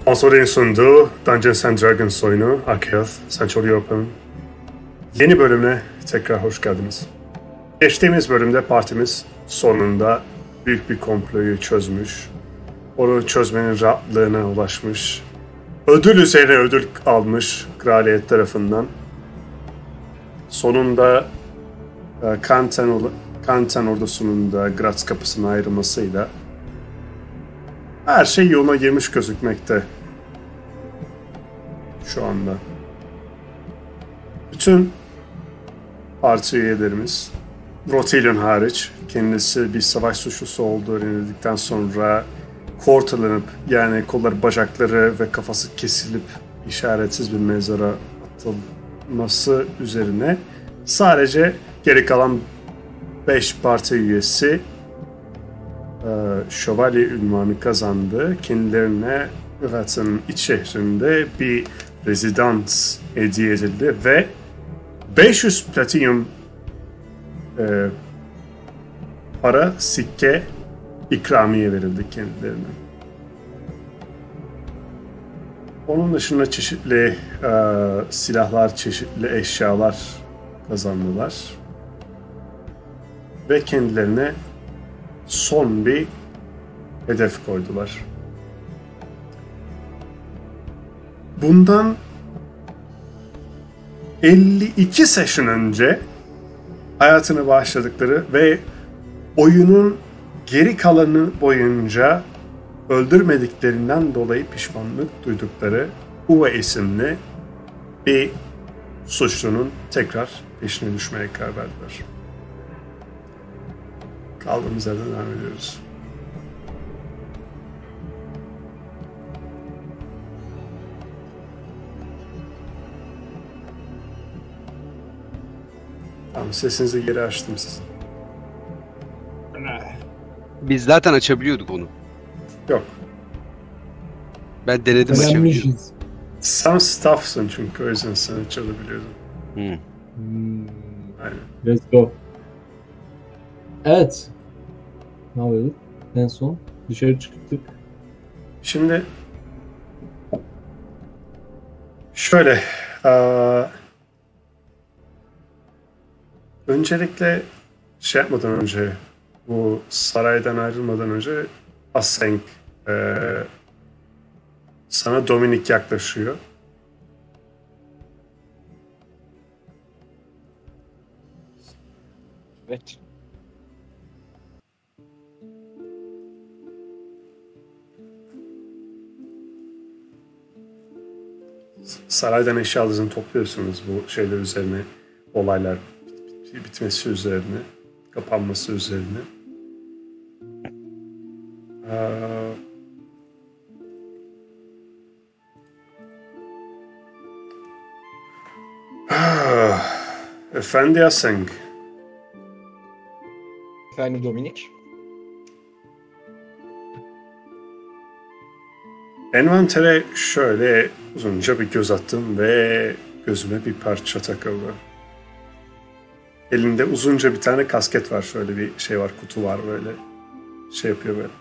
Sponsor'un sunduğu Dungeons and Dragons oyunu Arceus Central Europe'un yeni bölümüne tekrar hoş geldiniz. Geçtiğimiz bölümde partimiz sonunda büyük bir komployu çözmüş, onu çözmenin rahatlığına ulaşmış, ödül üzerine ödül almış kraliyet tarafından. Sonunda Kanten ordusunun da Graz kapısına ayrılmasıyla her şey yoluna girmiş gözükmekte şu anda. Bütün parti üyelerimiz, Rotelion hariç, kendisi bir savaş suçlusu olduğu öğrenildikten sonra kortalanıp, yani kolları, bacakları ve kafası kesilip işaretsiz bir mezara atılması üzerine sadece geri kalan 5 parti üyesi şövalye ünvanı kazandı. Kendilerine Graz'ın iç şehrinde bir rezidans hediye edildi ve 500 platinum para sikke ikramiye verildi kendilerine. Onun dışında çeşitli silahlar, çeşitli eşyalar kazandılar. Ve kendilerine son bir hedef koydular. Bundan 52 session önce hayatını bağışladıkları ve oyunun geri kalanı boyunca öldürmediklerinden dolayı pişmanlık duydukları Uwe isimli bir suçlunun tekrar peşine düşmeye karar verdiler. Kaldığımız yerden devam ediyoruz. Tamam, sesinizi geri açtım siz. Biz zaten açabiliyorduk onu. Yok. Ben denedim açabiliyordum. Sen staff'sın çünkü, o yüzden sen açabiliyordun. Aynen. Let's go. Evet. Ne yapıyorduk? En son dışarı çıktık. Şimdi şöyle öncelikle şey yapmadan önce, bu saraydan ayrılmadan önce Asenk sana Dominik yaklaşıyor. Evet. Saraydan eşyalarınızı topluyorsunuz bu şeyler üzerine, olaylar bitmesi üzerine, kapanması üzerine. Efendi Asenk. Efendim Dominik. Envantere şöyle uzunca bir göz attım ve gözüme bir parça takıldı. Elinde uzunca bir tane kasket var, şöyle bir şey var, kutu var, böyle şey yapıyor böyle.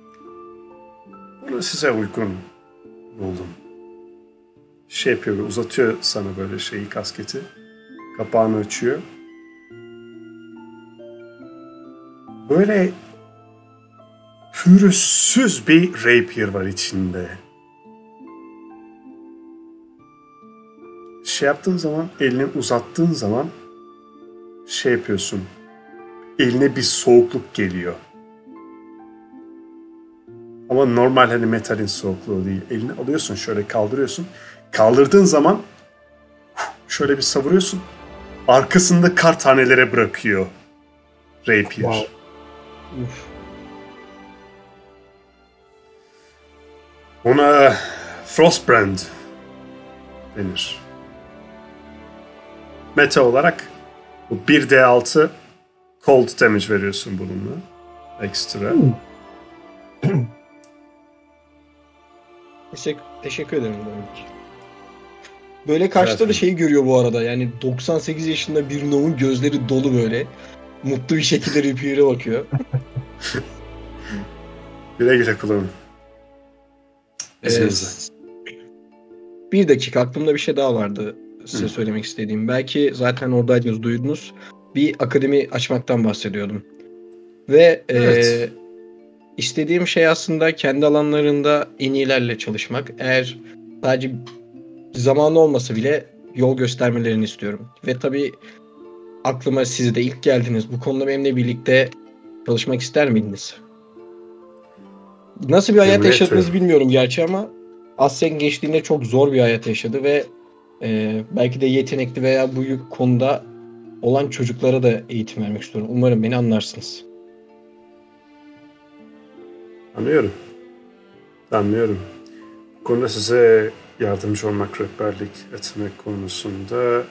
Bunu size uygun buldum. Şey yapıyor, uzatıyor sana böyle şeyi, kasketi. Kapağını açıyor. Böyle pürüzsüz bir rapier var içinde. Şey yaptığın zaman, elini uzattığın zaman şey yapıyorsun. Eline bir soğukluk geliyor. Ama normal, hani metalin soğukluğu değil. Elini alıyorsun, şöyle kaldırıyorsun. Kaldırdığın zaman şöyle bir savuruyorsun. Arkasında kar tanelere bırakıyor rapier. Wow. Ona Frostbrand denir. Meta olarak bu 1d6 cold damage veriyorsun bununla. Ekstra. Teşekkür ederim Dominik. Böyle karşıda da şeyi görüyor bu arada. Yani 98 yaşında bir gnom'un gözleri dolu böyle. Mutlu bir şekilde Rapier'e bakıyor. Güle güle kullanın. İzninizle. Bir dakika, aklımda bir şey daha vardı size söylemek istediğim. Belki zaten oradaydınız, duydunuz. Bir akademi açmaktan bahsediyordum. Ve Evet. istediğim şey aslında kendi alanlarında en iyilerle çalışmak. Eğer sadece zamanı olmasa bile yol göstermelerini istiyorum. Ve tabii aklıma siz de ilk geldiniz. Bu konuda benimle birlikte çalışmak ister miydiniz? Nasıl bir hayat Memnun yaşadınız ederim. bilmiyorum gerçi ama Aslen gençliğinde çok zor bir hayat yaşadı ve belki de yetenekli veya bu konuda olan çocuklara da eğitim vermek istiyorum. Umarım beni anlarsınız. Anlıyorum. Anlıyorum. Bu konuda size yardımcı olmak, rehberlik etmek konusunda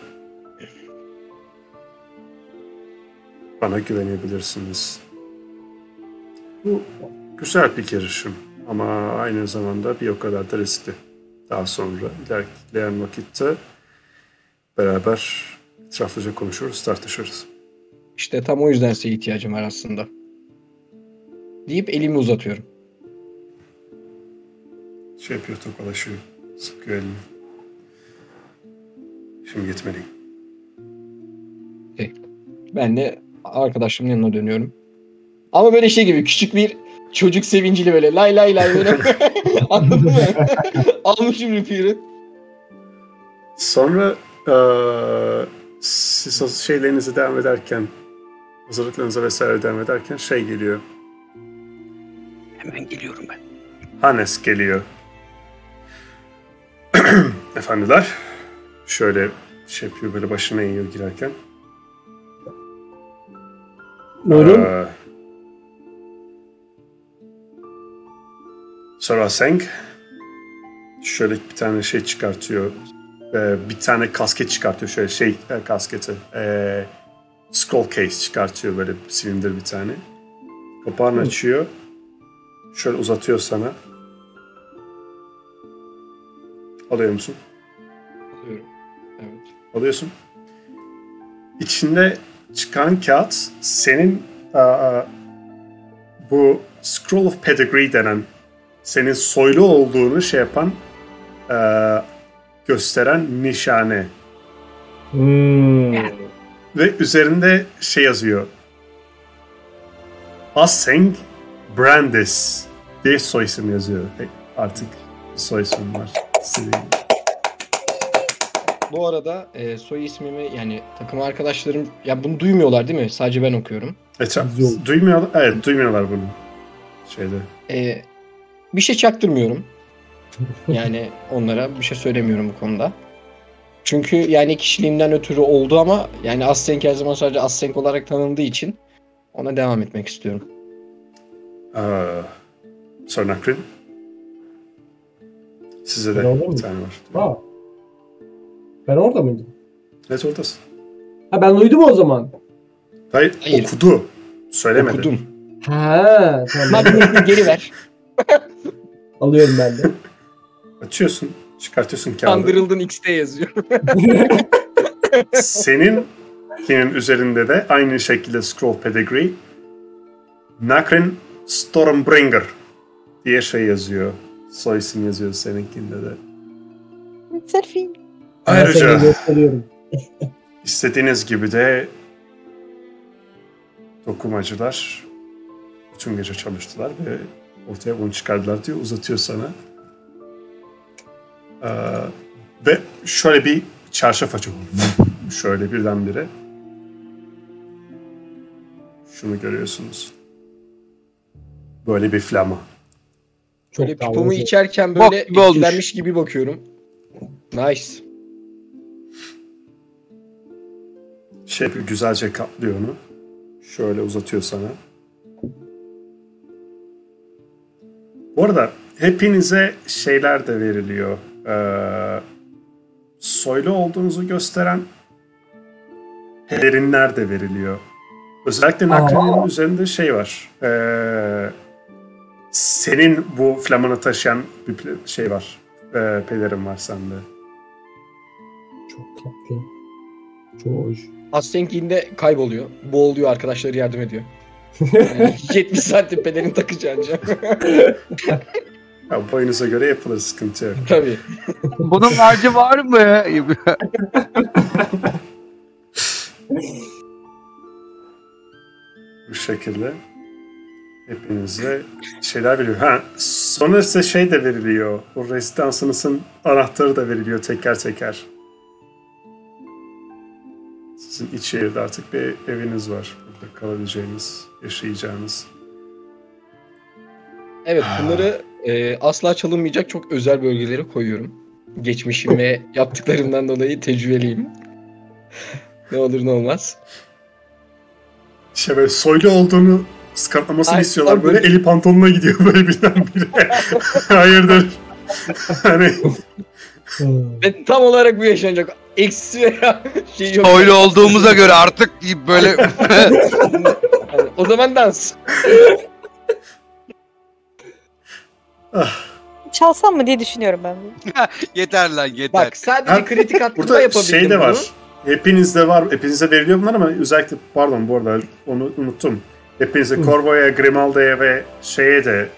bana güvenebilirsiniz. Bu güzel bir girişim ama aynı zamanda bir o kadar da riskli. Daha sonra ilerleyen vakitte beraber etraflıca konuşuruz, tartışırız. İşte tam o yüzden size ihtiyacım var aslında. Deyip elimi uzatıyorum. Şey yapıyor, tokalaşıyor, sıkıyor elini. Şimdi gitmeliyim. Ben de arkadaşımın yanına dönüyorum. Ama böyle şey gibi küçük bir çocuk sevinciyle böyle lay lay lay böyle. Anladın mı? Almışım repeater'ı. Sonra siz o şeylerinize devam ederken, hazırlıklarınıza vesaire devam ederken şey geliyor. Hemen geliyorum ben. Hannes geliyor. Efendiler, şöyle şey yapıyor, böyle başına eğiyor girerken. Buyurun. Sonra Seng şöyle bir tane şey çıkartıyor. Bir tane kasket çıkartıyor, şöyle şey kasketi. Scroll case çıkartıyor, böyle silindir bir tane. Kapağını açıyor. Şöyle uzatıyor sana. Alıyor musun? Alıyorum. Evet. Alıyorsun. İçinde çıkan kağıt senin bu Scroll of Pedigree denen, senin soylu olduğunu şey yapan, gösteren nişane. Ve üzerinde şey yazıyor. Asseng Brandis diye soy isim yazıyor. Artık bir soy ismim var. Bu arada soy ismimi, yani takım arkadaşlarım ya bunu duymuyorlar değil mi? Sadece ben okuyorum. Duymuyorlar. Evet, duymuyorlar bunu. Bir şey çaktırmıyorum. Yani onlara bir şey söylemiyorum bu konuda. Çünkü yani kişiliğimden ötürü oldu ama yani Aslenk her zaman sadece Aslenk olarak tanındığı için ona devam etmek istiyorum. Sonra Nakrin. Size de Ben bir tane var. Ha. Ben orada mıydım? Evet, oradasın. Ha, ben duydum o zaman. Hayır. Okudu. Söylemedi. Okudum. Ha, tamam. Magnetini geri ver. Alıyorum ben de. Açıyorsun. Çıkartıyorsun kağıdı. Kandırıldın X'te yazıyor. Senin kimin üzerinde de aynı şekilde Scroll Pedigree Nakrin Stormbringer diye şey yazıyor. Soy isim yazıyor seninkinde de. Selfie. Ayrıca gösteriyorum. istediğiniz gibi de dokumacılar bütün gece çalıştılar ve ortaya bunu çıkardılar diyor. Uzatıyor sana. Ve şöyle bir çarşaf açıyor. Şöyle birdenbire. Şunu görüyorsunuz. Böyle bir flama. Böyle Çok pipomu davranışı. içerken Bok böyle gibi olmuş. etkilenmiş gibi bakıyorum. Nice. Şey güzelce katlıyor onu. Şöyle uzatıyor sana. Bu arada hepinize şeyler de veriliyor. Soylu olduğunuzu gösteren pelerinler de veriliyor. Özellikle Nakrin'in üzerinde şey var. Senin bu flamanı taşıyan bir şey var. Pelerin var sende. Çok tatlı. Çok hoş. Aslenk'inde kayboluyor. Boğuluyor, arkadaşları yardım ediyor. Yani 70 santim pelerin takacağınca. Ya boyunuza göre yapılır, sıkıntı yok. Tabii. Bunun harcı var mı? Bu şekilde hepinize şeyler veriliyor. Ha, sonra size şey de veriliyor. O rezidansınızın anahtarı da veriliyor teker teker. Sizin iç şehirde artık bir eviniz var. Burada kalabileceğiniz, yaşayacağınız. Evet, bunları asla çalınmayacak çok özel bölgelere koyuyorum. Geçmişim ve yaptıklarımdan dolayı tecrübeliyim. Ne olur ne olmaz. İşte böyle soylu olduğunu kanıtlamasını Ay, istiyorlar. tabii. Böyle eli pantolonuna gidiyor böyle birdenbire. Hayırdır? Hani Ve tam olarak bu yaşanacak. Eksi veya şey yok. Öyle olduğumuza göre artık böyle Yani, o zaman dans. Çalsam mı diye düşünüyorum ben. yeter lan yeter. Bak sadece Ha, kritik hattında burada yapabildim şey de var. bunu. Hepinizde var. Hepinize veriliyor bunlar ama özellikle pardon bu arada onu unuttum. Hepinize Corvo'ya, Grimalda'ya ve şeye de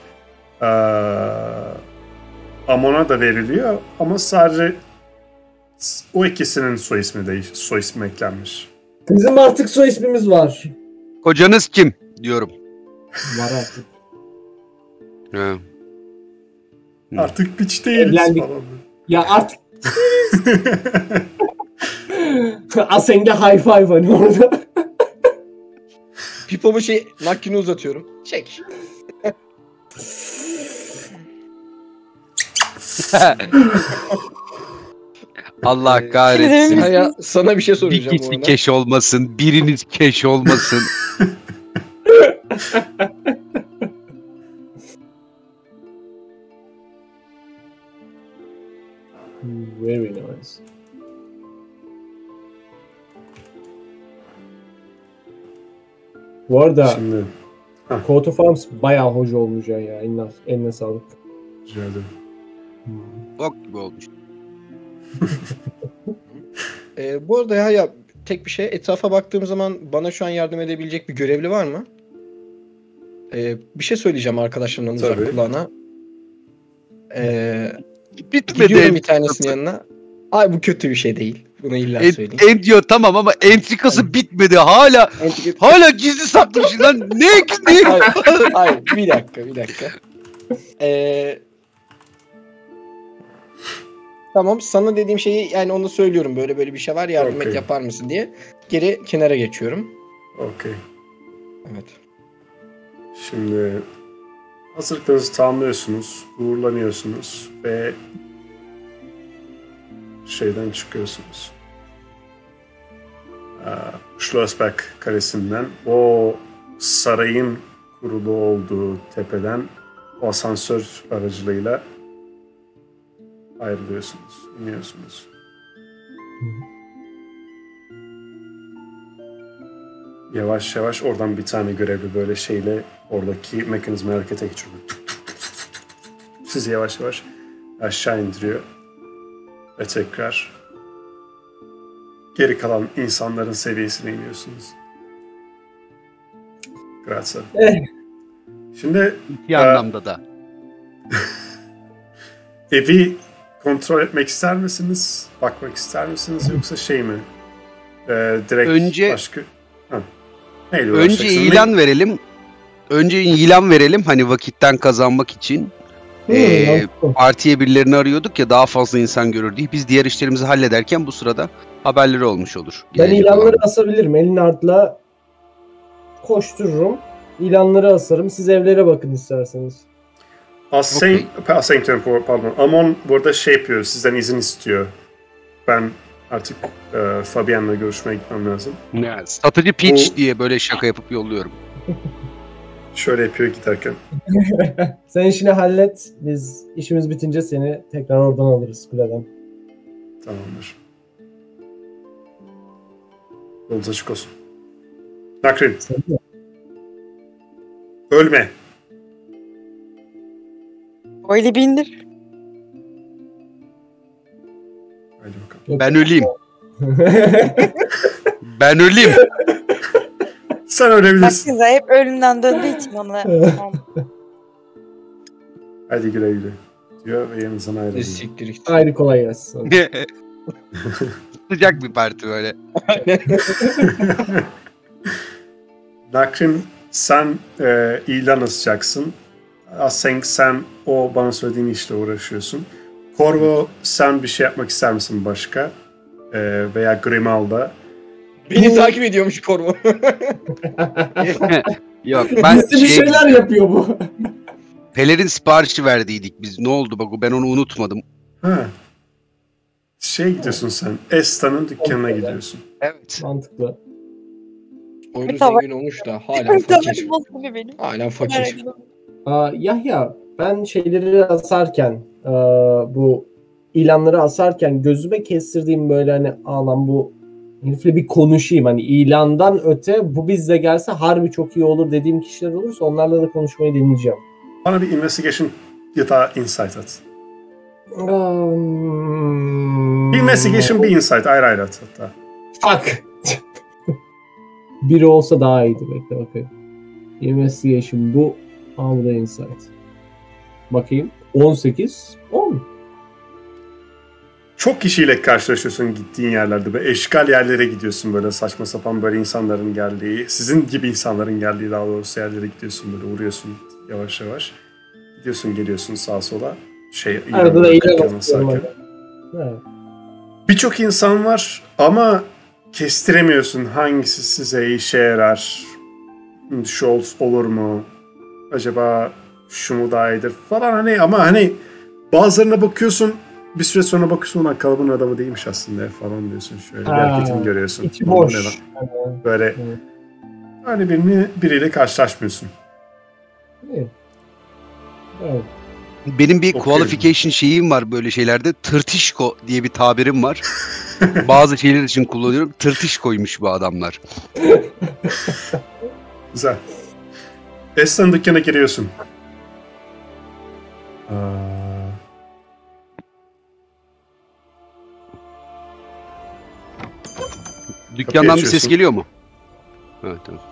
Amon'a da veriliyor ama sadece o ikisinin soy ismi eklenmiş. Bizim artık soy ismimiz var. Kocanız kim diyorum. Var artık. Ha. Artık piç değiliz Evlendik. falan. Ya artık Aseng'de high five hani orada. Pipomu nakini uzatıyorum. Çek. Allah kahretsin. Ya, sana bir şey Bir soracağım bu kişi arada. keş olmasın, biriniz keş olmasın. Very nice. Bu arada Şimdi Coat of Arms bayağı hoş olmuş ya. Eline sağlık. rica ederim. Bok gibi olmuş. Bu arada ya tek bir şey. Etrafa baktığım zaman bana şu an yardım edebilecek bir görevli var mı? Bir şey söyleyeceğim arkadaşlarımdan uzak Tabii. kulağına. Bitmedi. Gidiyorum bir tanesinin yanına. Ay bu kötü bir şey değil. Bunu illa söyleyeyim. En diyor tamam ama entrikası bitmedi. Hala gizli saklı bir şey lan. Ne? Hayır, bir dakika. Tamam, sana dediğim şeyi yani onu söylüyorum. Böyle bir şey var, yardım et, Okey. yapar mısın diye. Geri kenara geçiyorum. Okey. Evet. Şimdi hazırlıklarınızı tamamlıyorsunuz, uğurlanıyorsunuz ve şeyden çıkıyorsunuz. Schlossberg Kalesi'nden o sarayın kurulu olduğu tepeden o asansör aracılığıyla ayrılıyorsunuz, iniyorsunuz. Yavaş yavaş oradan bir tane görevli böyle şeyle oradaki mekanizmayı harekete geçiriyor. Sizi yavaş yavaş aşağı indiriyor. Ve tekrar geri kalan insanların seviyesine iniyorsunuz. Grazie. Şimdi İki anlamda da. evi kontrol etmek ister misiniz? Bakmak ister misiniz? Yoksa şey mi? Direkt Önce- başka... Ha. Neyle Önce uğraşacaksın? ilan verelim. Önce ilan verelim hani vakitten kazanmak için. Partiye birilerini arıyorduk ya daha fazla insan görür diye. Biz diğer işlerimizi hallederken bu sırada haberleri olmuş olur. Ben Gelecek ilanları olan. asabilirim. Elinard'la koştururum. İlanları asarım. Siz evlere bakın isterseniz. Pardon. Amon burada şey yapıyor, sizden izin istiyor. Ben artık Fabian'la görüşmeye gitmem lazım. Yani satıcı piç Bu- diye böyle şaka yapıp yolluyorum. Şöyle yapıyor giderken. Sen işini hallet. Biz işimiz bitince seni tekrar oradan alırız kuleden. Tamamdır. Yolunuz açık olsun. Nakrin, Sen de. ölme. Öyle bir indir. Hadi bakalım. Ben öleyim. Ben öleyim. Sen ölebilirsin. Baksanıza hep ölümden döndüğü için ona. Hadi güle güle diyor ve yanınızdan ayrılıyor. Siktir git. Haydi kolay gelsin. Sıcak bir parti böyle. Nakrin sen ilan asacaksın. Asenk sen o bana söylediğin işle uğraşıyorsun. Corvo sen bir şey yapmak ister misin başka? Veya Grimalda. Beni takip ediyormuş Korvo. Yok ben Bir şeyler yapıyor bu. Pelerin siparişi verdiydik biz. Ne oldu bak ben onu unutmadım. Ha. Gidiyorsun sen. Esta'nın dükkanına gidiyorsun. Evet. Mantıklı. Oyunu Tamam. zengin olmuş da hala fakir. Tamam benim. Hala fakir. Yahya ben şeyleri asarken bu ilanları asarken gözüme kestirdiğim böyle hani lan bu herifle bir konuşayım. Hani ilandan öte bu bizle gelse harbi çok iyi olur dediğim kişiler olursa onlarla da konuşmayı deneyeceğim. Bana bir investigation ya da insight at. Bir investigation, bir insight. Ayrı at hatta. Fuck. Biri olsa daha iyiydi. Bekle bakayım. Investigation bu. Bu da insight. Bakayım. 18. 10. Çok kişiyle karşılaşıyorsun gittiğin yerlerde. Böyle eşkal yerlere gidiyorsun böyle saçma sapan böyle insanların geldiği. Sizin gibi insanların geldiği daha doğrusu yerlere gidiyorsun böyle uğruyorsun yavaş yavaş. Gidiyorsun geliyorsun sağa sola. Arada da ilan asıyorum. Birçok insan var ama kestiremiyorsun hangisi size işe yarar. Şu olur mu? Acaba şu mu daha iyidir falan ama bazılarına bakıyorsun bir süre sonra bakıyorsun ona kalıbın adamı değilmiş aslında falan diyorsun şöyle bir hareketini görüyorsun. İçi boş. Böyle biriyle karşılaşmıyorsun. Evet. Benim bir Okuyorum. qualification şeyim var böyle şeylerde. Tırtışko diye bir tabirim var. Bazı şeyler için kullanıyorum. Tırtışkoymuş bu adamlar. Güzel. Esta'nın dükkana giriyorsun. Dükkandan bir ses geliyor mu? Evet tamam.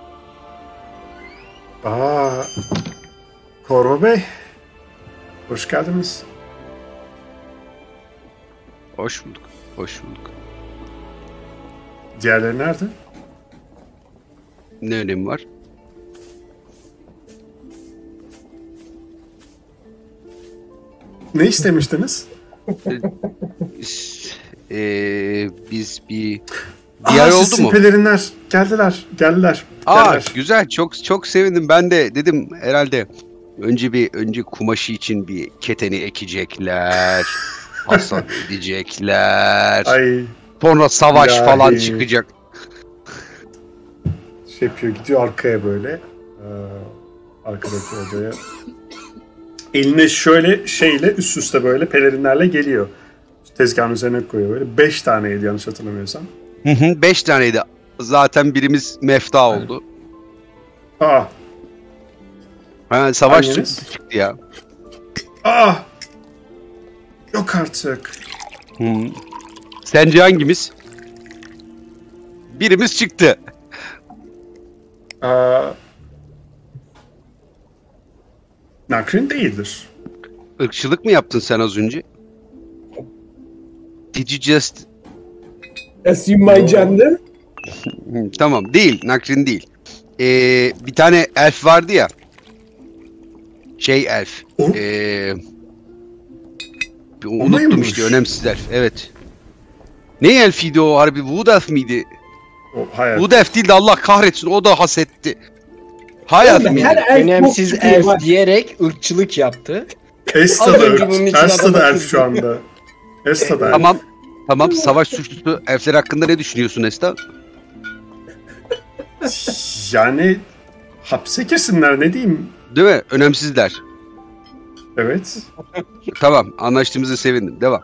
Corvo Bey. Hoş geldiniz. Hoş bulduk. Hoş bulduk. Diğerleri nerede? Ne önemi var? Ne istemiştiniz? Biz bir ay oldu mu? Pelerinler geldiler. Güzel. Çok sevindim. Ben de dedim herhalde önce kumaşı için bir keteni ekecekler. Hasat edecekler. Ay. Sonra savaş falan çıkacak. Yapıyor gidiyor arkaya böyle. Arkadaki odaya. Eline şöyle üst üste böyle pelerinlerle geliyor. Tezgahın üzerine koyuyor böyle. 5 taneydi yanlış hatırlamıyorsam. 5 taneydi. Zaten birimiz mefta oldu. Savaş çıktı ya. Yok artık. Sence hangimiz? Birimiz çıktı. Nakrin değildir. Irkçılık mı yaptın sen az önce? Did you just... Assume my gender? Tamam değil. Nakrin değil. Bir tane elf vardı ya. Elf. Unuttum işte önemsiz elf. Evet. Ne elfiydi o harbi? Wood elf miydi? Wood elf değil de Allah kahretsin o da hasetti. Hayat mıydı? Önemsiz elf diyerek ırkçılık yaptı. Esta da elf şu anda. Esta da elf. Tamam. Savaş suçlusu elfler hakkında ne düşünüyorsun Esta? Yani hapse girsinler ne diyeyim? Değil mi? Önemsizler. Evet. Tamam. Anlaştığımıza sevindim. Devam.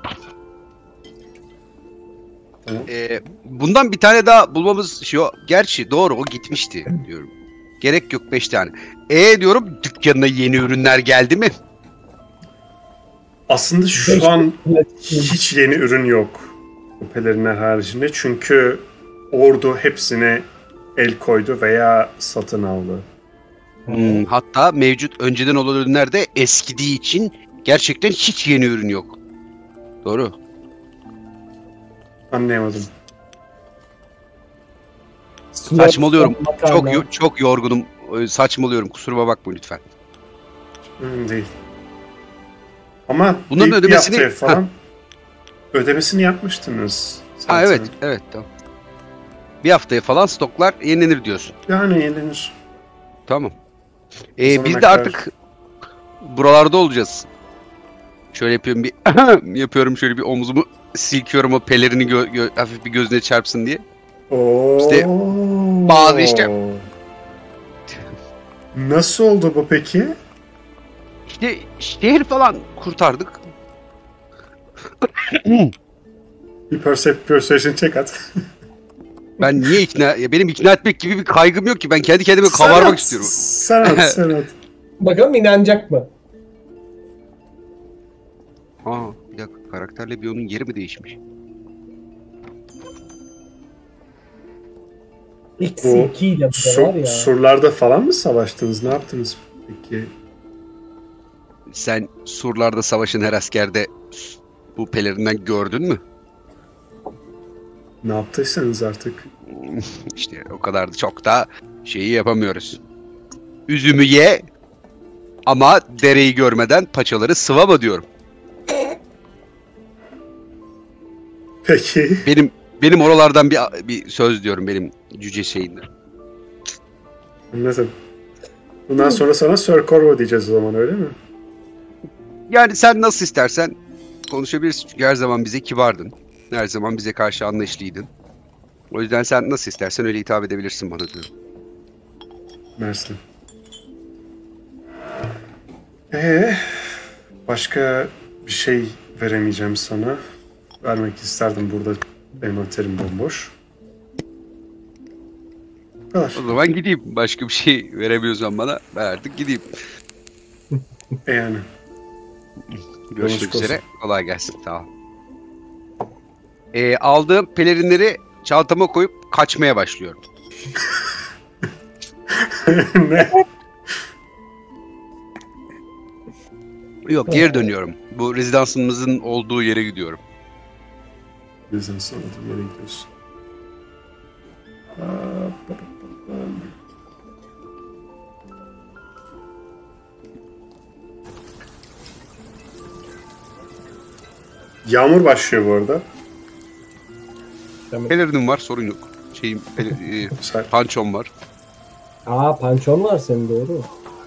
Tamam. Bundan bir tane daha bulmamız gerçi doğru o gitmişti diyorum. Gerek yok 5 tane. Diyorum dükkanına yeni ürünler geldi mi? Aslında şu an hiç yeni ürün yok. Bu pelerinler haricinde. Çünkü ordu hepsine el koydu veya satın aldı. Hatta mevcut önceden olan ürünler de eskidiği için gerçekten hiç yeni ürün yok. Doğru. Anlayamadım. Saçmalıyorum. Çok yorgunum. Saçmalıyorum. Kusuruma bakma lütfen. Önemli değil. Ama bunların bir ödemesini haftaya falan ödemesini yapmıştınız. Ha evet tamam. Bir haftaya falan stoklar yenilenir diyorsun. Yani yenilenir. Tamam. Biz de artık buralarda olacağız. Şöyle yapıyorum yapıyorum şöyle bir omzumu silkiyorum, o pelerini hafif bir gözüne çarpsın diye. İşte bazı işte. Nasıl oldu bu peki? İşte şehir falan kurtardık. Bir persuasion check at. Ben niye benim ikna etmek gibi bir kaygım yok ki. Ben kendi kendime kabarmak istiyorum. Sen at. Bakalım inanacak mı? Bir dakika, karakterle bir onun yeri mi değişmiş? Eksi 2 ile bu da var ya. Surlarda falan mı savaştınız? Ne yaptınız peki? Sen surlarda savaşın her askerde bu pelerinden gördün mü? Ne yaptıysanız artık. İşte o kadar da çok da şeyi yapamıyoruz. Üzümü ye ama dereyi görmeden paçaları sıvama diyorum. Peki. Benim oralardan bir söz diyorum, benim cüce şeyinden. Anladım. Bundan sonra sana Sir Corvo diyeceğiz o zaman, öyle mi? Yani sen nasıl istersen konuşabilirsin, çünkü her zaman bize kibardın. Her zaman bize karşı anlayışlıydın. O yüzden sen nasıl istersen öyle hitap edebilirsin bana diyorum. Mersi. Başka bir şey veremeyeceğim sana. Vermek isterdim, burada envanterim bomboş. Bu kadar. O zaman gideyim. Başka bir şey veremiyorsan bana, ben artık gideyim. Yani. Görüşmek üzere. Kolay gelsin. Tamam. Aldığım pelerinleri çantama koyup kaçmaya başlıyorum. Ne? Yok, geri dönüyorum. Bu rezidansımızın olduğu yere gidiyorum. Rezidansın olduğu yere gidiyorsun. Yağmur başlıyor bu arada. Pelerinim var, sorun yok. Pançom var. Pançon var senin, doğru.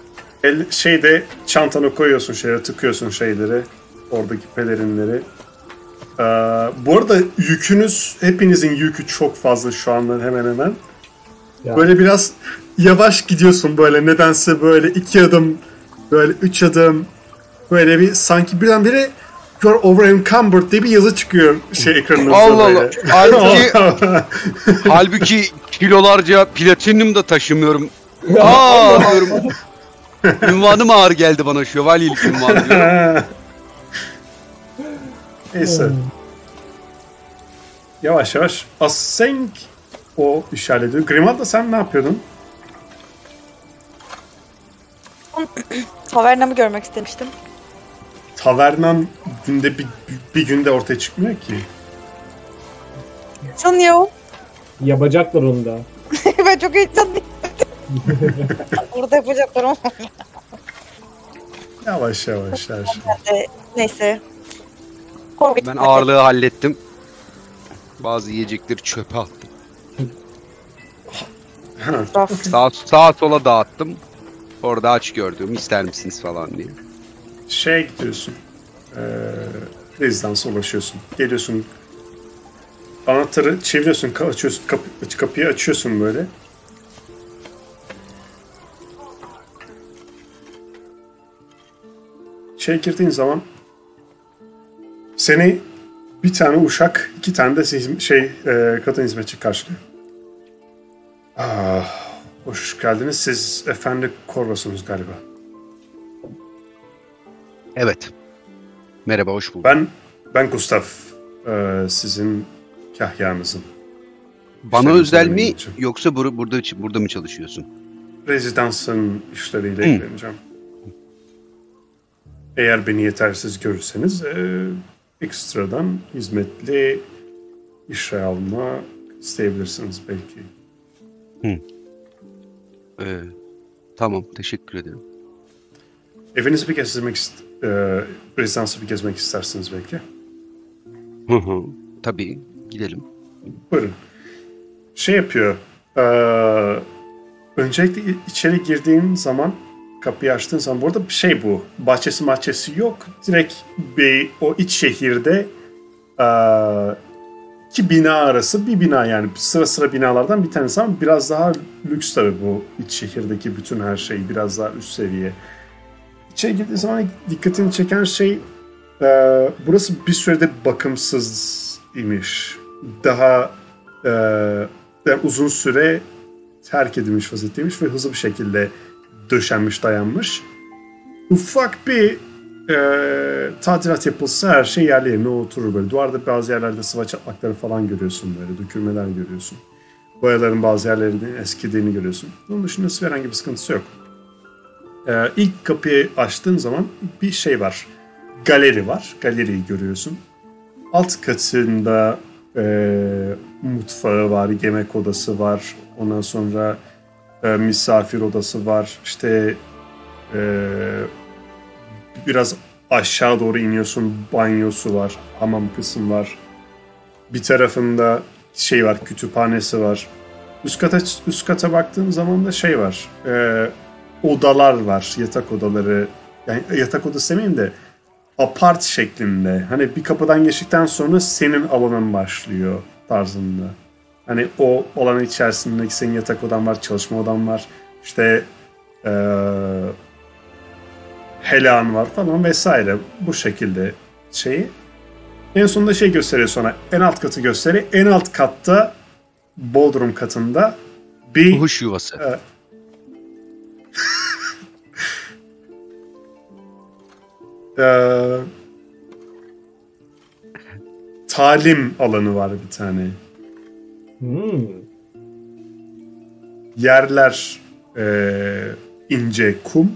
Çantanı koyuyorsun, tıkıyorsun şeyleri. Oradaki pelerinleri. Bu arada hepinizin yükü çok fazla şu anda, hemen hemen. Ya. Böyle biraz yavaş gidiyorsun böyle, nedense böyle 2 adım, böyle 3 adım, böyle bir sanki birdenbire "You're over encumbered" diye bir yazı çıkıyor ekranınızda. Allah Allah. Halbuki kilolarca platinyum da taşımıyorum. Diyorum. Ünvanım ağır geldi bana, şövalyelik ünvanı diyorum. Neyse. Yavaş yavaş. Asenk o işaret ediyor. Grimalda, sen ne yapıyordun? Tavernamı görmek istemiştim. Tavernan günde bir günde ortaya çıkmıyor ki. Sanıyor. Yapacaklar onu da. Ben çok heyecanlıyım. Burada yapacaklar ama. Yavaş yavaş her şey. Neyse. Ben ağırlığı hallettim. Bazı yiyecekleri çöpe attım. Sağa sola dağıttım. Orada aç gördüm, ister misiniz falan diye. Gidiyorsun. Rezidansa ulaşıyorsun. Geliyorsun. Anahtarı çeviriyorsun, açıyorsun, kapıyı açıyorsun böyle. Girdiğin zaman seni bir tane uşak, 2 tane de kadın hizmetçi karşılıyor. Hoş geldiniz. Siz Efendi Corvo'sunuz galiba. Evet. Merhaba, hoş bulduk. Ben Gustav. Sizin kahyanızım. Bana özel mi, yoksa burada mı çalışıyorsun? rezidansın işleriyle ilgileneceğim. Eğer beni yetersiz görürseniz ekstradan hizmetli işe alma isteyebilirsiniz belki. Tamam, teşekkür ederim. Evinizi bir gezmek rezidansı bir gezmek istersiniz belki. Tabii, gidelim. Buyurun. Şey yapıyor. Öncelikle içeri girdiğin zaman, kapıyı açtığın zaman, bu arada bu. Bahçesi yok. Direkt o iç şehirde iki bina arası bir bina, yani sıra binalardan bir tanesi, ama biraz daha lüks tabii bu iç şehirdeki bütün her şey. Biraz daha üst seviye. İçeri girdiğin zaman dikkatini çeken şey, burası bir sürede bakımsız imiş. Daha uzun süre terk edilmiş vaziyetteymiş ve hızlı bir şekilde döşenmiş, dayanmış. Ufak bir tadilat yapılsa her şey yerli yerine oturur böyle. Duvarda bazı yerlerde sıva çatlakları falan görüyorsun böyle. Dökülmeler görüyorsun. Boyaların bazı yerlerinin eskidiğini görüyorsun. Bunun dışında herhangi bir sıkıntısı yok. İlk kapıyı açtığın zaman bir şey var. Galeri var. Galeriyi görüyorsun. Alt katında mutfağı var, yemek odası var. Ondan sonra misafir odası var. İşte biraz aşağı doğru iniyorsun, banyosu var, hamam kısmı var. Bir tarafında şey var, kütüphanesi var. Üst kata baktığın zaman da var. Odalar var, yatak odaları. Yani yatak odası demeyeyim de apart şeklinde. Hani bir kapıdan geçtikten sonra senin alanın başlıyor tarzında. Hani o alanın içerisindeki senin yatak odan var, çalışma odan var. İşte helan var falan vesaire. Bu şekilde şeyi. En sonunda gösteriyor sonra. En alt katı gösteriyor. En alt katta Bodrum katında bir kuş yuvası. Talim alanı var bir tane. Yerler ince kum.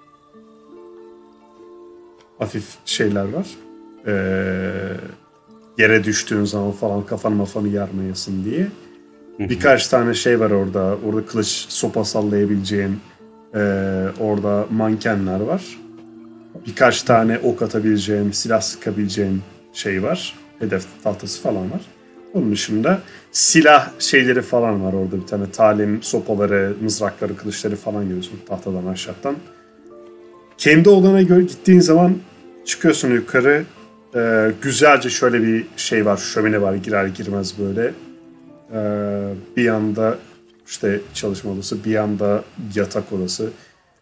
Hafif şeyler var. Yere düştüğün zaman falan kafanı yarmayasın diye. Birkaç tane var orada. Orada kılıç, sopa sallayabileceğin orada mankenler var. Birkaç tane ok atabileceğin, silah sıkabileceğin var. Hedef tahtası falan var. Onun dışında silah şeyleri falan var orada. Bir tane talim, sopaları, mızrakları, kılıçları falan görüyorsun tahtadan aşağıdan. Kendi odana gittiğin zaman çıkıyorsun yukarı. Güzelce şöyle bir var. Şömine var. Girer girmez böyle. Bir yanda işte çalışma odası, bir yanda yatak odası.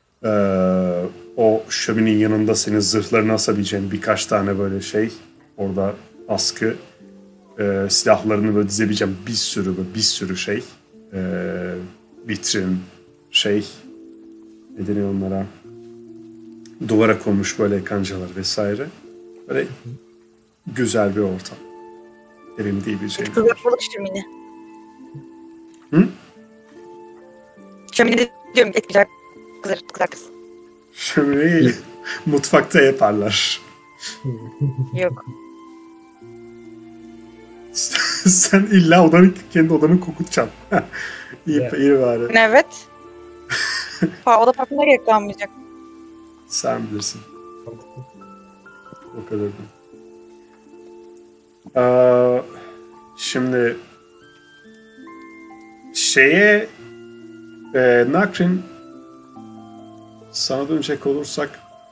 O şöminenin yanında senin zırhlarını asabileceğin birkaç tane böyle orada askı. Silahlarını böyle dizebileceğim bir sürü vitrin ne deniyor onlara, duvara konmuş böyle kancalar vesaire. Böyle güzel bir ortam. Elim diyebileceğim. Kızartmalık şömine. Hı? Şömine diyorum, et güzel kızartırsın. Şömineyi mutfakta yaparlar. Yok. Sen illa kendi odanı kokutacaksın. İyi bari. Evet. Oda parkına gerek kalmayacak. Sen bilirsin. O kadar da. Şimdi Nakrin, sana dönecek olursak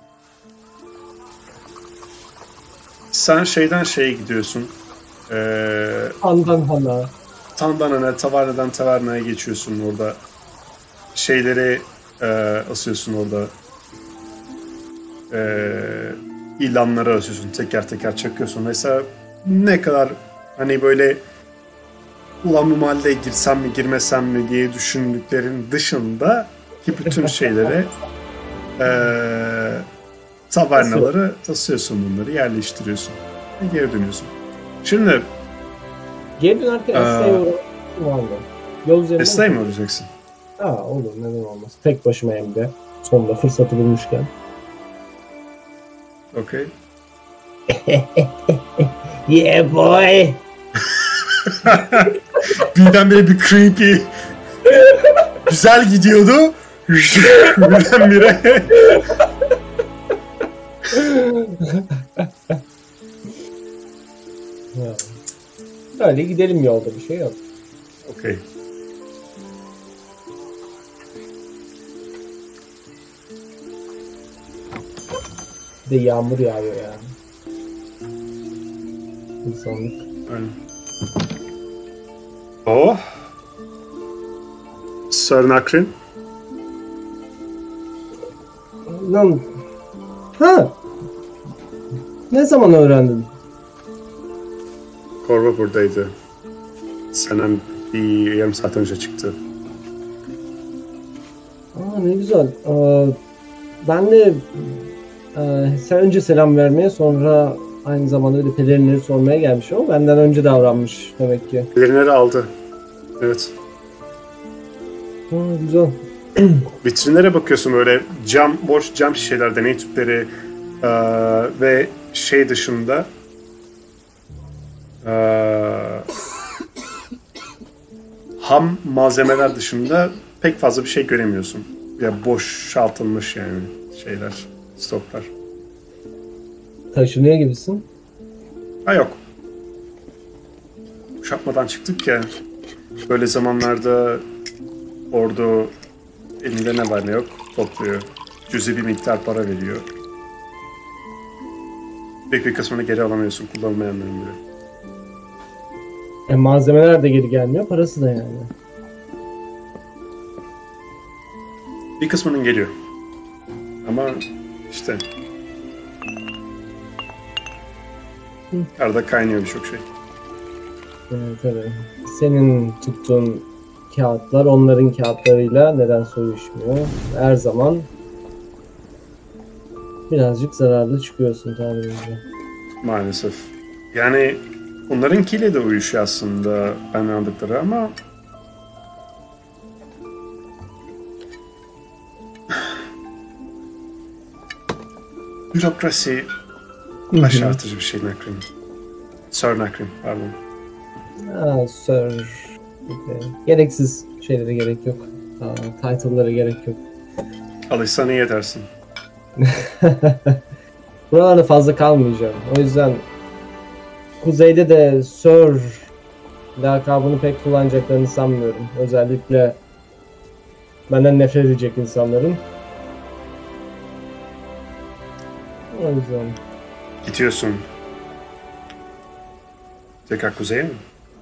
sen gidiyorsun. Tandanhan'a, tavernadan tavernaya geçiyorsun orada. Asıyorsun orada. İlanları asıyorsun. Teker teker çakıyorsun. Mesela ne kadar hani böyle ulan bu mahalleye girsem mi girmesem mi diye düşündüklerin dışında ki bütün tavernaları asıyorsun, bunları yerleştiriyorsun. Ve geri dönüyorsun. Şimdi geri dönerken Esta'ya uğramak var mı? Yol üzerinde Esta'ya mı uğrayacaksın? Olur, neden olmaz. Tek başıma hem de. Sonunda fırsatı bulmuşken. Okay. Yeah boy! Birdenbire bir creepy. Güzel gidiyordu. Birdenbire. Öyle gidelim, yolda bir şey yok. Okay. Bir de yağmur yağıyor yani. İnsanlık. Aynen. Oh. Sir Nakrin. Lan. Ha. Ne zaman öğrendin? Korva buradaydı. Senden bir yarım saat önce çıktı. Ne güzel. Ben de sen önce selam vermeye, sonra aynı zamanda da pelerinleri sormaya gelmiş ama benden önce davranmış demek ki. Pelerinleri aldı. Evet. Güzel. Vitrinlere bakıyorsun, böyle boş cam şişeler, deney tüpleri ve şey dışında ham malzemeler dışında pek fazla bir şey göremiyorsun. Ya boşaltılmış yani şeyler, stoklar. Taşınıyor gibisin. Yok. Kuşatmadan çıktık ya. Böyle zamanlarda ordu elinde ne var ne yok topluyor. Cüzi bir miktar para veriyor. Büyük bir kısmını geri alamıyorsun, kullanılmayanların bile. Malzemeler de geri gelmiyor, parası da yani. Bir kısmının geliyor. Ama işte arada kaynıyor birçok şey. Evet, tabii. Senin tuttuğun kağıtlar onların kağıtlarıyla nedense uyuşmuyor. Her zaman birazcık zararlı çıkıyorsun tahminimce. Maalesef. Yani onlarınkiyle de uyuşuyor aslında ben aldıkları ama bürokrasi aşağıtıcı bir şey Nakrin. Sir Nakrin, pardon. Sir. Gereksiz şeylere gerek yok. Title'lara gerek yok. Alışsan iyi edersin. Buralarda fazla kalmayacağım. O yüzden kuzeyde de Sir lakabını pek kullanacaklarını sanmıyorum. Özellikle benden nefret edecek insanların. O yüzden. Gidiyorsun. Tekrar kuzeye mi?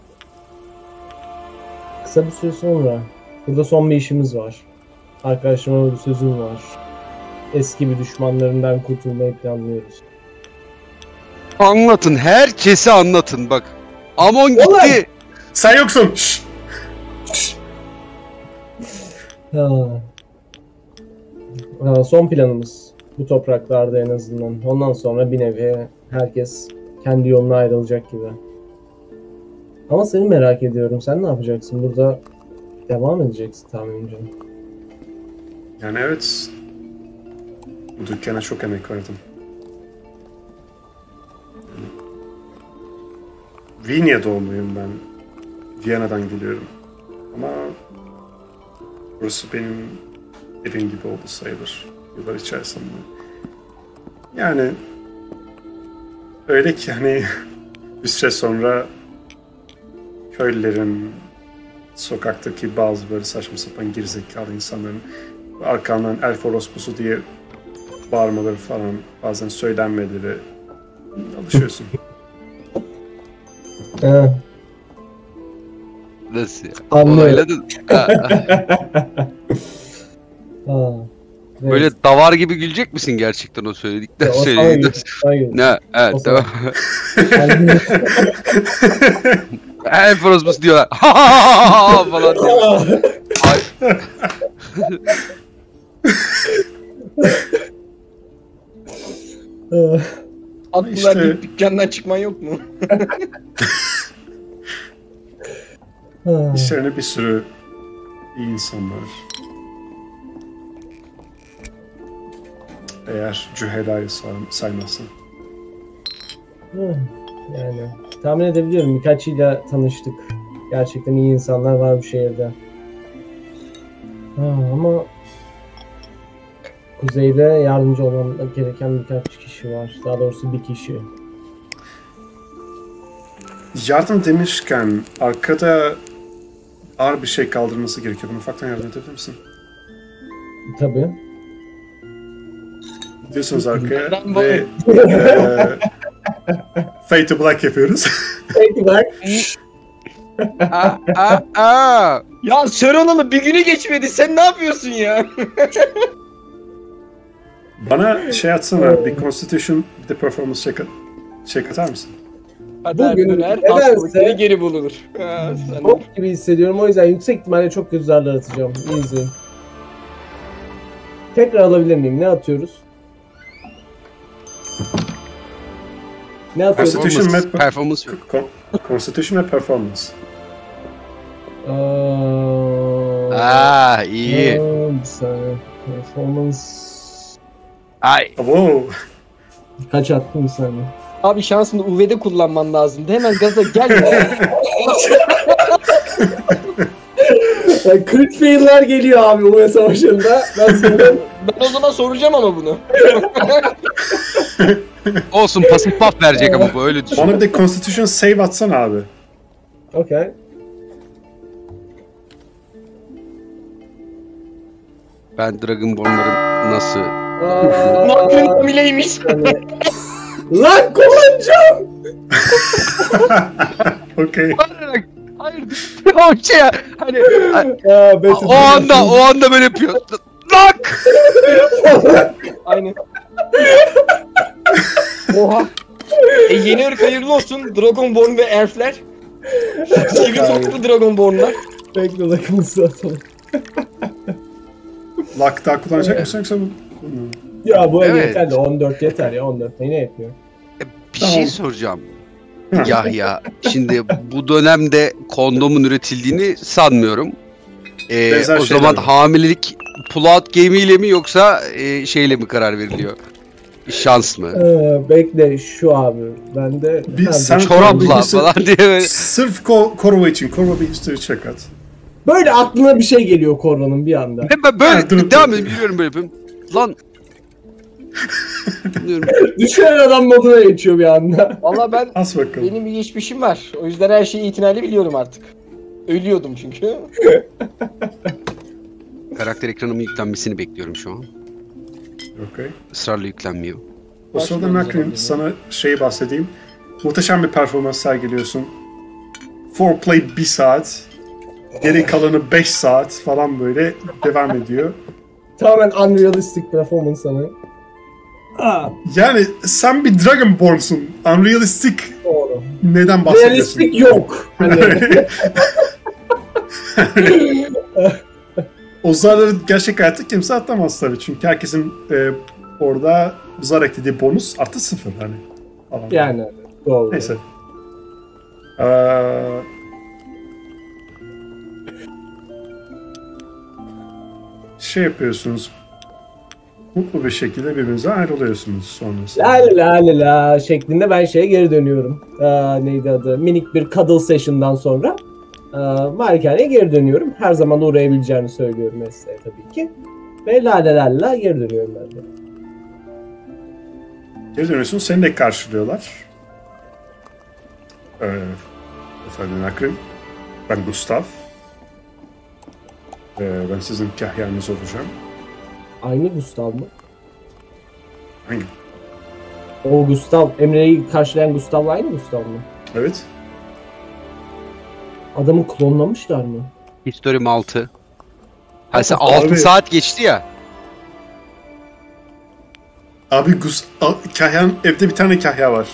Kısa bir süre sonra. Burada son bir işimiz var. Arkadaşlarıma bir sözüm var. Eski bir düşmanlarından kurtulmayı planlıyoruz. Anlatın. Herkese anlatın bak. Amon gitti. Ulan! Sen yoksun. Şşş. Son planımız bu topraklarda en azından. Ondan sonra bir nevi herkes kendi yoluna ayrılacak gibi. Ama seni merak ediyorum. Sen ne yapacaksın? Burada devam edeceksin tahminimce. Yani evet. Bu dükkana çok emek verdim. Vinya doğumluyum ben. Viyana'dan geliyorum. Ama burası benim evim gibi oldu sayılır. Yıllar içerisinde. Yani öyle ki hani bir süre sonra köylülerin, sokaktaki bazı böyle saçma sapan gerizekalı insanların arkamdan elf orospusu diye bağırmaları falan, bazen söylenmeleri, alışıyorsun. Nasıl ya? Anlıyorum. Onayladın. Böyle davar gibi gülecek misin gerçekten o söyledikten söylediğinden? Ne? Evet tamam. Elf orospusu diyorlar. Falan diyorlar. Atlılar İşte- deyip dükkandan çıkman yok mu? İşlerine bir sürü İyi insanlar. Eğer Cühela'yı saymazsan. Yani tahmin edebiliyorum, birkaçıyla tanıştık. Gerçekten iyi insanlar var bu şehirde. Ama kuzeyde yardımcı olmam gereken birkaç kişi var. Daha doğrusu bir kişi. Yardım demişken arkada ağır bir şey kaldırması gerekiyor. Bunu ufaktan yardım edebilir misin? Tabii. Gidiyorsunuz arkaya Ben ve Fade to Black yapıyoruz. Peki bak. Ya Söronalı bir günü geçmedi. Sen ne yapıyorsun ya? Bana şey atsana, bir Constitution, bir de Performance check atar mısın? Hatta Bugün döner, nedense- hastalıkları geri bulunur. Sen Bok gibi hissediyorum, o yüzden yüksek ihtimalle çok kötü zarlar atacağım. İyi izleyin. Tekrar alabilir miyim? Ne atıyoruz? Ne atıyoruz? Constitution ve Performans yok. Constitution ve Performance. İyi. Bir saniye. Performance... Ay. Wow. Kaç attın bir saniye? Abi şansını UV'de kullanman lazımdı. Hemen gaza gelme. Yani crit fail'ler geliyor abi UV savaşında. Ben o zaman soracağım ama bunu. Olsun, pasif buff verecek ama bu, öyle düşün. Bana bir de Constitution save atsana abi. Okay. Ben Dragonborn'ların nasıl... Nakrin hamileymiş. Lan kullanacağım! Okay. Hayır. O şey ya, hani o anda böyle yapıyor. Lak! Aynen. Oha. Yeni ırk hayırlı olsun. Dragonborn ve Elfler. Sivri toplu Dragonbornlar. Bekle lakımızı atalım. Luck daha kullanacak mısın yoksa bu? Ya bu Evet. yeter de 14 yeter ya, 14 ne yetmiyor. Bir Tamam. şey soracağım. Ya şimdi bu dönemde kondomun üretildiğini sanmıyorum. Benzer O şeyler zaman var. hamilelik pull-out gemiyle mi yoksa şeyle mi karar veriliyor? Şans mı? Bekle şu abi. Ben de Sen Çorapla bilgisi- falan diye böyle. Sırf Korova için. Korova bir history check at. böyle aklına bir şey geliyor Korvan'ın bir anda. Ben böyle Ha, dur. devam edip yürüyorum böyle yapıyorum. Lan. Diyorum, Düşünen adam moduna geçiyor bir anda. Valla As bakalım. benim bir geçmişim var. O yüzden her şeyi itinayla biliyorum artık. Ölüyordum çünkü. karakter ekranımın yüklenmesini bekliyorum şu an. Okay. Israrla yüklenmiyor. O sırada Nakrin sana şeyi bahsedeyim. Muhteşem bir performans sergiliyorsun. Foreplay 1 saat. Geri kalanı 5 saat falan böyle devam ediyor. Tamamen unrealistic performance sana. Yani sen bir Dragonborn'sun. Unrealistic Doğru. neden bahsediyorsun? Realistik yok. Hani O zarları gerçek hayatta kimse atamaz tabii. Çünkü herkesin orada zar eklediği bonus artı 0 hani. Falan. yani doğru. Neyse. Şey yapıyorsunuz. Mutlu bir şekilde birbirinize ayrılıyorsunuz sonrasında. La la la la şeklinde ben şeye geri dönüyorum. Neydi adı? Minik bir cuddle session'dan sonra malikaneye geri dönüyorum. Her zaman uğrayabileceğini söylüyorum mesleğe tabii ki. Ve la la la la geri dönüyorum ben de. Geri dönüyorsun, seni de karşılıyorlar. Efendim Nakrin, ben Gustav. Ben sizin kahyanız olacağım. Aynı Gustav mı? Hangi? O Gustav, Emre'yi karşılayan Gustav'la aynı Gustav mı? Evet. Adamı klonlamışlar mı? History 6. Hani sen Abi. 6 saat geçti ya. Abi kahyan, evde bir tane kahya var.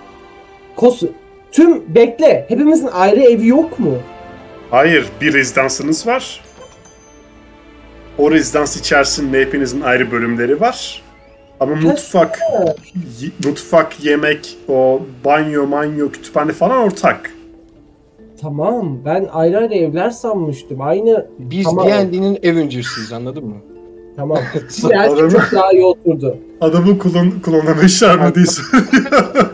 Bekle, hepimizin ayrı evi yok mu? Hayır, bir rezidansınız var. O rezidans içerisinde hepinizin ayrı bölümleri var. Ama mutfak, yemek, o banyo, kütüphane falan ortak. tamam. Ben ayrı ayrı evler sanmıştım. Aynı Biz Tamam. D&D'nin Avengers'ıyız, anladın mı? tamam. Yani çok daha iyi oturdu. Adamı klonlamışlar mı diye soruyor.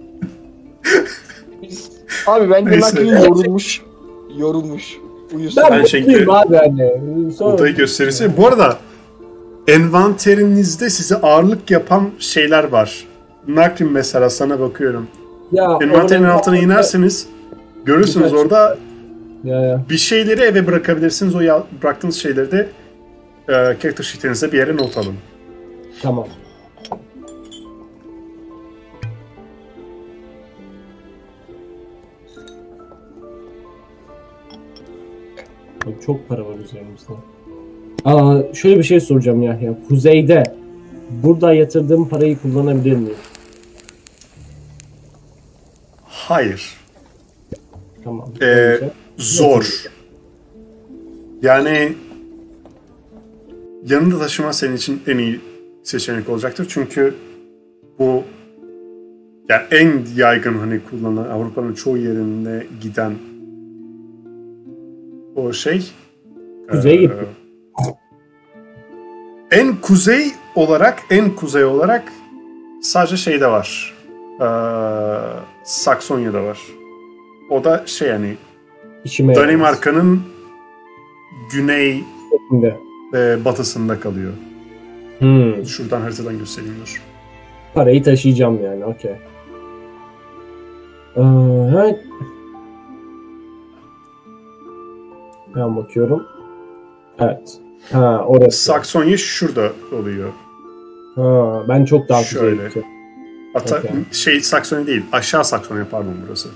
Abi bence Neyse. Nakri yorulmuş. Uyusun. Ben Ben mutluyum abi hani. Sonra... Odayı gösterirse. Bu arada envanterinizde size ağırlık yapan şeyler var. Nakrim mesela, sana bakıyorum. Ya, Envanterin orada- altına inerseniz görürsünüz Güzel. orada Ya. bir şeyleri eve bırakabilirsiniz. O bıraktığınız şeyleri de character sheet'inizde bir yere not alın. Tamam. Bak, çok para var üzerimizde. Şöyle bir şey soracağım Yahya. Kuzeyde burada yatırdığım parayı kullanabilir miyim? Hayır. Tamam. Zor. Yani yanında taşıma senin için en iyi seçenek olacaktır. Çünkü bu yani en yaygın hani kullanılan, Avrupa'nın çoğu yerinde giden o şey. Kuzeye gitti. En kuzey olarak sadece şeyde var. Saksonya'da var. O da şey yani İşime Danimarka'nın güney yaramaz. ve batısında kalıyor. Hmm. Şuradan haritadan göstereyim dur. Parayı taşıyacağım yani. Okey. Evet. Ben bakıyorum. Evet. Ha, orası. Saksonya şurada oluyor. Ha, ben çok daha Şöyle. kuzeye gittim. Hatta Okey. Saksonya değil, aşağı Saksonya pardon burası.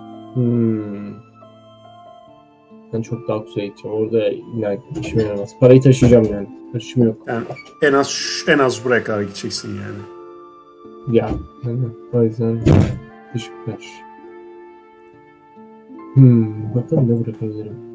Ben çok daha kuzeye gideceğim. Orada yine işime yaramaz. Parayı taşıyacağım yani. Taşım yok. Yani en az buraya kadar gideceksin yani. Ya. O yüzden teşekkürler. Bakalım ne bırakabilirim.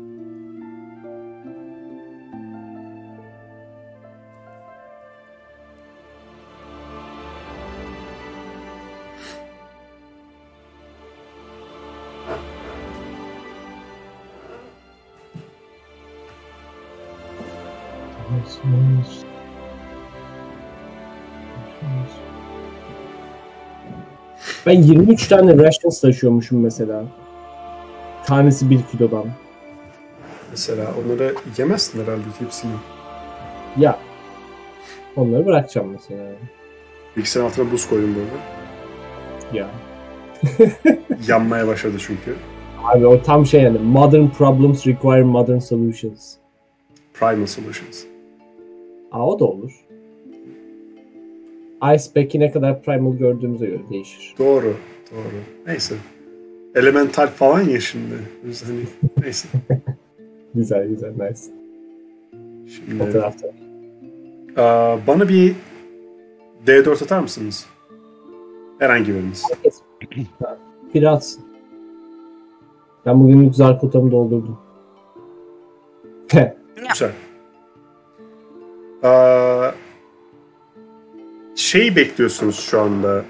Ben 23 tane rations taşıyormuşum mesela. Tanesi 1 kilodan. Mesela onları yemezsin herhalde hepsini. Ya. Onları bırakacağım mesela. Bilgisayarın altına buz koydum böyle. Ya. Yanmaya başladı çünkü. Abi o tam şey yani. Modern problems require modern solutions. Primal Solutions. O da olur. Icepack'i ne kadar primal gördüğümüze göre değişir. Doğru. Neyse. Elemental falan ya şimdi. Hani, neyse. Güzel nice. Şimdi, Fotoğrafta. bana bir D4 atar mısınız? Herhangi biriniz. Biri atsın. Ben bugünlük zar kotamı doldurdum. Güzel. Şeyi bekliyorsunuz şu anda.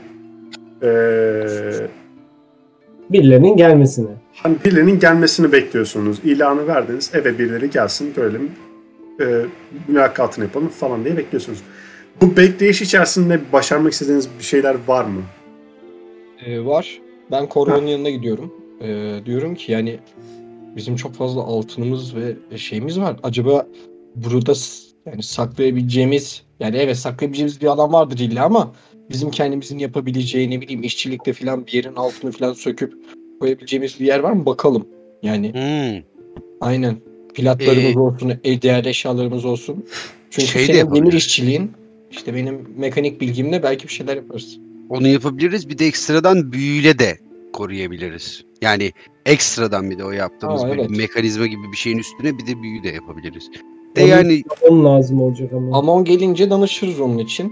Birilerinin gelmesini. Hani birilerinin gelmesini bekliyorsunuz. İlanı verdiniz. Eve birileri gelsin. Görelim. Mülakatını yapalım falan diye bekliyorsunuz. Bu bekleyiş içerisinde başarmak istediğiniz bir şeyler var mı? Var. Ben Korvan'ın yanına gidiyorum. Diyorum ki yani bizim çok fazla altınımız ve şeyimiz var. Acaba burada yani saklayabileceğimiz, yani evet saklayabileceğimiz bir alan vardır illa ama bizim kendimizin yapabileceği, ne bileyim işçilikte falan bir yerin altını falan söküp koyabileceğimiz bir yer var mı bakalım. Yani aynen. Platlarımız olsun, değerli eşyalarımız olsun. Çünkü Şey de senin demir yapabiliriz. işçiliğin, işte benim mekanik bilgimle belki bir şeyler yaparız. Onu yapabiliriz. Bir de ekstradan büyüyle de koruyabiliriz. Yani ekstradan bir de o yaptığımız böyle evet. mekanizma gibi bir şeyin üstüne bir de büyü de yapabiliriz. De Onun yani onun lazım olacak ama. Amon gelince danışırız onun için.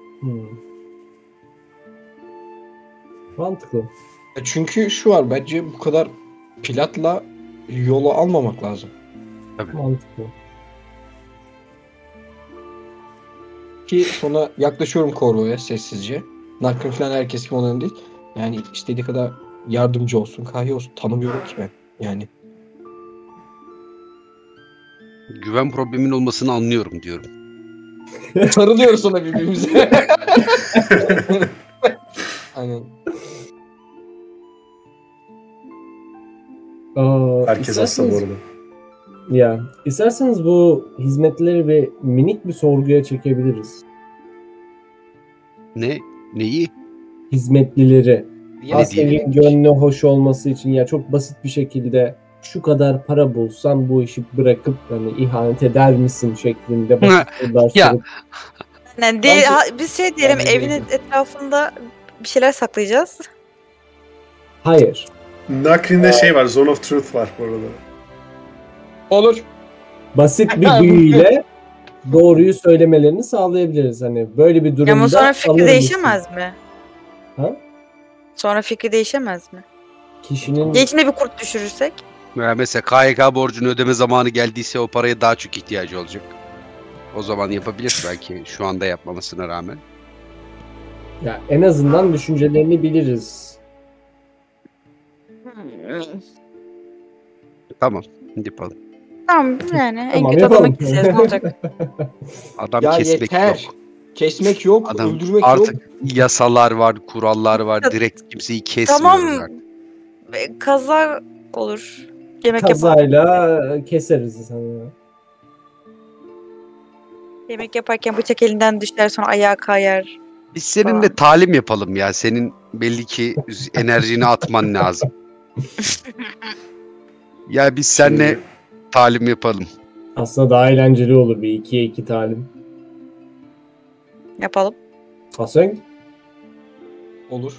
Mantıklı. Çünkü şu var, bence bu kadar platla yola almamak lazım. Mantıklı. Ki sonra yaklaşıyorum Korvo'ya sessizce. Nakrim falan herkes kim onun değil. Yani istediği kadar yardımcı olsun, kahi olsun. Tanımıyorum ki ben Yani. Güven probleminin olmasını anlıyorum diyorum. Sarılıyoruz ona birbirimize. Aynen. Herkes hasta bu arada. Ya, isterseniz bu hizmetleri bir minik bir sorguya çekebiliriz. Ne? Neyi? Hizmetlileri. Ne Asker'in diyelim? gönlü hoş olması için ya çok basit bir şekilde şu kadar para bulsan bu işi bırakıp hani ihanet eder misin şeklinde basit sorular Ya. sorup Yani biz şey diyelim, Bence evin değil. etrafında bir şeyler saklayacağız. hayır. Nakrin'de şey var, Zone of Truth var bu arada. Olur. Basit bir büyüyle doğruyu söylemelerini sağlayabiliriz. Hani böyle bir durumda Ama sonra fikri alır değişemez mısın? mi? Ha? Sonra fikri değişemez mi? Kişinin Ya içine bir kurt düşürürsek? Ya mesela KYK borcunu ödeme zamanı geldiyse o paraya daha çok ihtiyacı olacak. O zaman yapabilir belki şu anda yapmamasına rağmen. ya en azından düşüncelerini biliriz. Tamam, yapalım. Tamam yani en Tamam, kötü yapalım. adamı keseriz, ne olacak? Adam Ya kesmek yeter. yok. Kesmek yok, Adam öldürmek artık yok. yasalar var, kurallar var. Direkt kimseyi kesmiyoruz Tamam. artık. Kaza olur. Yemek yapar. Kazayla keseriz sana. Yemek yaparken bıçak elinden düşer, sonra ayağa kayar. Biz seninle talim yapalım ya. Senin belli ki enerjini atman lazım. Ya biz seninle Şimdi- talim yapalım. Aslında daha eğlenceli olur bir 2'ye 2 talim. Yapalım. Hasan? Olur.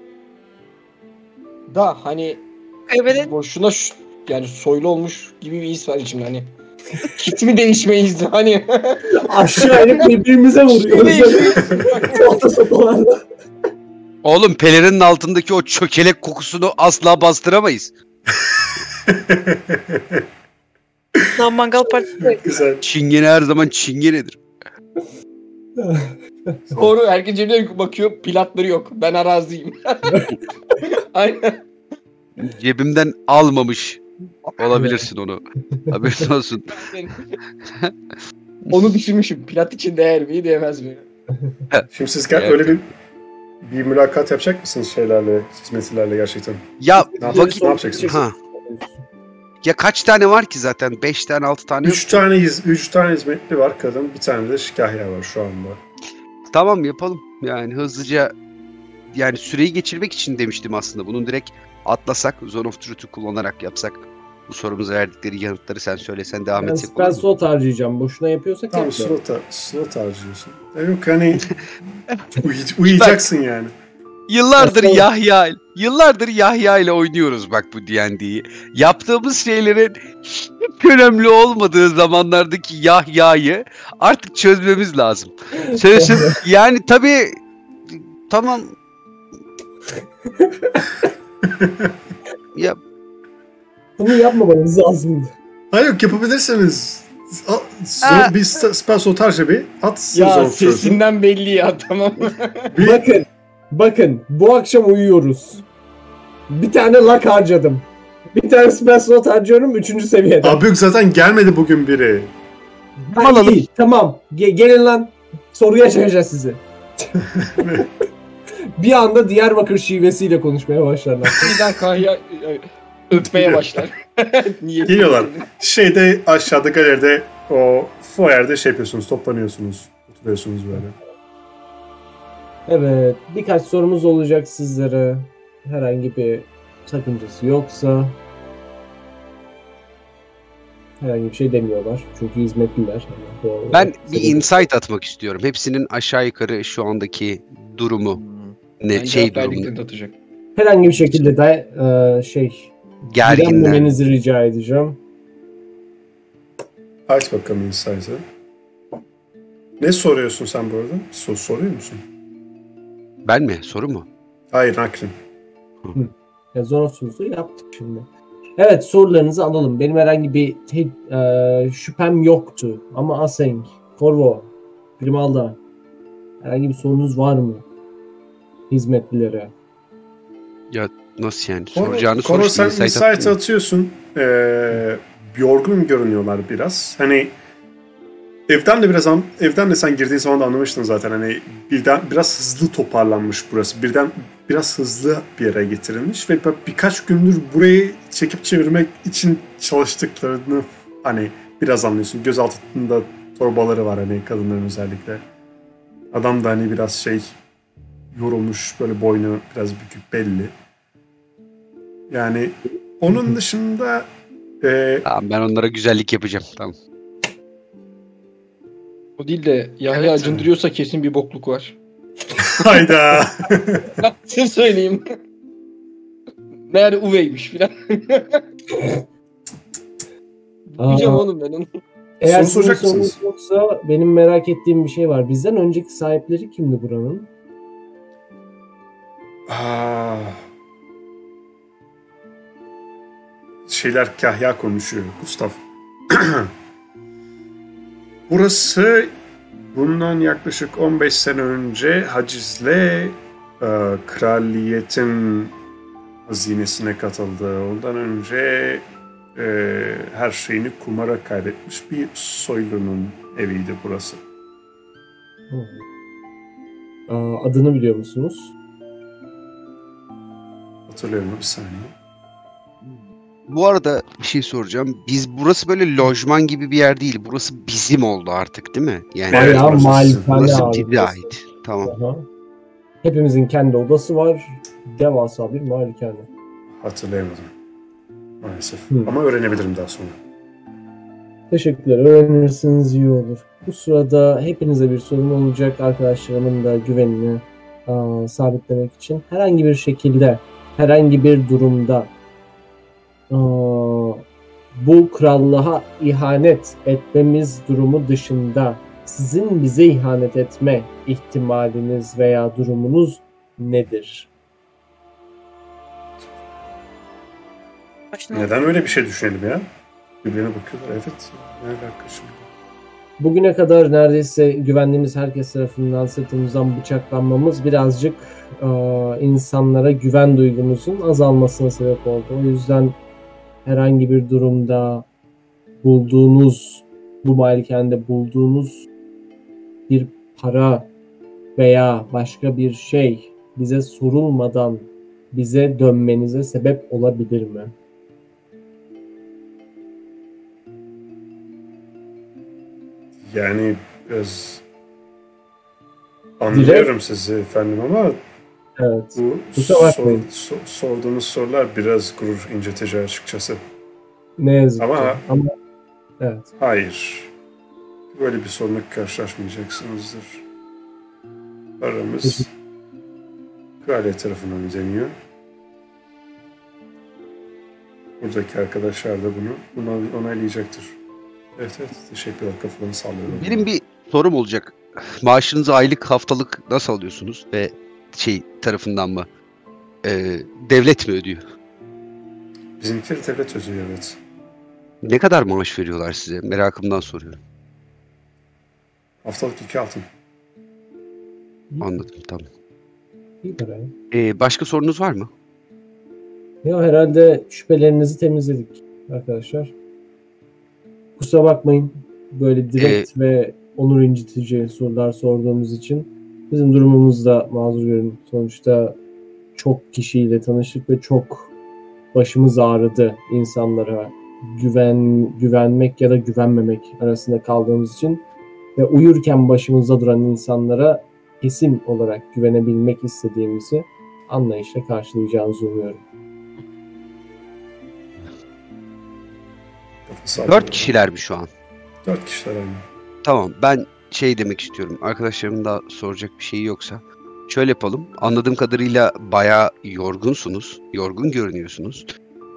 Da hani Kaybedin. boşuna yani soylu olmuş gibi bir his var içimde hani. Hiç mi değişmeyiz hani? Aşağı inip birbirimize vuruyoruz. Orta sopalarla. Oğlum pelerinin altındaki o çökelek kokusunu asla bastıramayız. Lan mangal partisi. Güzel. Çingene her zaman çingenedir. Doğru, herkes cebine bakıyor, platları yok. Ben araziyim. Aynen. Cebimden almamış olabilirsin onu. Haberin olsun. Onu düşünmüşüm. Plat için değer mi, değmez mi? Şimdi siz Evet. öyle bir mülakat yapacak mısınız şeylerle, hizmetlilerle gerçekten? Ya Ne vakit... Ne yapacaksınız? Ha. Ya kaç tane var ki zaten? 5 tane 6 tane yok. 3 tane hizmetli var kadın, bir tane de şikahya var şu anda. Tamam yapalım. Yani hızlıca yani süreyi geçirmek için demiştim aslında. Bunun direkt atlasak, Zone of Truth'u kullanarak yapsak. Bu sorumuza verdikleri yanıtları sen söylesen devam Ben etsek olur spell mu? slot harcayacağım. Boşuna yapıyorsak Tamam, yapma. slot harcıyorsun. Yok hani uyuyacaksın yani. Yıllardır Yahya ile oynuyoruz bak bu D&D'yi. Yaptığımız şeylerin hiç önemli olmadığı zamanlardaki Yahya'yı artık çözmemiz lazım. Söylesin yani tabii tamam. Ya Bunu yapmamanız lazımdı. Hayır yok, yapabilirsiniz. Aa. Bir spell slot harca bir at. Ya Zone of Truth'u. sesinden belli ya, tamam. Bakın bu akşam uyuyoruz. Bir tane luck harcadım. Bir tane spell slot harcıyorum 3. seviyede. Abi yok, zaten gelmedi bugün biri. Ha, alalım. iyi, tamam. Gelin lan. Soruya çekeceğiz sizi. Bir anda Diyarbakır şivesiyle konuşmaya başlarlar. Birden kahya öpmeye başlar. Niye? Geliyorlar. Şeyde aşağıda galeride o foyerde şey yapıyorsunuz, toplanıyorsunuz. Oturuyorsunuz böyle. Evet. Birkaç sorumuz olacak sizlere. Herhangi bir sakıncası yoksa. Herhangi bir şey demiyorlar. Çünkü hizmetliler. ben bir insight atmak istiyorum. Hepsinin aşağı yukarı şu andaki durumu ne şey durumu Atacak. Herhangi bir şekilde de gerginler. direnmemenizi rica edeceğim. Aç bakalım insight'ı. Ne soruyorsun sen bu arada? Soruyor musun? Ben mi? Soru mu? Hayır, Nakrin. Zone of Truth'u yaptık şimdi. Evet, sorularınızı alalım. Benim herhangi bir şüphem yoktu. Ama Aseng, Corvo, Grimalda herhangi bir sorunuz var mı? Hizmetlilere. Nasıl yani? Soracağını sor. Konu işte, sen insight insight atmıyor. atıyorsun. Yorgun görünüyorlar biraz. Hani evden de sen girdiğin zaman da anlamıştın zaten. Hani biraz hızlı toparlanmış burası. Biraz hızlı bir yere getirilmiş ve birkaç gündür burayı çekip çevirmek için çalıştıklarını hani biraz anlıyorsun. Göz altında torbaları var hani kadınların özellikle. Adam da hani biraz yorulmuş, böyle boynu biraz bükük belli. Yani onun dışında Tamam, ben onlara güzellik yapacağım. Tamam. O değil de Yahya acındırıyorsa kesin bir bokluk var. hayda. Size söyleyeyim. Meğer Uve'ymiş filan. Bulacağım oğlum ben onu. Eğer Soru sizin soracak sorunuz mısınız? yoksa benim merak ettiğim bir şey var. Bizden önceki sahipleri kimdi buranın? Kahya konuşuyor Gustav. Burası bundan yaklaşık 15 sene önce hacizle kraliyetin hazinesine katıldı. Ondan önce her şeyini kumara kaybetmiş bir soylunun eviydi burası. Adını biliyor musunuz? Hatırlıyorum, bir saniye. Bu arada bir şey soracağım. Burası böyle lojman gibi bir yer değil. Burası bizim oldu artık, değil mi? Yani Evet, Bayağı burası malikane burası abi. bize ait. Tamam. Aha. Hepimizin kendi odası var. Devasa bir malikane. Hatırlayamadım maalesef. Hı. Ama öğrenebilirim daha sonra. Teşekkürler. Öğrenirsiniz iyi olur. Bu sırada hepinize bir sorun olacak. Arkadaşlarımın da güvenini sabitlemek için herhangi bir şekilde, herhangi bir durumda bu krallığa ihanet etmemiz durumu dışında sizin bize ihanet etme ihtimaliniz veya durumunuz nedir? Neden öyle bir şey düşünelim ya? Birbirine bakıyorlar. Evet. Ne alaka şimdi? Bugüne kadar neredeyse güvendiğimiz herkes tarafından sırtımızdan bıçaklanmamız birazcık insanlara güven duygumuzun azalmasına sebep oldu. O yüzden herhangi bir durumda bu malikanede bulduğunuz bir para veya başka bir şey bize sorulmadan bize dönmenize sebep olabilir mi? Yani biraz anlıyorum sizi efendim ama Evet. bu Kusura bakmayın. sorduğunuz sorular biraz gurur incitici açıkçası. Ne yazık Ama- ki. Ama evet. Hayır. Böyle bir sorunla karşılaşmayacaksınızdır. Paramız kraliyet tarafından ödeniyor. Buradaki arkadaşlar da bunu onaylayacaktır. Evet, teşekkürler, kafalarını sallıyorum. Benim bir sorum olacak. Maaşınızı aylık, haftalık nasıl alıyorsunuz? Ve tarafından mı? Devlet mi ödüyor? Bizimkileri devlet ödüyor, evet. Ne kadar maaş veriyorlar size? Merakımdan soruyorum. Haftalık 2 altın. Anladım, tamam. İyi para. Başka sorunuz var mı? Ya herhalde şüphelerinizi temizledik arkadaşlar. Kusura bakmayın böyle direkt ve onur incitici sorular sorduğumuz için. Bizim durumumuzda mazur görün. Sonuçta çok kişiyle tanıştık ve çok başımız ağrıdı insanlara güvenmek ya da güvenmemek arasında kaldığımız için ve uyurken başımızda duran insanlara kesin olarak güvenebilmek istediğimizi anlayışla karşılayacağınızı umuyorum. 4 kişiler mi şu an? 4 kişiler aynı. Tamam, ben demek istiyorum. Arkadaşlarımın da soracak bir şeyi yoksa. Şöyle yapalım. Anladığım kadarıyla bayağı yorgunsunuz. Yorgun görünüyorsunuz.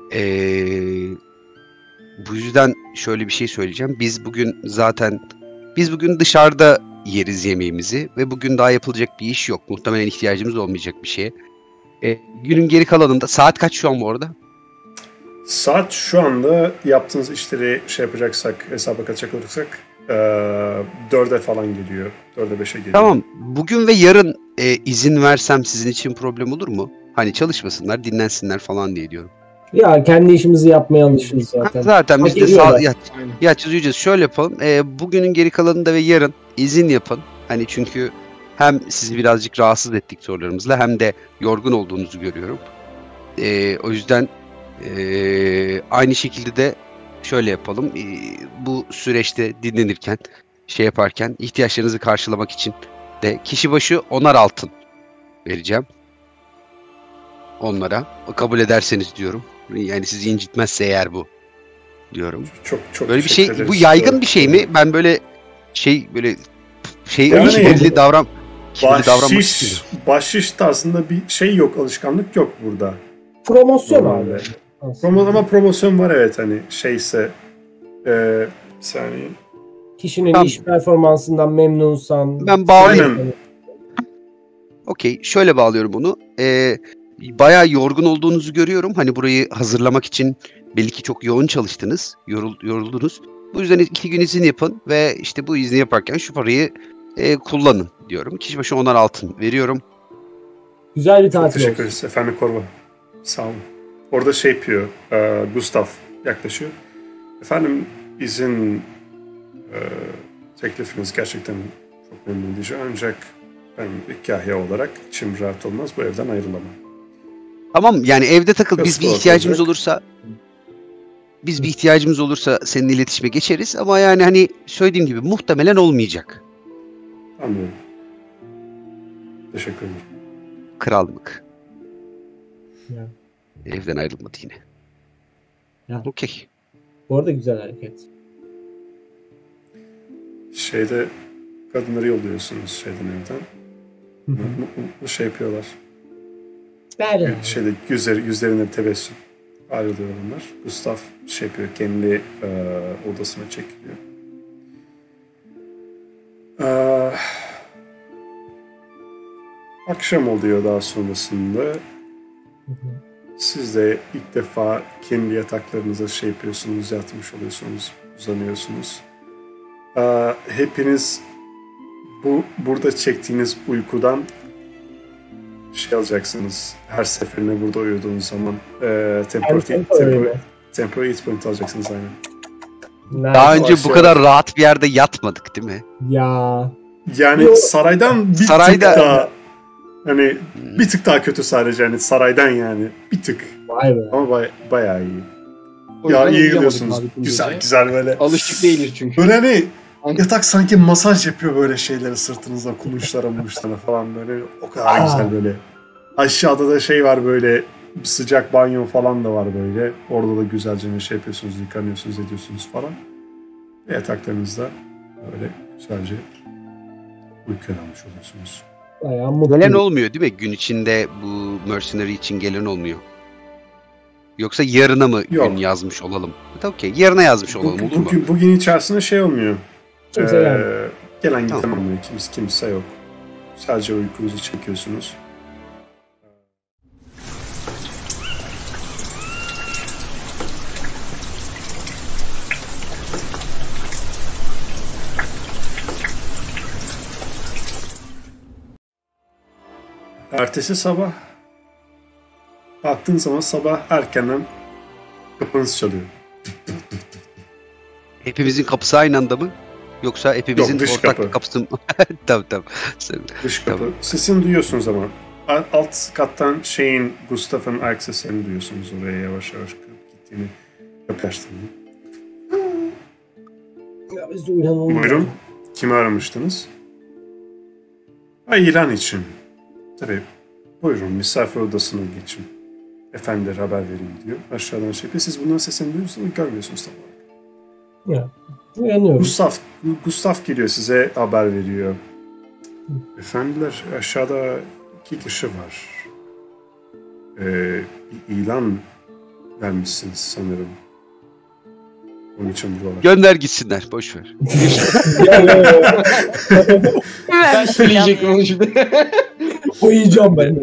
Bu yüzden şöyle bir şey söyleyeceğim. Biz bugün dışarıda yeriz yemeğimizi ve bugün daha yapılacak bir iş yok. Muhtemelen ihtiyacımız olmayacak bir şeye. Günün geri kalanında saat kaç şu an bu arada? Saat şu anda yaptığınız işleri yapacaksak, hesaba katacak olursak 4'e falan geliyor. 4'e 5'e geliyor. Tamam. Bugün ve yarın izin versem sizin için problem olur mu? Hani çalışmasınlar, dinlensinler falan diye diyorum. Ya kendi işimizi yapmaya alışırız zaten. Zaten biz de Geliyorlar. yatacağız uyuyacağız. Şöyle yapalım. Bugünün geri kalanında ve yarın izin yapın. Hani çünkü hem sizi birazcık rahatsız ettik sorularımızla hem de yorgun olduğunuzu görüyorum. O yüzden aynı şekilde de şöyle yapalım. Bu süreçte dinlenirken, şey yaparken ihtiyaçlarınızı karşılamak için de kişi başı 10'ar altın vereceğim. Onlara. Kabul ederseniz diyorum. Yani sizi incitmezse eğer bu diyorum. Çok Böyle bir şey, teşekkür bu ederiz. yaygın bir şey mi? Ben böyle Yani- kibirli davranmak istiyorum. Bahşiş tarzında bir şey yok, alışkanlık yok burada. Promosyon Normalde. abi. Aslında. Ama promosyon var evet hani şeyse bir saniye. Kişinin Tamam. iş performansından memnunsan. Ben bağlayayım. Aynen. Okey. Şöyle bağlıyorum bunu. Bayağı yorgun olduğunuzu görüyorum. Hani burayı hazırlamak için belli ki çok yoğun çalıştınız. Yoruldunuz. Bu yüzden 2 gün izin yapın ve işte bu izni yaparken şu parayı kullanın diyorum. Kişi başı 10'ar altın veriyorum. Güzel bir Çok tatil teşekkür olsun. ederiz efendim Korva. Sağ olun. Orada şey yapıyor, Gustav yaklaşıyor. Efendim izin teklifiniz gerçekten çok memnun edici. Ancak ben bir kahya olarak içim rahat olmaz. Bu evden ayrılamam. Tamam yani evde takıl. Biz bir Nasıl ihtiyacımız olacak? olursa seninle iletişime geçeriz ama yani hani söylediğim gibi muhtemelen olmayacak. Anlıyorum. Teşekkür ederim. Krallık. Ya. Evden ayrılmadı yine. Ya. Okey. Bu arada güzel hareket. Şeyde kadınları yolluyorsunuz şeyden evden. Bu şey yapıyorlar. Böyle. Şeyde yüzlerinde bir tebessüm. Ayrılıyor onlar. Gustav şey yapıyor. Kendi odasına çekiliyor. Akşam oluyor daha sonrasında. Siz de ilk defa kendi yataklarınıza şey yapıyorsunuz, yatmış oluyorsunuz, uzanıyorsunuz. Hepiniz burada çektiğiniz uykudan şey alacaksınız. Her seferinde burada uyuduğunuz zaman temporary hit point alacaksınız aynen. Daha önce Yavaş bu yavaş. kadar rahat bir yerde yatmadık değil mi? Ya. Yani Yo- saraydan bir tık daha hani bir tık daha kötü sadece yani saraydan yani bir tık Vay be. ama bayağı iyi. O Ya yüzden iyi uyuyamadım gidiyorsunuz. abi bu Güzel gece. güzel böyle. Alışık değiliz çünkü. Böyle hani yatak sanki masaj yapıyor böyle şeyleri sırtınıza, kulunçlara, falan böyle. O kadar güzel böyle. Aşağıda da şey var böyle sıcak banyo falan da var böyle. Orada da güzelce şey yapıyorsunuz, yıkanıyorsunuz, ediyorsunuz falan. Ve yataklarınızda böyle güzelce uykuya dalmış oluyorsunuz. Bayağı mutlu. Gelen olmuyor değil mi? Gün içinde bu mercenary için gelen olmuyor. Yoksa yarına mı Yok. gün yazmış olalım? Okey. Yarına yazmış olalım olur mu? Bugün içerisinde şey olmuyor. Kimse gelmiyor. Gelen giden Tamam. olmuyor. Kimse yok. Sadece uykunuzu çekiyorsunuz. Ertesi sabah baktığın zaman sabah erkenden kapınız çalıyor. Hepimizin kapısı aynı anda mı? Yoksa hepimizin Yok, dış ortak kapı. kapısı mı? Tamam. Dış kapı. Tamam. Sesini duyuyorsunuz ama. Alt kattan Gustav'ın ayak seslerini duyuyorsunuz oraya yavaş yavaş gittiğini, kapı açtığını. Ya biz de uyanalım. Buyurun. Kimi aramıştınız? İlan için. Tabii. Buyurun misafir odasına geçin. Efendiler haber vereyim diyor. Aşağıdan şey yapıyor. Siz bunların sesini duyuyorsunuz ama görmüyorsunuz tam olarak. Ya. Uyanıyoruz. Gustav geliyor size haber veriyor. Efendiler aşağıda 2 kişi var. Bir ilan vermişsiniz sanırım. Onun için buralar. Gönder gitsinler. Boş ver. Ben söyleyecektim onu şimdi. Uyuyacağım ben.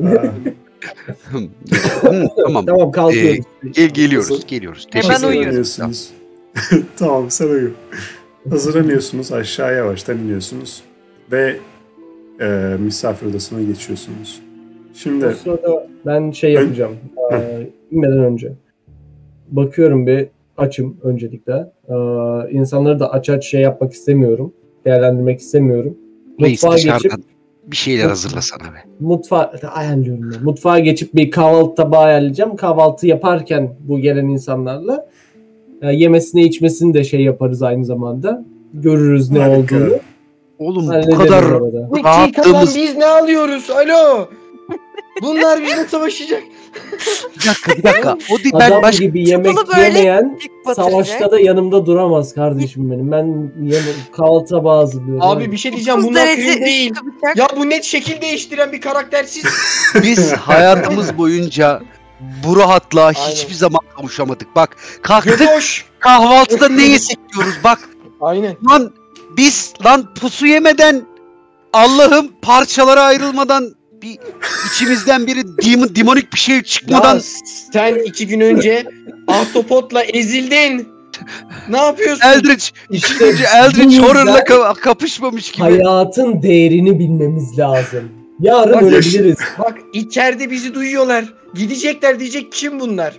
Tamam. Tamam kalkıyoruz. Geliyoruz. Hemen Teşekkür uyuyorum. Hazırlanıyorsunuz. Tamam sen uyu. Hazırlanıyorsunuz. Aşağı yavaştan iniyorsunuz. Ve misafir odasına geçiyorsunuz. Şimdi O sırada ben şey yapacağım. İnmeden önce. Bakıyorum bir açım öncelikle. İnsanları da aç şey yapmak istemiyorum. Değerlendirmek istemiyorum. Reis Mutfağa dışarıdan geçip bir şeyler hazırlasana be. ayarlıyorum ben. Mutfağa geçip bir kahvaltı tabağı ayarlayacağım. Kahvaltı yaparken bu gelen insanlarla yemesini içmesini de şey yaparız aynı zamanda. Görürüz ne Harika. olduğunu. Oğlum bu Hallederiz kadar arada. rahatlığımız... biz ne alıyoruz? Alo. Bunlar bizle savaşacak. Bir dakika. O değil, ben Adam başka... gibi yemek Çubuğu böyle yemeyen dik batıracak. savaşta da yanımda duramaz kardeşim benim. Ben kahvaltı tabağı hazırlıyorum. Abi bir şey diyeceğim. 30 Bunlar derece film değil. üstü bıçak. Ya bu net şekil değiştiren bir karaktersiz. Biz hayatımız boyunca bu rahatlığa Aynen. hiçbir zaman kavuşamadık. Bak kalktık Götoş. kahvaltıda ne yesek diyoruz bak. Aynen. Lan pusu yemeden Allah'ım parçalara ayrılmadan bir içimizden biri demonik bir şey çıkmadan Ya sen 2 gün önce ahtapotla ezildin. Ne yapıyorsun? Eldritch İşte Eldritch bu yüzden Horror'la kapışmamış gibi. hayatın değerini bilmemiz lazım. Yarın Bak, ölebiliriz. Bak içeride bizi duyuyorlar. Gidecekler diyecek kim bunlar?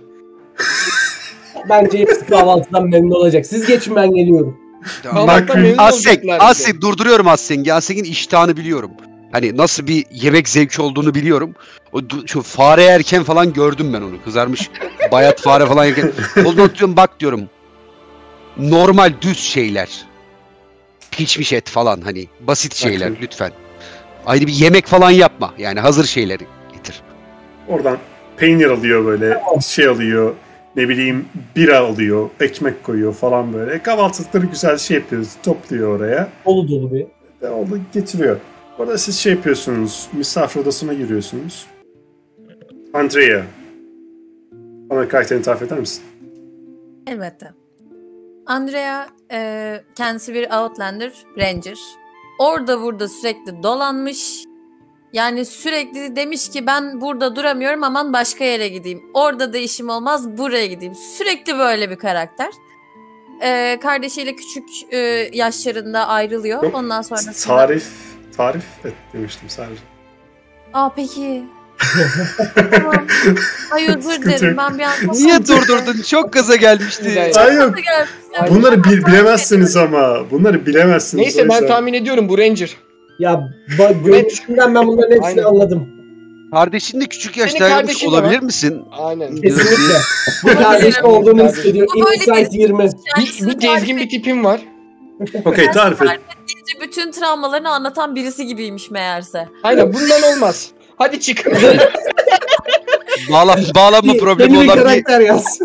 Bence hepsi kahvaltıdan memnun olacak. Siz geçin ben geliyorum. Kahvaltıdan memnun olacaklar bize. Asek durduruyorum Aseng'i. Aseng'in iştahını biliyorum. Hani nasıl bir yemek zevki olduğunu biliyorum. Şu fare yerken falan gördüm ben onu. Kızarmış bayat fare falan yerken. Onu diyorum bak diyorum. Normal düz şeyler. Pişmiş et falan hani. Basit şeyler Bakın. lütfen. Ayrı bir yemek falan yapma. Yani hazır şeyleri getir. oradan peynir alıyor böyle, şey alıyor, ne bileyim bira alıyor, ekmek koyuyor falan böyle. Kahvaltılıkları güzel şey yapıyoruz, topluyor oraya. Dolu dolu bir. Ve onu getiriyor. Orada siz şey yapıyorsunuz, misafir odasına giriyorsunuz. Andrea, bana karakterini tarif eder misin? Elbette. Andrea kendisi bir Outlander Ranger. Orada burada sürekli dolanmış. Yani sürekli demiş ki ben burada duramıyorum, aman başka yere gideyim. Orada da işim olmaz, buraya gideyim. Sürekli böyle bir karakter. Kardeşiyle küçük yaşlarında ayrılıyor. Yok, Ondan sonrasında... Tarif et demiştim sadece. Peki. Tamam. Ay özür Sıkıntı dilerim, yok. ben bir an... Niye durdurdun? Çok gaza gelmişti. Ay yok, Gelmiş. bunları bilemezsiniz ama. Bunları bilemezsiniz. Neyse O ben yüzden. tahmin ediyorum bu Ranger. Ya görüşümden ben bunların hepsini Aynen. anladım. Kardeşin de küçük yaşta kardeşin de olabilir var. misin? Aynen. Kesinlikle. Bu kardeş olduğumu Kardeşim. hissediyor. Bu böyle Insight 20. Bir gezgin bir tipim var. Okey, tarif et. Deyince bütün travmalarını anlatan birisi gibiymiş meğerse. Aynen bundan olmaz. Hadi çık. Bağlanma problemi Yeni bir olan bir... karakter yaz.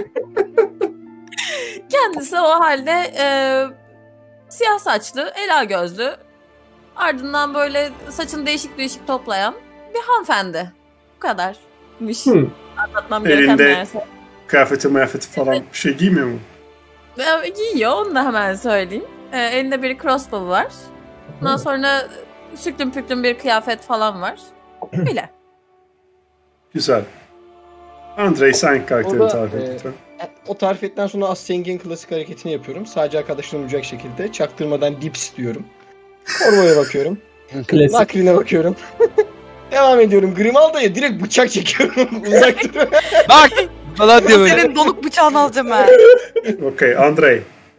Kendisi o halde siyah saçlı, ela gözlü, ardından böyle saçını değişik değişik toplayan bir hanımefendi. Bu kadarmış. Anlatmam gereken Elinde meğerse. kıyafeti falan bir şey giymiyor mu? Giyiyor, onu da hemen söyleyeyim. Elinde bir crossbow var. Ondan sonra süklüm püklüm bir kıyafet falan var. Öyle. Güzel. Andrei, sen karakterini Orada, tarif et lütfen. O tarifetten sonra Asseng'in klasik hareketini yapıyorum. Sadece arkadaşlarım olacak şekilde. Çaktırmadan dips diyorum. Korvo'ya bakıyorum. Klasik. Nakrin'e bakıyorum. Devam ediyorum. Grimalda'ya direkt bıçak çekiyorum. Uzak dur. Bak! Falan diyor böyle. Senin doluk bıçağını alacağım ha. Okey, Andrei.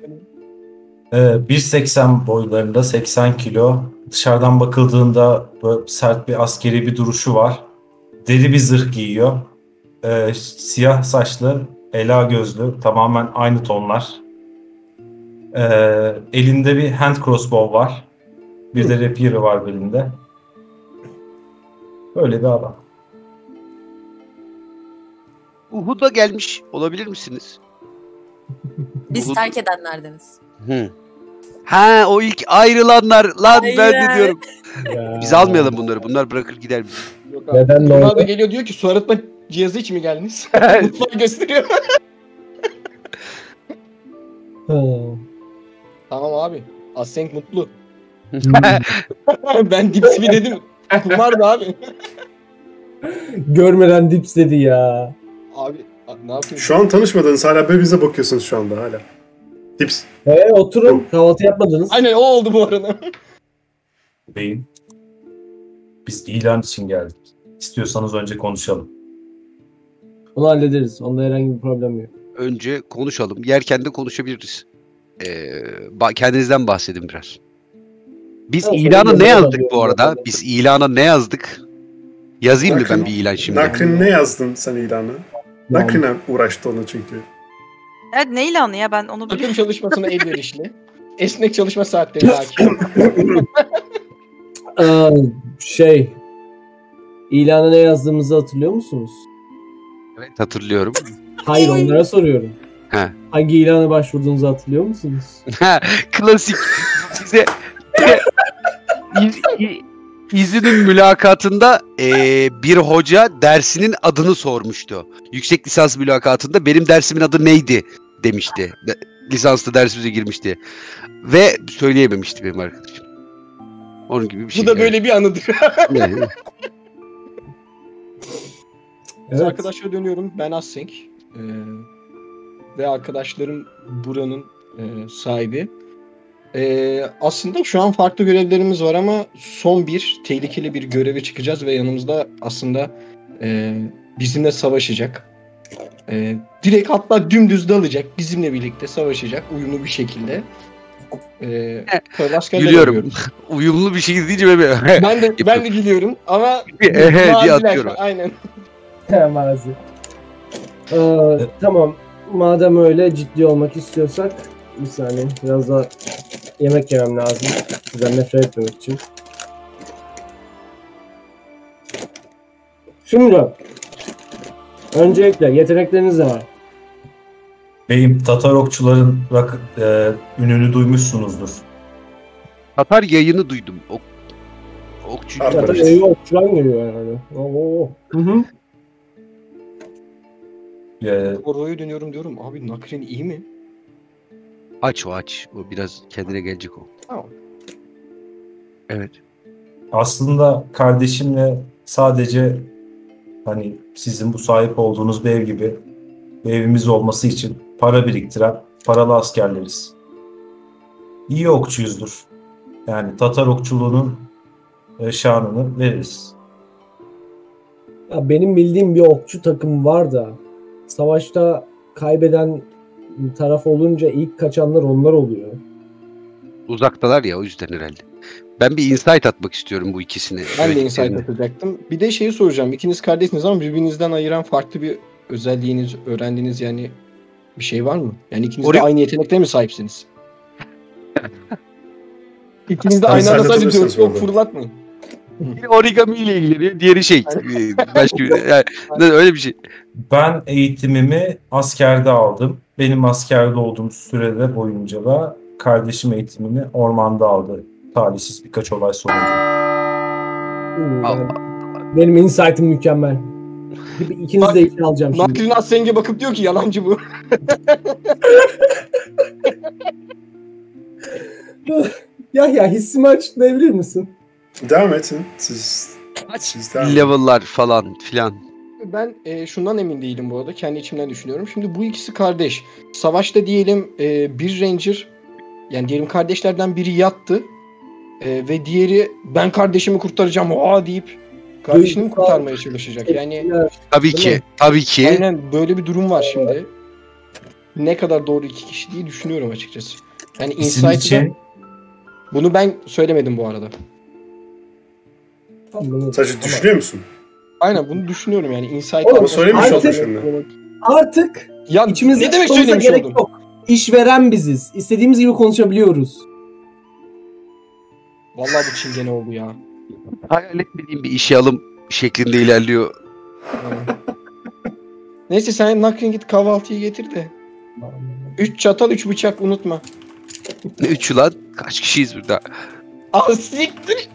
1.80 boylarında, 80 kilo. Dışarıdan bakıldığında böyle sert bir askeri bir duruşu var. Deri bir zırh giyiyor. Siyah saçlı, ela gözlü, tamamen aynı tonlar. Elinde bir hand crossbow var. Bir de rapier'i var belinde. Böyle bir adam. Uhud'a gelmiş olabilir misiniz? Biz Uhud- terk edenlerdeniz. Hı. Ha o ilk ayrılanlar lan ben de Aynen. diyorum. Ya. Biz almayalım bunları. Bunlar bırakır gider bizi. Yok abi. Neden ne Grimald'a oldu? geliyor diyor ki su arıtma cihazı için mi geldiniz? Mutfağı gösteriyor. Tamam abi. Asseng mutlu. Ben dipsimi dedim. Kumardı abi. Görmeden dips dedi ya. Abi ne yapayım? Şu an tanışmadınız, hala birbirinize bakıyorsunuz şu anda hala. Tips. Oturun. Kahvaltı yapmadınız. Aynen o oldu bu arada. Beyin. Biz ilan için geldik. İstiyorsanız önce konuşalım. Onu hallederiz. Onda herhangi bir problem yok. Önce konuşalım. Yerken de konuşabiliriz. Kendinizden bahsedin biraz. Biz Evet, ilana sonra ne yazdık alıyorum, bu arada? bakalım. Biz ilana ne yazdık? Yazayım mı ben bir ilan şimdi? Nakrin ne yazdın sen ilanı? Nakrin'e uğraştı onu çünkü. Evet, ne ilanı ya, ben onu Takım çalışmasına elverişli. Esnek çalışma saatleri hakim. İlana ne yazdığımızı hatırlıyor musunuz? Evet, hatırlıyorum. Hayır, onlara soruyorum. He. Hangi ilana başvurduğunuzu hatırlıyor musunuz? Klasik. Size İzmir'in mülakatında bir hoca dersinin adını sormuştu. Yüksek lisans mülakatında benim dersimin adı neydi demişti. Lisanslı dersimize girmişti. Ve söyleyememişti benim arkadaşım. Onun gibi bir şey. Bu da böyle bir anıdır. Yani. Biz Evet. arkadaşlara dönüyorum. Ben Assink. Ve arkadaşlarım buranın sahibi. Aslında şu an farklı görevlerimiz var ama son bir tehlikeli bir göreve çıkacağız ve yanımızda aslında bizimle savaşacak. Direkt hatta dümdüz dalacak. Bizimle birlikte savaşacak uyumlu bir şekilde. Gülüyorum. Uyumlu bir şey deyince böyle. ben de gülüyorum ama diye maziler, atıyorum. aynen. Mazi. Tamam. Madem öyle ciddi olmak istiyorsak bir saniye biraz daha yemek yemem lazım. Sizden nefret etmemek için. Şimdi öncelikle yetenekleriniz de var. Beyim, Tatar okçuların ününü duymuşsunuzdur. Tatar yayını duydum. Okçu. Tatar Zaten Evet. evi okçudan geliyor herhalde. Oo. Hı. Oraya dönüyorum diyorum. Abi Nakrin iyi mi? Aç. O biraz kendine gelecek o. Tamam. Evet. Aslında kardeşimle sadece hani sizin bu sahip olduğunuz bir ev gibi bir evimiz olması için para biriktiren paralı askerleriz. İyi okçuyuzdur. Yani Tatar okçuluğunun şanını veririz. Ya benim bildiğim bir okçu takım var da savaşta kaybeden taraf olunca ilk kaçanlar onlar oluyor. Uzaktalar ya, o yüzden herhalde. Ben bir insight atmak istiyorum bu ikisine. Ben de insight atacaktım. Bir de şeyi soracağım. İkiniz kardeşsiniz ama birbirinizden ayıran farklı bir özelliğiniz, öğrendiğiniz yani bir şey var mı? Yani ikiniz de aynı yeteneklere mi sahipsiniz? İkiniz de aynı anda sadece atabilirsiniz 4 ok orada. fırlatmayın. Biri origami ile ilgileniyor, diğeri şey. Başka bir, yani, öyle bir şey. Ben eğitimimi askerde aldım. Benim askerde olduğum sürede boyunca da kardeşim eğitimini ormanda aldı. Talihsiz birkaç olay sonucu. Benim insight'ım mükemmel. İkiniz de işe alacağım şimdi. Nakrin Asseng'e bakıp diyor ki yalancı bu. Ya hissimi açıklayabilir misin? Devam edin. Siz devam edin. Level'lar falan filan. Ben şundan emin değilim bu arada. Kendi içimden düşünüyorum. Şimdi bu ikisi kardeş. Savaşta diyelim bir ranger, yani diyelim kardeşlerden biri yattı ve diğeri ben kardeşimi kurtaracağım deyip kardeşini mi kurtarmaya çalışacak? Yani Tabii ki. Tabii ki. aynen böyle bir durum var şimdi. Ne kadar doğru iki kişi diye düşünüyorum açıkçası. Yani İsim insight'ı için bunu ben söylemedim bu arada. Sadece düşünüyor musun? Aynen bunu düşünüyorum yani insight. Oğlum, Ama söylemiş Artık- oldun şimdi. Artık Ya içimizde ne demek tutmamıza söylemiş gerek oldum? yok. İşveren biziz. İstediğimiz gibi konuşabiliyoruz. Vallahi bu çingene oldu ya. Hayal etmediğim bir işe alım şeklinde ilerliyor. Neyse sen Nakrin git kahvaltıyı getir de. 3 çatal 3 bıçak unutma. Ne üçü lan? Kaç kişiyiz burada? Al siktir.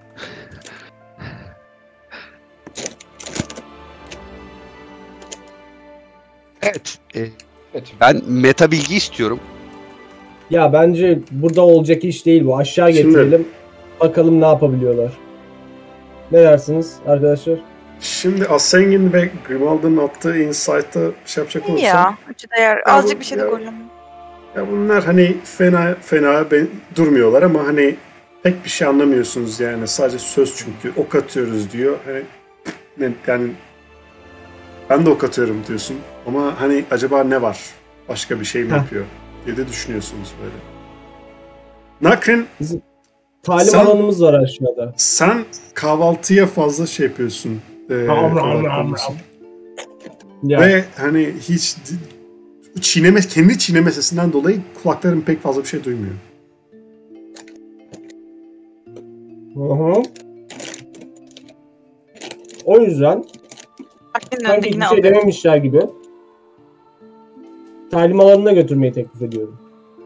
Evet. Evet. Ben meta bilgi istiyorum. Ya bence burada olacak iş değil bu. Aşağı Şimdi- getirelim. Bakalım ne yapabiliyorlar. Ne dersiniz arkadaşlar? Şimdi Asengin ve Grimald'ın attığı insight'ı şey yapacak İyi olursam. ya. Üçü de yer. Ya Azıcık bu- bir şey de ya- koyacağım. Ya bunlar hani fena durmuyorlar ama hani pek bir şey anlamıyorsunuz yani. Sadece söz çünkü. Ok atıyoruz diyor. Hani Yani ben de ok atıyorum diyorsun. Ama hani acaba ne var? Başka bir şey mi yapıyor? diye de düşünüyorsunuz böyle. Nakrin, Talim Sen- alanımız var aşağıda. sen kahvaltıya fazla şey yapıyorsun. Ya. Ve hani hiç kendi çiğneme sesinden dolayı kulakların pek fazla bir şey duymuyor. Hı. O yüzden Akden'in sanki önünde hiçbir yine şey alıyor. dememişler gibi talim alanına götürmeyi teklif ediyorum.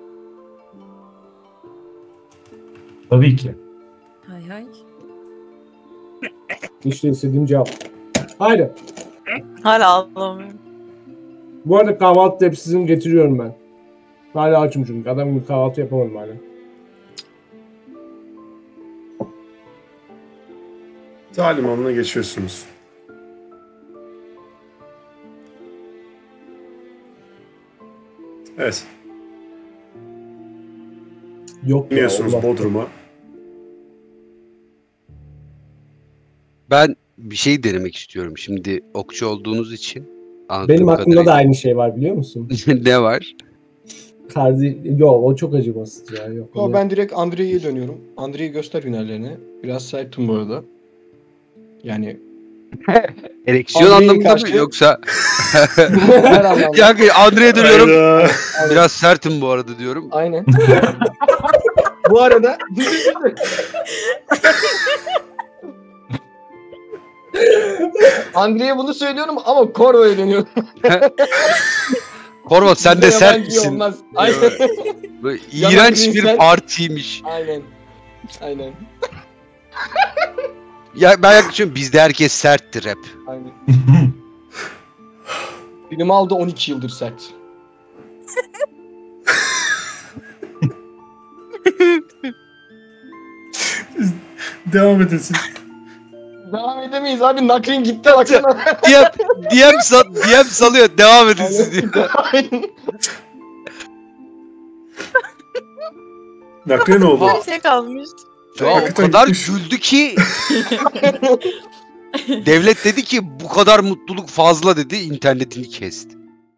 Tabii ki. Hay hay. İşte istediğim cevap. Haydi. Hala ağlamıyorum. Bu arada kahvaltı tepsisini getiriyorum ben. Hala açım çünkü. Adam gibi kahvaltı yapamadım hala. Talim alanına geçiyorsunuz. Evet. Yok ya. İniyorsunuz Allah. Bodrum'a. Ben bir şey denemek istiyorum. Şimdi okçu olduğunuz için. Benim aklımda da kadarıyla. aynı şey var biliyor musun? Ne var? Yok o çok acımasız ya. Yok. Ama ben direkt Andrei'ye dönüyorum. Andrei'yi göster hünerlerini. Biraz sertim bu arada. Yani Ereksiyon Andrei'ye anlamında mı karşı- yoksa? her anlamda. Yani Andre'ye dönüyorum. Hayda. Biraz sertim bu arada diyorum. Aynen. Bu arada Andrei'ye bunu söylüyorum ama Corvo'ya dönüyorum. Korvat sen de Bizde sert yabancı misin? olmaz. Aynen. Böyle Yabancı iğrenç bir insan- partiymiş. Aynen. Aynen. Ya ben yaklaşıyorum. Bizde herkes serttir hep. Aynen. Benim aldı 12 yıldır sert. Devam edesin. Devam edemeyiz abi. Nakrin gitti baksana. DM salıyor. Devam edin siz diye. Aynen. Nakrin oldu. Bir şey kalmış. Ya o Hakikaten kadar gitmiş. güldü ki. Devlet dedi ki bu kadar mutluluk fazla dedi. İnternetini kesti.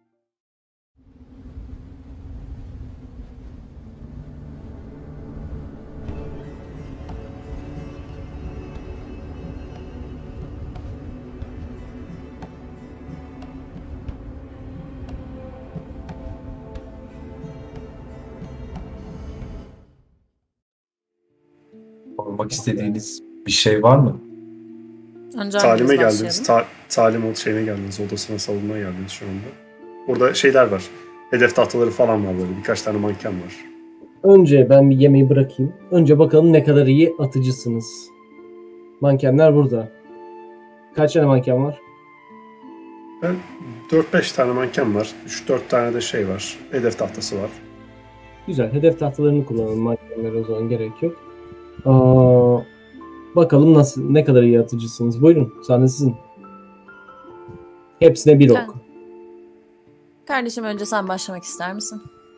Sormak istediğiniz bir şey var mı? Önce Talime hangimiz geldiniz. başlayalım? Talim şeyine geldiniz. Odasına, salonuna geldiniz şu anda. Burada şeyler var. Hedef tahtaları falan var böyle. Birkaç tane manken var. Önce ben bir yemeği bırakayım. Önce bakalım ne kadar iyi atıcısınız. Mankenler burada. Kaç tane manken var? 4-5 tane manken var. 3-4 tane de şey var. Hedef tahtası var. Güzel. Hedef tahtalarını kullanalım. Mankenlere o zaman gerek yok. Bakalım ne kadar iyi atıcısınız. Buyurun. Sahne sizin. Hepsine bir Sen- ok. Kardeşim önce sen başlamak ister misin?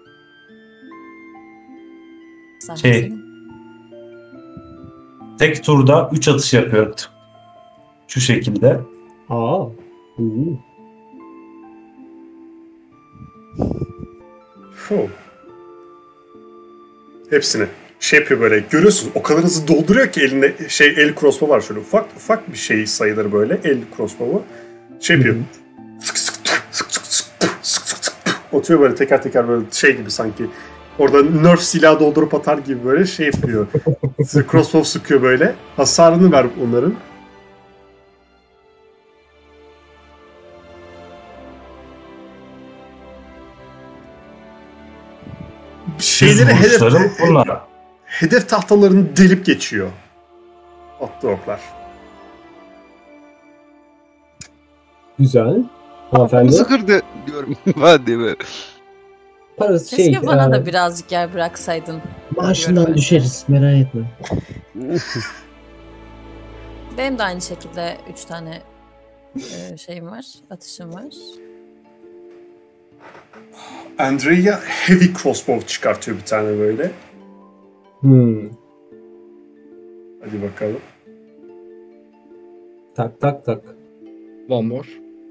Sen Şey- senin. Tek turda 3 atış yapıyorum. Şu şekilde. Aa. Fuh. Hepsini. Şey yapıyor böyle. Görüyorsunuz o kadar hızlı dolduruyor ki elinde el crossbow var şöyle ufak bir şey sayılır böyle el crossbow'u. Şey yapıyor. Atıyor böyle teker teker böyle şey gibi sanki. Orada nerf silahı doldurup atar gibi böyle şey yapıyor. Crossbow sıkıyor böyle. Hasarını ver onların. Şeyleri Vuruşlarım bunlar. hedef tahtalarını delip geçiyor. Atlı oklar. Güzel. Hanımefendi. Kafamızı kırdı diyorum ben değil mi? Parası Keşke bana da e, birazcık yer bıraksaydın. maaşından Diyorum. düşeriz. Merak etme. Benim de aynı şekilde 3 tane şeyim var. Atışım var. Andrea heavy crossbow çıkartıyor bir tane böyle. Hadi bakalım. Tak tak tak. One more.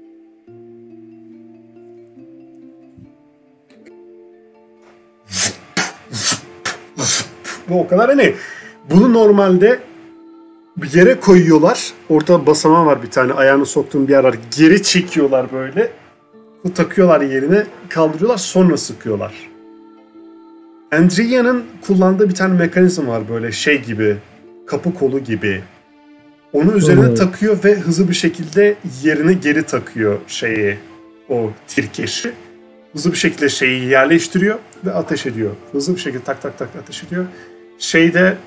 Bu o kadar hani bunu normalde bir yere koyuyorlar. Ortada basamağı var bir tane. Ayağını soktuğun bir yer var. Geri çekiyorlar böyle. Takıyorlar yerine, kaldırıyorlar, sonra sıkıyorlar. Andrea'nın kullandığı bir tane mekanizma var böyle şey gibi. Kapı kolu gibi. Onu üzerine takıyor ve hızlı bir şekilde yerine geri takıyor şeyi. O tirkeşi. Hızlı bir şekilde şeyi yerleştiriyor ve ateş ediyor. Hızlı bir şekilde tak tak tak ateş ediyor. Şeyde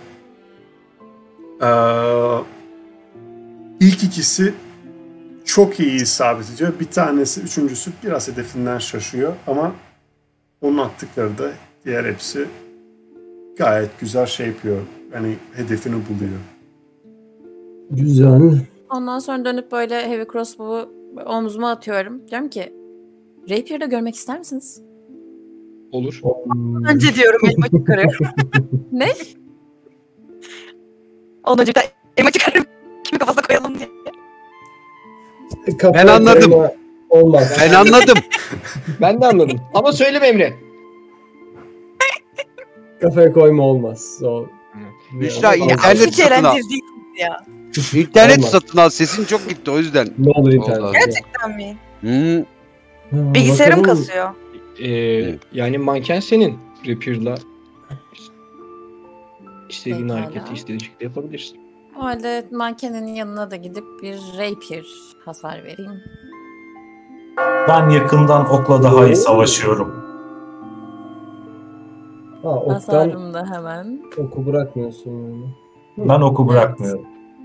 ilk ikisi çok iyi isabet ediyor. Bir tanesi, üçüncüsü biraz hedefinden şaşıyor ama onun attıkları da diğer hepsi gayet güzel şey yapıyor. Yani hedefini buluyor. Güzel. Ondan sonra dönüp böyle heavy crossbow'u omzuma atıyorum. Diyorum ki Rapier'da görmek ister misiniz? Olur. Önce diyorum elma çıkarıyorum. Ne? Ondan önce bir tane elma çıkarıyorum. Kimi kafasına koyalım diye. Kafaya Ben anladım. koyma Olmaz. Ben anladım. Ben de anladım. Ama söyleme Emre. Kafaya koyma olmaz. O... Büşra, Ya, internet Hiç satın al. eğlendirdiğiniz ya. İnternet Olmaz. satın al. Sesin çok gitti o yüzden. Ne olur internet. Olmaz. Gerçekten mi? Hı. Bilgisayarım Bakalım. kasıyor. Yani manken senin. Rapier'la istediğin Pekala. hareketi istediğin şekilde yapabilirsin. O halde mankenin yanına da gidip bir Rapier hasar vereyim. Ben yakından okla daha iyi savaşıyorum. Ha, oktan Hasarım da hemen. oku bırakmıyorsun yani. Ben oku bırakmıyorum.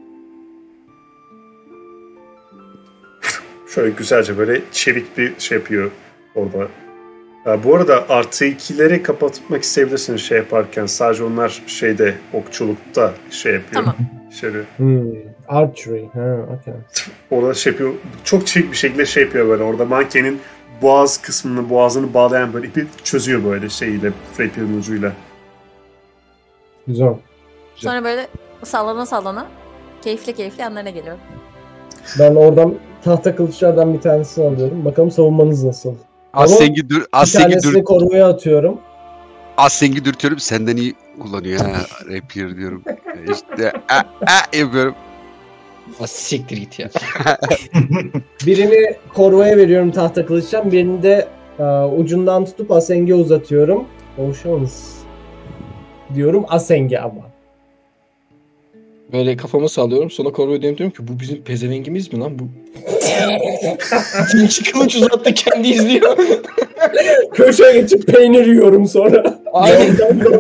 Şöyle güzelce böyle çevik bir şey yapıyor orada. Bu arada artı 2'leri kapatmak isteyebilirsiniz şey yaparken. Sadece onlar şeyde okçulukta şey yapıyor. Tamam. Şöyle, Archery. Ha, okay. orada şey yapıyor. Çok çevik bir şekilde şey yapıyor böyle. Orada mankenin boğazını bağlayan böyle ipi çözüyor böyle şeyiyle, Rapier'ın ucuyla. Güzel. Sonra böyle sallana sallana keyifli yanlarına geliyorum. Ben oradan tahta kılıçlardan bir tanesini alıyorum. Bakalım savunmanız nasıl? Assengi Bir tanesini korumaya atıyorum. Assengi dürtüyorum. Senden iyi kullanıyor ha. Rapier diyorum. İşte yapıyorum. Siktir git ya. Birini korumaya veriyorum tahta kılıçtan. Birini de ucundan tutup Aseng'e uzatıyorum. Bol şans. Diyorum Aseng'e ama. Böyle kafamı sallıyorum. Sonra korkuya diyorum ki bu bizim pezevengimiz mi lan bu? İkinci kılıç uzattı kendi izliyor. Köşeye geçip peynir yiyorum sonra. Aynen.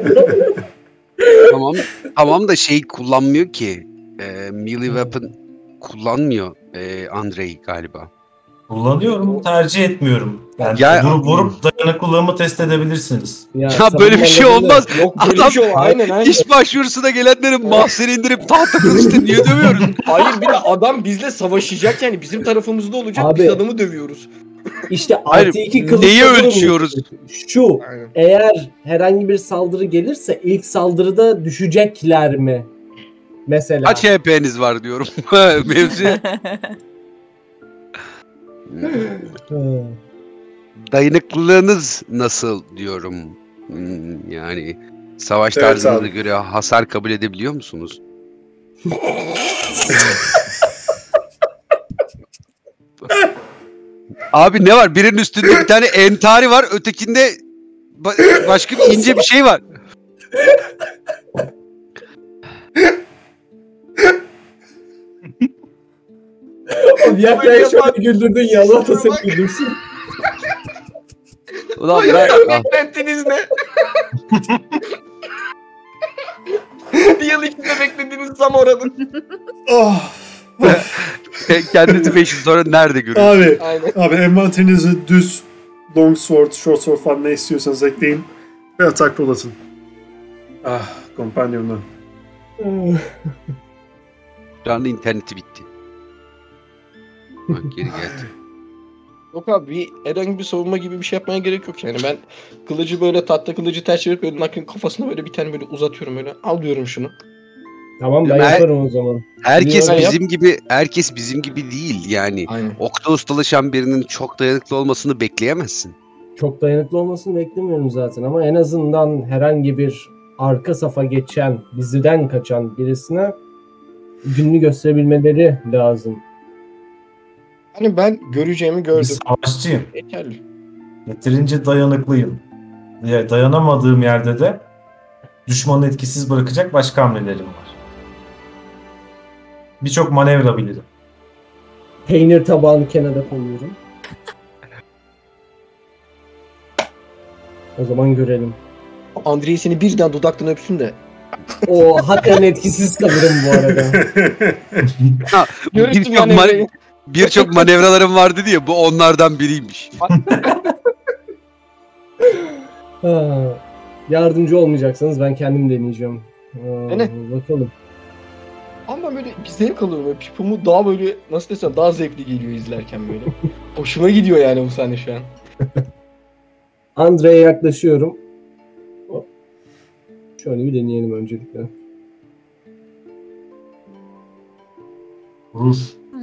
Tamam da şey kullanmıyor ki. Melee weapon kullanmıyor Andrei galiba. Kullanıyorum, tercih etmiyorum. Yani Ya- vurup dayanıklılığımı test edebilirsiniz. Ya böyle bir şey olmaz. Yok böyle Adam- bir şey var. Aynen. İş başvurusuna gelenlerin mahzeni indirip tahta kılıçta niye dövüyoruz? Hayır bir de adam bizle savaşacak yani bizim tarafımızda olacak Abi- biz adamı dövüyoruz. İşte Hayır, artı 2 kılıç. neyi olur mu? ölçüyoruz? Şu. Aynen. Eğer herhangi bir saldırı gelirse ilk saldırıda düşecekler mi? Mesela. Kaç HP'niz var diyorum. Mevzu. Hı. Dayanıklılığınız nasıl diyorum. Yani savaş Evet tarzınıza abi. göre hasar kabul edebiliyor musunuz? Abi ne var? Birinin üstünde bir tane entari var. Ötekinde başka bir ince bir şey var. Abi Yahya'yı şöyle güldürdün ya. Allah da seni güldürsün. Ulan ben... Beklentiniz ne? Bir yıl içinde beklediğiniz zam oranı. Oh. Kendinizi 5 yıl sonra nerede görüyorsunuz? Abi, Aynen. abi envanterinize düz long sword, short sword falan ne istiyorsanız ekleyin ve atak roll atın. Ah, kompanyonlar. Şu anda interneti bitti. Bak geri geldi. Yok abi bir herhangi bir savunma gibi bir şey yapmaya gerek yok yani ben kılıcı böyle tahta kılıcı ters çevirip böyle nakın kafasına böyle bir tane böyle uzatıyorum böyle al diyorum şunu. Tamam ben Ben- yaparım o zaman. Herkes Niye öyle herkes bizim gibi değil yani. Aynen. Okta ustalaşan birinin çok dayanıklı olmasını bekleyemezsin. Çok dayanıklı olmasını beklemiyorum zaten ama en azından herhangi bir arka safa geçen, diziden kaçan birisine gününü gösterebilmeleri lazım. Hani ben göreceğimi Bir gördüm. savaşçıyım. Yeterli. Yeterince dayanıklıyım. Dayanamadığım yerde de düşmanı etkisiz bırakacak başka hamlelerim var. Birçok manevra bilirim. Peynir tabağını kenara koyuyorum. O zaman görelim. Andrei seni birden dudaktan öpsün de. O hakikaten etkisiz kalırım bu arada. Görürsün Birçok manevrayı. birçok manevralarım vardı diye bu onlardan biriymiş. Ha, yardımcı olmayacaksanız ben kendim deneyeceğim. Dene. Bakalım. Ama böyle bir zevk alıyorum. Böyle Pipo'mu daha böyle nasıl desem daha zevkli geliyor izlerken böyle. Hoşuma gidiyor yani bu sahne şu an. Andre'ye yaklaşıyorum. Hop. Şöyle bir deneyelim öncelikle. Vur.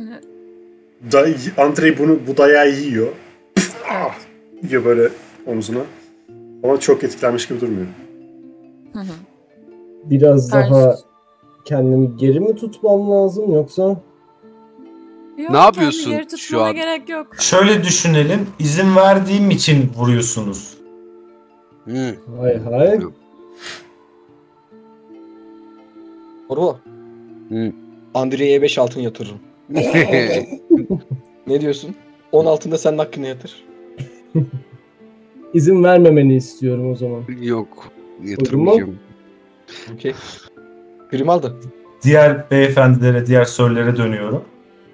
Andrei bu dayağı yiyor. Yiyor böyle omzuna. Ama çok etkilenmiş gibi durmuyor. Hı hı. Biraz Ters. daha kendimi geri mi tutmam lazım yoksa? Yok, Ne yapıyorsun kendi geri şu tutmana an? gerek yok. Şöyle düşünelim. İzin verdiğim için vuruyorsunuz. Hı. Hay hay. Orvo. Hı. Andrei'ye 5 altın yatırırım. Ne diyorsun? 10 altında senin hakkını yatır. İzin vermemeni istiyorum o zaman. Yok. Yatırmayacağım. Okey. Grimaldi. Diğer beyefendilere, diğer söylere dönüyorum.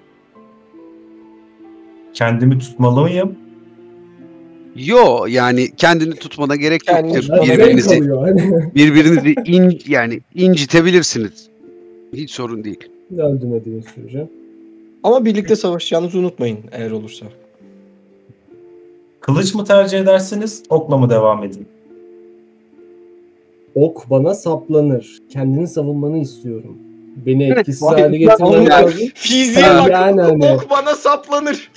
Kendimi tutmalı mıyım? Yo yani kendini tutmana gerek yok. Kendini Ya, tutmana Zevk birbirinizi alıyor. Hani yani incitebilirsiniz. Hiç sorun değil. öldürmediğini sürece. Ama birlikte savaşacağınızı unutmayın eğer olursa. Kılıç mı tercih edersiniz, okla mı devam edin? Ok bana saplanır. Kendini savunmanı istiyorum. Beni Evet, etkisiz vay hale be. getirmen Yani- lazım. Fiziğe Yani bak. hani. Ok bana saplanır.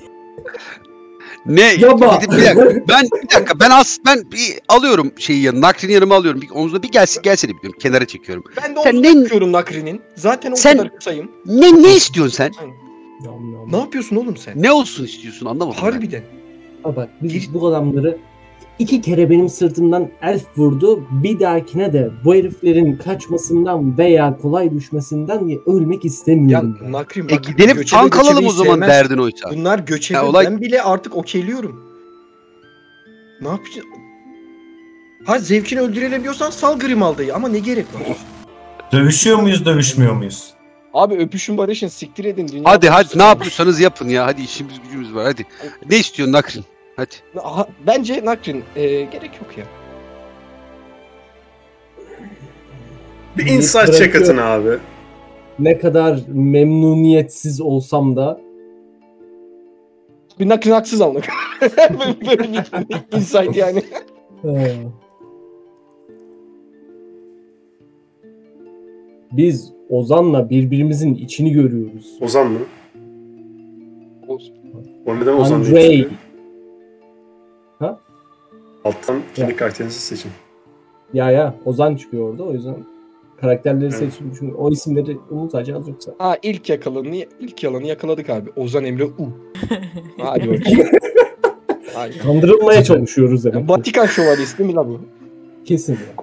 Ne? Yaba. Bir dakika. Ben bir alıyorum şeyi yanına. Nakrin yanıma alıyorum. Bir omzuna bir gelsene bir diyorum. Kenara çekiyorum. Ben de Sen onu ne- tutuyorum Nakri'nin. Zaten o Sen- kadar kısayım. Ne istiyorsun sen? Yam yam. Ne yapıyorsun oğlum sen? Ne olsun istiyorsun anlamadım. ben. Harbiden. Ha bak biz bu adamları 2 kere benim sırtımdan elf vurdu. Bir dahakine de bu heriflerin kaçmasından veya kolay düşmesinden ölmek Ya istemiyorum. ben. Nakrin E bak. gidelim göçebe tank alalım göçebeyi o zaman sevmez. derdin oysa. Bunlar göçebe. Ya olay- Ben bile artık okeyliyorum. Ne yapacağız? Ha zevkini öldürebiliyorsan sal Grimaldi'yi ama ne gerek var? Dövüşüyor muyuz, dövüşmüyor muyuz? Abi öpüşün barışın siktir edin. Dünya Hadi barışsın. ne yapıyorsanız yapın ya. Hadi işimiz gücümüz var hadi. Ne istiyorsun Nakrin? Hadi. Bence Nakrin gerek yok ya. Bir insight check atın abi. Ne kadar memnuniyetsiz olsam da Bir Nakrin haksız almak. Böyle bir insight yani. ha. Biz Ozan'la birbirimizin içini görüyoruz. Ozan mı? O neden Ozan Andrei. değil? Ha? Alttan kendi karakterinizi seçin. Ya Ozan çıkıyor orada o yüzden karakterleri Evet. seçin. Çünkü o isimleri unutacağız yoksa. Ha ilk yalanı yakaladık abi. Ozan Emre U. Hadi bakayım. Hadi. Kandırılmaya çalışıyoruz demek ki. Vatikan şövalyesi değil mi la bu? Kesin ya.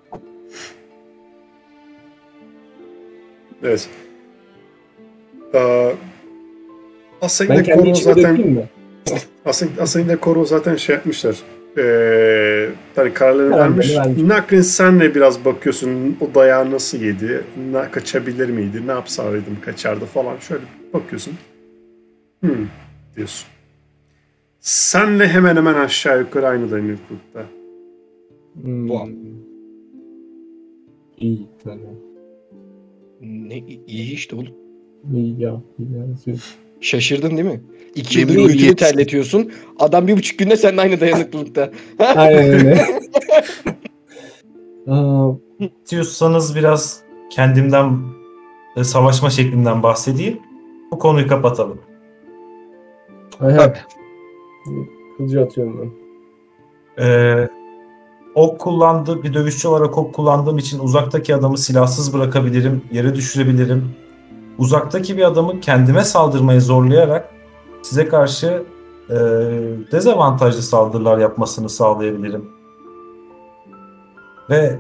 Evet. Ben Aslında kendi Koro içimi zaten dökeyim mi? aslında Koro zaten şey yapmışlar. Hani kararlarını Kararlarını vermiş. vermiş. Nakrin sen de biraz bakıyorsun o dayağı nasıl yedi, kaçabilir miydi, ne yapsaydım kaçardı falan şöyle bakıyorsun. Diyorsun. Senle hemen hemen aşağı yukarı aynı dayanıklılıkta. Wow. İyi. Tamam. Ne iyi işte oğlum. İyi ya. İyi ya. Şaşırdın değil mi? 2 yıldır Memnuniyet. götünü terletiyorsun. Adam 1,5 günde seninle aynı dayanıklılıkta. Aynen öyle. Aa, İstiyorsanız biraz kendimden savaşma şeklimden bahsedeyim. Bu konuyu kapatalım. Evet. Kılıcı atıyorum ben. Bir dövüşçü olarak ok kullandığım için uzaktaki adamı silahsız bırakabilirim, yere düşürebilirim. Uzaktaki bir adamı kendime saldırmayı zorlayarak size karşı dezavantajlı saldırılar yapmasını sağlayabilirim. Ve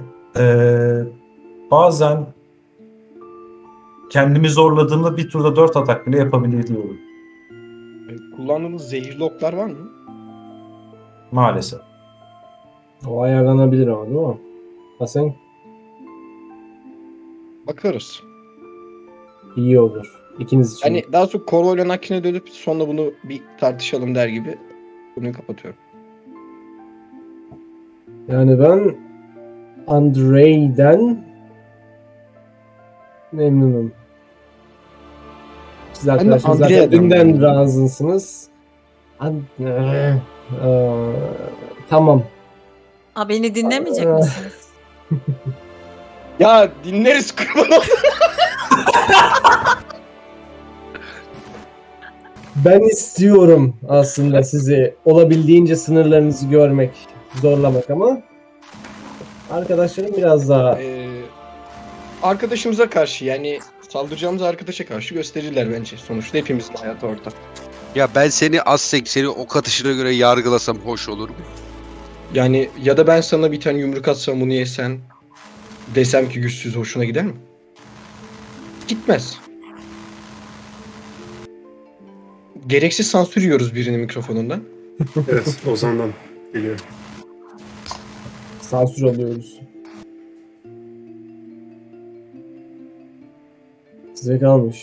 bazen kendimi zorladığımda bir turda 4 atak bile yapabiliyorum. Kullandığınız zehirli oklar var mı? Maalesef. O ayarlanabilir ama değil mi? Hasan Bakarız. iyi olur. İkiniz için. Hani daha sonra Koro ile Nakin'e dönüp sonra bunu bir tartışalım der gibi konuyu kapatıyorum. Yani ben Andrei'den memnunum. Siz arkadaşlar zaten Andrei'den dünden memnunum. razısınız. Tamam. Aa, beni dinlemeyecek misiniz? Ya dinleriz kurban olayım. Ben istiyorum aslında sizi olabildiğince sınırlarınızı görmek, zorlamak ama arkadaşlarım biraz daha Arkadaşımıza karşı yani saldıracağımız arkadaşa karşı gösterirler bence. Sonuçta hepimizin hayatı orada. Ya ben seni seni ok atışına göre yargılasam hoş olur mu? Yani ya da ben sana bir tane yumruk atsam bunu yesen desem ki güçsüz, hoşuna gider mi? Gitmez. Gereksiz sansür yiyoruz birinin mikrofonundan. Evet, Ozan'dan geliyor. sansür alıyoruz. Size kalmış.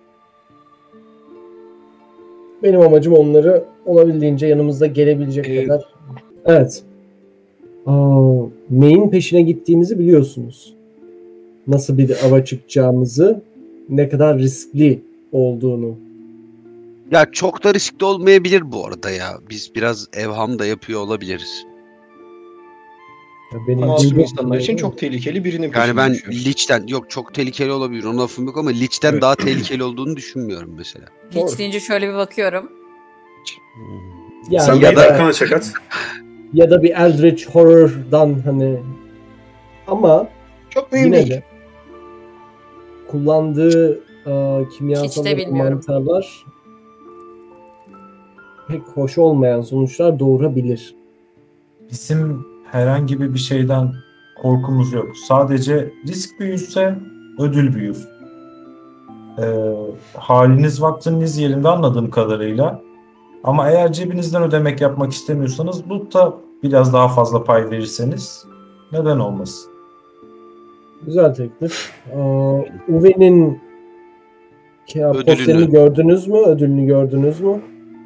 Benim amacım onları olabildiğince yanımızda gelebilecek kadar. Evet. Neyin peşine gittiğimizi biliyorsunuz. Nasıl bir ava çıkacağımızı, ne kadar riskli olduğunu. Ya çok da riskli olmayabilir bu arada ya. Biz biraz evham da yapıyor olabiliriz. Ya benim Masum bildiğim insanlar için kadarıyla- çok tehlikeli birinin peşinde Yani ben düşüyoruz. Lich'ten yok çok tehlikeli olabilir. Ona lafım yok ama Lich'ten Evet. daha tehlikeli olduğunu düşünmüyorum mesela. Hiç deyince şöyle bir bakıyorum. Yani Sen ya bir da, Darkan'a çak at. ya da bir Eldritch Horror'dan hani ama Çok mühim yine değil. de kullandığı kimyasal Hiç de bilmiyorum. mantarlar pek hoş olmayan sonuçlar doğurabilir. Bizim herhangi bir şeyden korkumuz yok. Sadece risk büyürse ödül büyür. Haliniz vaktiniz yerinde anladığım kadarıyla. Ama eğer cebinizden ödemek yapmak istemiyorsanız bu da biraz daha fazla pay verirseniz neden olmasın? Güzel teklif. Uve'nin Ödülünü. posterini gördünüz mü? Ödülünü gördünüz mü?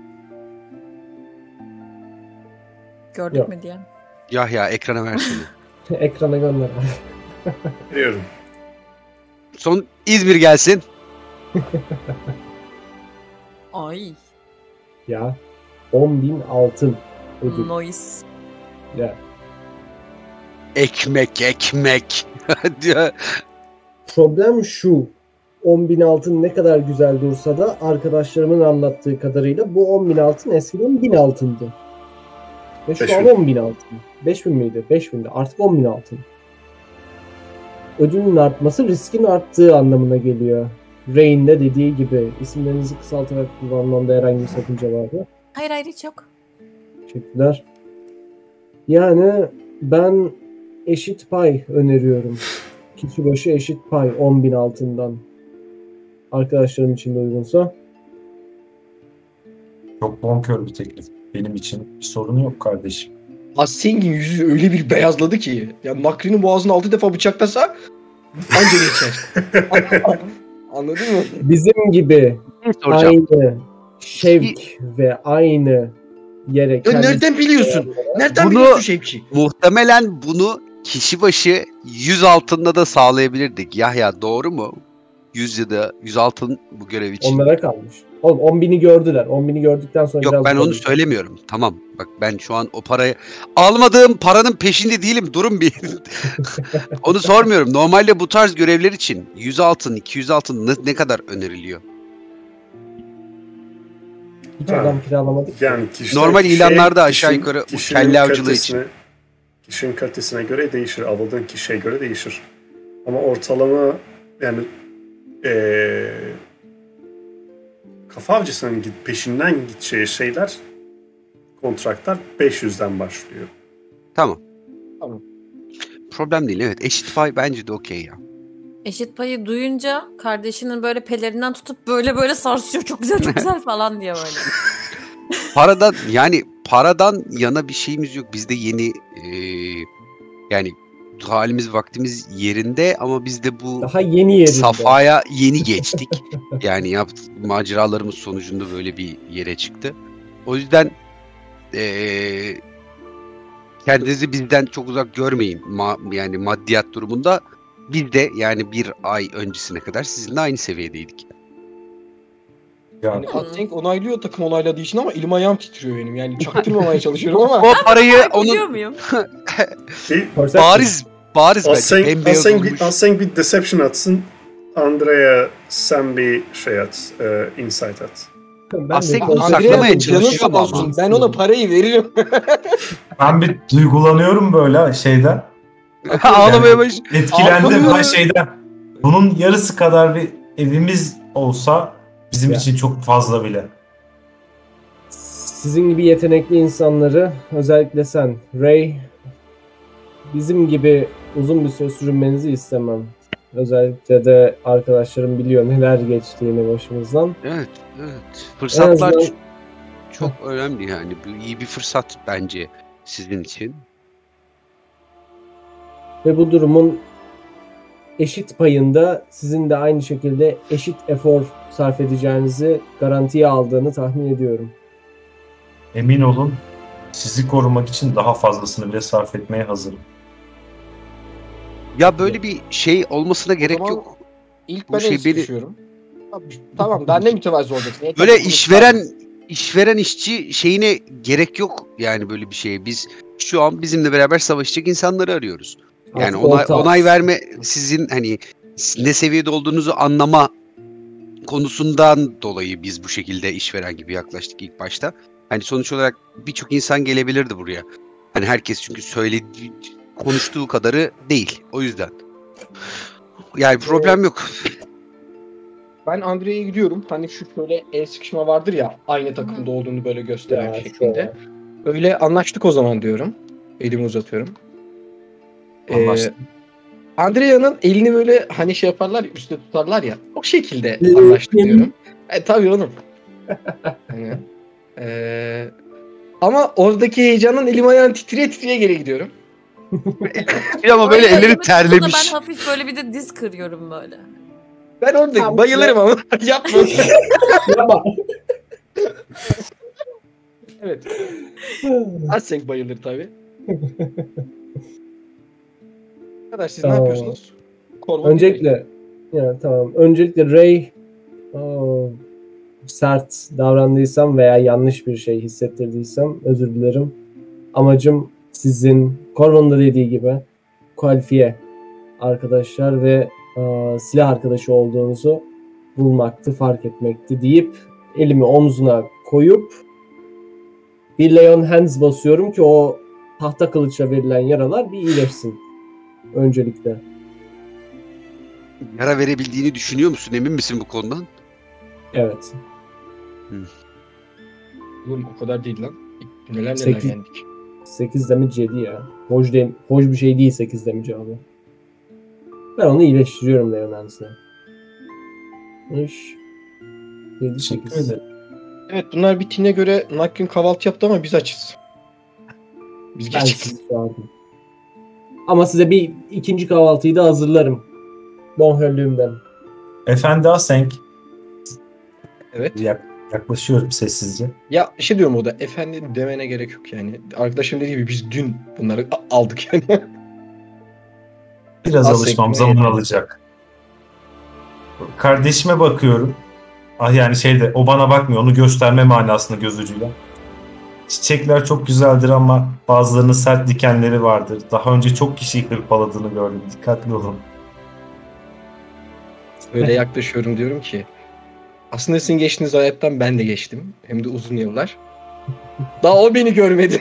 Gördük Yok. mü diye. Yahya ekrana versene. Ekrana gönder. Biliyorum. Son İzmir gelsin. Ay. Ya 10.000 altın ödül. Noise. Ya. Ekmek. Diyor. Problem şu. 10.000 altın ne kadar güzel dursa da arkadaşlarımın anlattığı kadarıyla bu 10.000 altın eskiden 1000 altındı. Ve şu an 5000. 10.000 altın. 5.000 miydi? 5.000'di. Artık 10.000 altın. Ödülün artması riskin arttığı anlamına geliyor. Rain'de dediği gibi isimlerinizi kısaltarak kullanmamda herhangi bir sakınca var mı? Hayır hiç yok. Teşekkürler. Yani ben eşit pay öneriyorum. Kişi başı eşit pay 10.000 altından. Arkadaşlarım için de uygunsa. Çok bonkör bir teklif. Benim için bir sorun yok kardeşim. Aseng'in yüzü öyle bir beyazladı ki. Ya Nakri'nin boğazını 6 defa bıçaklasa anca geçer. Anladın mı? Bizim gibi Soracağım. aynı şevk ve aynı yere Ya kendisi- nereden biliyorsun? Nereden Bunu- biliyorsun Şevki? Muhtemelen bunu kişi başı 100 altınla da sağlayabilirdik. Yahya doğru mu? 100 ya da 100 altın bu görev için. Onlara kalmış. Oğlum 10.000'i gördüler. 10.000'i gördükten sonra Yok biraz ben onu zorlandı. söylemiyorum. Tamam. Bak ben şu an o parayı almadığım paranın peşinde değilim. Durun bir. Onu sormuyorum. Normalde bu tarz görevler için 100 altın, 200 altın ne kadar öneriliyor? Hiç adam kiralamadık. Yani Normal ilanlarda aşağı yukarı bu kelle avcılığı için. Kişinin kalitesine göre değişir. Avladığın kişiye göre değişir. Ama ortalama yani kafa avcısının peşinden gideceği şeyler, kontratlar 500'den başlıyor. Tamam. Tamam. Problem değil, evet. Eşit pay bence de okey ya. Eşit payı duyunca kardeşinin böyle pelerinden tutup böyle sarsıyor. Çok güzel çok güzel falan diye böyle. Paradan yana bir şeyimiz yok. Bizde yeni yani halimiz vaktimiz yerinde ama biz de bu Daha yeni yerinde. safhaya yeni geçtik. Yani maceralarımız sonucunda böyle bir yere çıktı. O yüzden kendinizi bizden çok uzak görmeyin. Yani maddiyat durumunda biz de yani bir ay öncesine kadar sizinle aynı seviyedeydik. Yani Async onaylıyor takım onayladığı için ama elim ayağım titriyor benim. Yani çaktırmamaya çalışıyorum ama. O parayı Biliyor onun muyum? bariz bence. Bembeyaz olmuş. Async bir deception atsın. Andrea sen bir şey at. Insight at. Async de- onu Andrea saklamaya canım çalışıyor sağ ama. olsun. Ben ona parayı veririm. Ben bir duygulanıyorum böyle şeyden. Ağlamaya baş. Etkilendim Ağlamıyorum. ben şeyden. Bunun yarısı kadar bir evimiz olsa bizim Ya. için çok fazla bile. Sizin gibi yetenekli insanları, özellikle sen Ray, bizim gibi uzun bir süre sürünmenizi istemem. Özellikle de arkadaşlarım biliyor neler geçtiğini başımızdan. Evet. Fırsatlar En azından- çok önemli yani. Bu iyi bir fırsat bence sizin için. Ve bu durumun eşit payında sizin de aynı şekilde eşit efor sarf edeceğinizi garantiye aldığını tahmin ediyorum. Emin olun sizi korumak için daha fazlasını bile sarf etmeye hazırım. Ya böyle bir şey olmasına gerek zaman yok. İlk Bu ben şey el sıkışıyorum. Tamam ben de mütevazı olacaksın. Yeter Böyle ki bunu işveren işçi şeyine gerek yok yani böyle bir şeye. Biz şu an bizimle beraber savaşacak insanları arıyoruz. Yani Artık orta- onay verme sizin hani ne seviyede olduğunuzu anlama konusundan dolayı biz bu şekilde işveren gibi yaklaştık ilk başta. Hani sonuç olarak birçok insan gelebilirdi buraya. Hani herkes çünkü söylediği, konuştuğu kadarı değil. O yüzden. Yani problem yok. Ben Andrea'ya gidiyorum. Hani şu şöyle el sıkışma vardır ya, aynı takımda olduğunu böyle gösteren Ya, şeklinde. Öyle anlaştık o zaman diyorum. Elimi uzatıyorum. Anlaştık. Andrea'nın elini böyle hani şey yaparlar ya, üstte tutarlar ya. O şekilde Evet. anlaştık diyorum. Tabii oğlum. Hani, ama oradaki heyecanın elim ayağım titreye titreye geri gidiyorum. Ama böyle Oraya elleri elimi tutsa da terlemiş. Ben hafif böyle bir de diz kırıyorum böyle. Ben orada Tamam. bayılırım ama yapma. Yapma. Evet. Async bayılır tabii. Arkadaş siz ne Tamam. yapıyorsunuz? Korvo Öncelikle tamam. Öncelikle Ray, sert davrandıysam veya yanlış bir şey hissettirdiysem özür dilerim. Amacım sizin Corvo'nun da dediği gibi kualifiye arkadaşlar ve silah arkadaşı olduğunuzu bulmaktı, fark etmekti deyip elimi omzuna koyup bir Leon Hands basıyorum ki o tahta kılıçla verilen yaralar bir iyileşsin öncelikle. Yara verebildiğini düşünüyor musun? Emin misin bu konudan? Evet. Oğlum o kadar değil lan. Neler Sekiz. yendik. 8 damage yedi ya. Hoş bir şey değil 8 damage abi. Ben onu iyileştiriyorum Leon Hands'le. 3 7 Teşekkür 8. ederim. Evet bunlar bittiğine göre Nakkin kahvaltı yaptı ama biz açız. Biz Ben geçik. sizi çağırdım. Ama size bir ikinci kahvaltıyı da hazırlarım. Bonhörlüğümden. Efendi Asenk, Evet. yaklaşıyorum sessizce. Ya şey diyorum orada efendim demene gerek yok yani. Arkadaşım dediği gibi biz dün bunları aldık yani. Biraz Asenk alışmam mi? zaman alacak. Kardeşime bakıyorum. Yani o bana bakmıyor, onu gösterme manasında göz ucuyla. Çiçekler çok güzeldir ama bazılarının sert dikenleri vardır. Daha önce çok kişiyi hırpaladığını gördüm. Dikkatli olun. Öyle yaklaşıyorum, diyorum ki aslında sizin geçtiğiniz hayattan ben de geçtim. Hem de uzun yıllar. Daha o beni görmedi.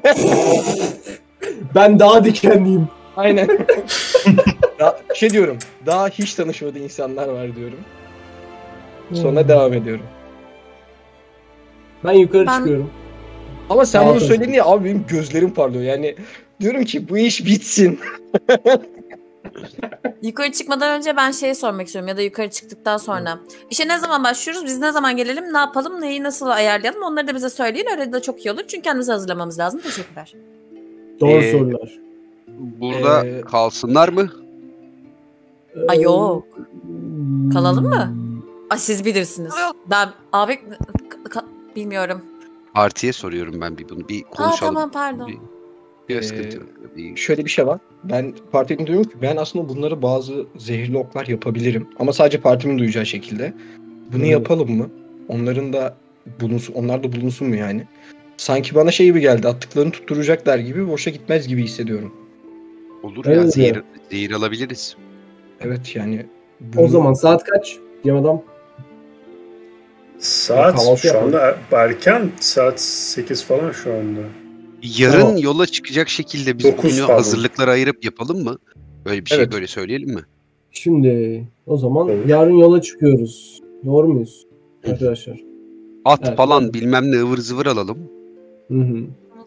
Ben daha dikenliyim. Aynen. Diyorum. Daha hiç tanışmadığı insanlar var diyorum. Sonra devam ediyorum. Ben yukarı Ben- çıkıyorum. Ama sen Daha bunu tanışmadım. söyledin ya abi, benim gözlerim parlıyor. Yani diyorum ki bu iş bitsin. Yukarı çıkmadan önce ben şeyi sormak istiyorum ya da yukarı çıktıktan sonra. İşe ne zaman başlıyoruz? Biz ne zaman gelelim? Ne yapalım? Neyi nasıl ayarlayalım? Onları da bize söyleyin. Öyle de çok iyi olur. Çünkü kendimizi hazırlamamız lazım. Teşekkürler. Doğru Ee, sorular. Burada kalsınlar mı? Ay yok. Kalalım mı? Ay siz bilirsiniz. Yok. Ben abi bilmiyorum. Partiye soruyorum ben bunu. Bir konuşalım. Tamam pardon. Bir sıkıntı yok. Şöyle bir şey var. Ben partinin diyorum ki ben aslında bunları bazı zehirli oklar yapabilirim. Ama sadece partimin duyacağı şekilde. Bunu yapalım mı? Onların da bulunsun, onlar da bulunsun mu yani? Sanki bana şey gibi geldi. Attıklarını tutturacaklar gibi, boşa gitmez gibi hissediyorum. Olur Evet, ya, zehir alabiliriz. Evet yani. O zaman saat kaç? Diyem adam. Saat Kahvaltı şu yapalım. anda erken. Saat 8 falan şu anda. Yarın Tamam. yola çıkacak şekilde biz 9 bugünü pardon. hazırlıkları ayırıp yapalım mı? Böyle bir şey Evet. böyle söyleyelim mi? Şimdi o zaman Evet. yarın yola çıkıyoruz. Doğru muyuz? Hı. Arkadaşlar. At Evet, falan doğru. bilmem ne ıvır zıvır alalım. Hı hı.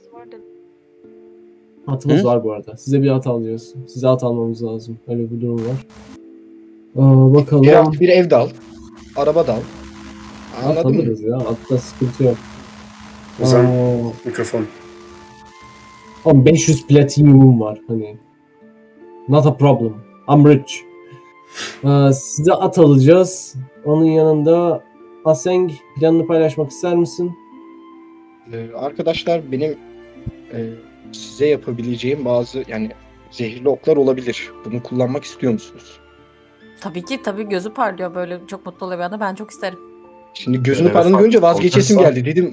Atımız Hı? var bu arada. Size bir at alacağız. Size at almamız lazım. Öyle bir durum var. Bakalım. Bir ev de al. Araba da al. At Anladın mı? alırız ya. Atta sıkıntı yok. O zaman Aa, mikrofon. ama 500 platinumum var. Hani. Not a problem. I'm rich. Size at alacağız. Onun yanında Aseng, planını paylaşmak ister misin? Arkadaşlar benim size yapabileceğim bazı yani zehirli oklar olabilir. Bunu kullanmak istiyor musunuz? Tabii ki tabii gözü parlıyor böyle çok mutlu oluyor bir anda. Ben çok isterim. Şimdi gözünü Evet, parladığını görünce vazgeçesim korkarsan- geldi. Dedim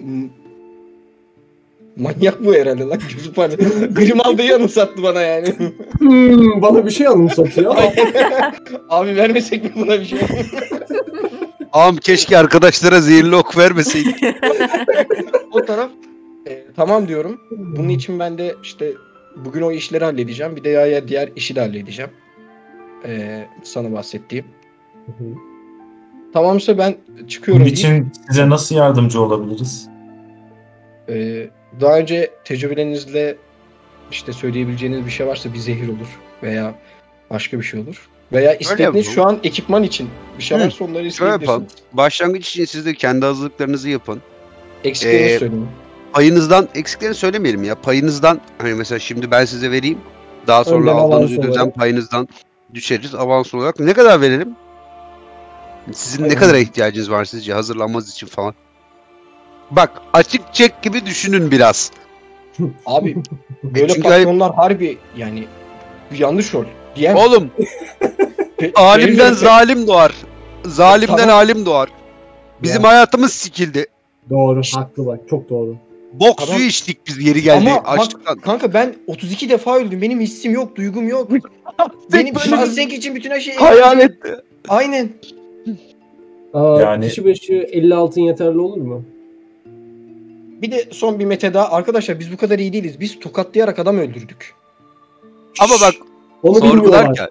manyak bu herhalde lan, gözü parlıyor. Grimaldi'yi anımsattı bana yani. Bana bir şey anımsatıyor ama. Abi vermesek mi buna bir şey? Ağam keşke arkadaşlara zehirli ok vermeseydik. O taraf tamam diyorum. Bunun için ben de işte bugün o işleri halledeceğim. Bir de ya diğer işi de halledeceğim. Sana bahsettiğim. Tamamsa ben çıkıyorum. Bunun için size nasıl yardımcı olabiliriz? Daha önce tecrübelerinizle işte söyleyebileceğiniz bir şey varsa, bir zehir olur veya başka bir şey olur. Veya istediğiniz yapalım. şu an ekipman için bir şey Hı, varsa onları Şöyle isteyebilirsiniz. yapalım. Başlangıç için siz de kendi hazırlıklarınızı yapın. Eksiklerinizi söyleyin. Payınızdan, eksiklerini söylemeyelim ya. Payınızdan hani mesela şimdi ben size vereyim. Daha sonra Önden aldığınız avans ödülden olarak. payınızdan düşeriz avans olarak. Ne kadar verelim? Sizin ne Aynen. kadar ihtiyacınız var sizce hazırlanmanız için falan? Bak açık çek gibi düşünün biraz. Abi böyle Çünkü patronlar harbi yani yanlış rol. Diyen Oğlum alimden zalim doğar. Zalimden Tamam. alim doğar. Bizim Ya. hayatımız sikildi. Doğru. Haklı bak. Çok doğru. Bok Tamam. suyu içtik biz yeri geldi. Ama bak Açlıktan. kanka ben 32 defa öldüm. Benim hissim yok, duygum yok. Benim Şahsenk için bütün her şey. Hayal etti. Aynen. Yani- Kişi başı 50 altın yeterli olur mu? Bir de son bir mete daha. Arkadaşlar biz bu kadar iyi değiliz. Biz tokatlayarak adam öldürdük. Ama bak Onu bilmiyorlar. sorgularken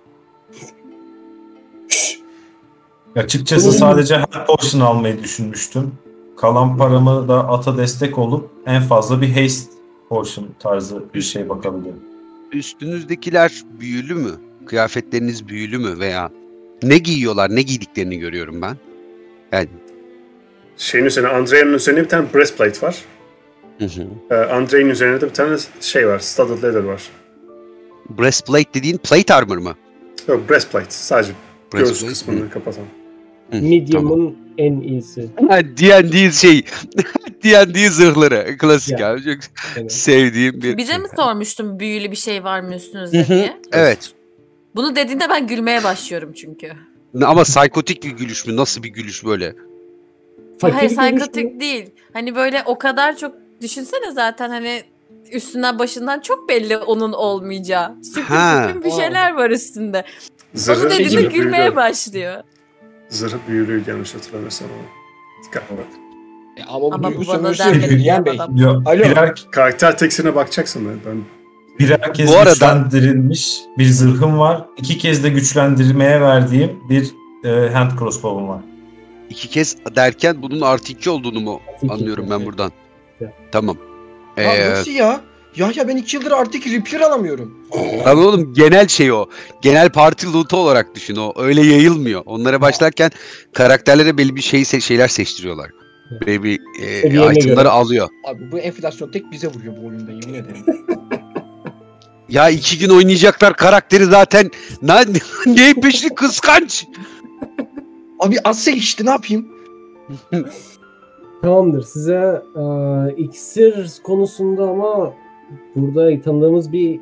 Açıkçası sadece her portion almayı düşünmüştüm. Kalan paramı da ata destek olup en fazla bir haste portion tarzı bir şey bakabilirim. üstünüzdekiler büyülü mü? Kıyafetleriniz büyülü mü veya ne giyiyorlar, ne giydiklerini görüyorum ben. Yani Şeyin üzerine, Andreia'nın üzerine bir tane breastplate var. Andreia'nın üzerine de bir tane şey var, studded leather var. breastplate dediğin plate armor mı? Yok, breastplate. Sadece göğüs Breastplate, kısmını kapatan. Hı, Medium'un en iyisi. Ha, D&D şey. D&D zırhları. Klasik Ya. abi. Çok Evet. sevdiğim bir. Bize mi sormuştun büyülü bir şey var mı Hı üstünüzde hı, diye? evet. Bunu dediğinde ben gülmeye başlıyorum çünkü. Ama psikotik bir gülüş mü? Nasıl bir gülüş böyle? Hayır, görüş mü? psychotic değil. Hani böyle o kadar çok düşünsene zaten hani üstünden başından çok belli onun olmayacağı. Sürpün bir şeyler var üstünde. Onu Zırhı dediğinde gülmeye büyülü. başlıyor. Zırhı büyülüydü yanlış hatırlamıyorsam ama. Dikkatli bak. Ama bu Ama duygu bu bana sömürüsü denmedi yapıyor Diyen Bey. adam. Yok, Alo. Karakter tekstine bakacaksın ben. birer kez Bu arada- güçlendirilmiş bir zırhım var. 2 kez de güçlendirmeye verdiğim bir hand crossbow'um var. 2 kez derken bunun artı 2 olduğunu mu Artı iki, anlıyorum ben evet. buradan? Evet. Tamam. Ya nasıl ya? Ya ben 2 yıldır artık Reaper alamıyorum. Lan oğlum genel şey o. Genel parti loot'u olarak düşün o. Öyle yayılmıyor. Onlara başlarken karakterlere belli bir şeyler seçtiriyorlar. Böyle bir Seviyene itemları göre. alıyor. Abi bu enflasyon tek bize vuruyor bu oyunda, yemin ederim. Ya 2 gün oynayacaklar karakteri zaten. Neyin peşini kıskanç. Abi atsa işte ne yapayım? Tamamdır. Size iksir konusunda ama burada tanıdığımız bir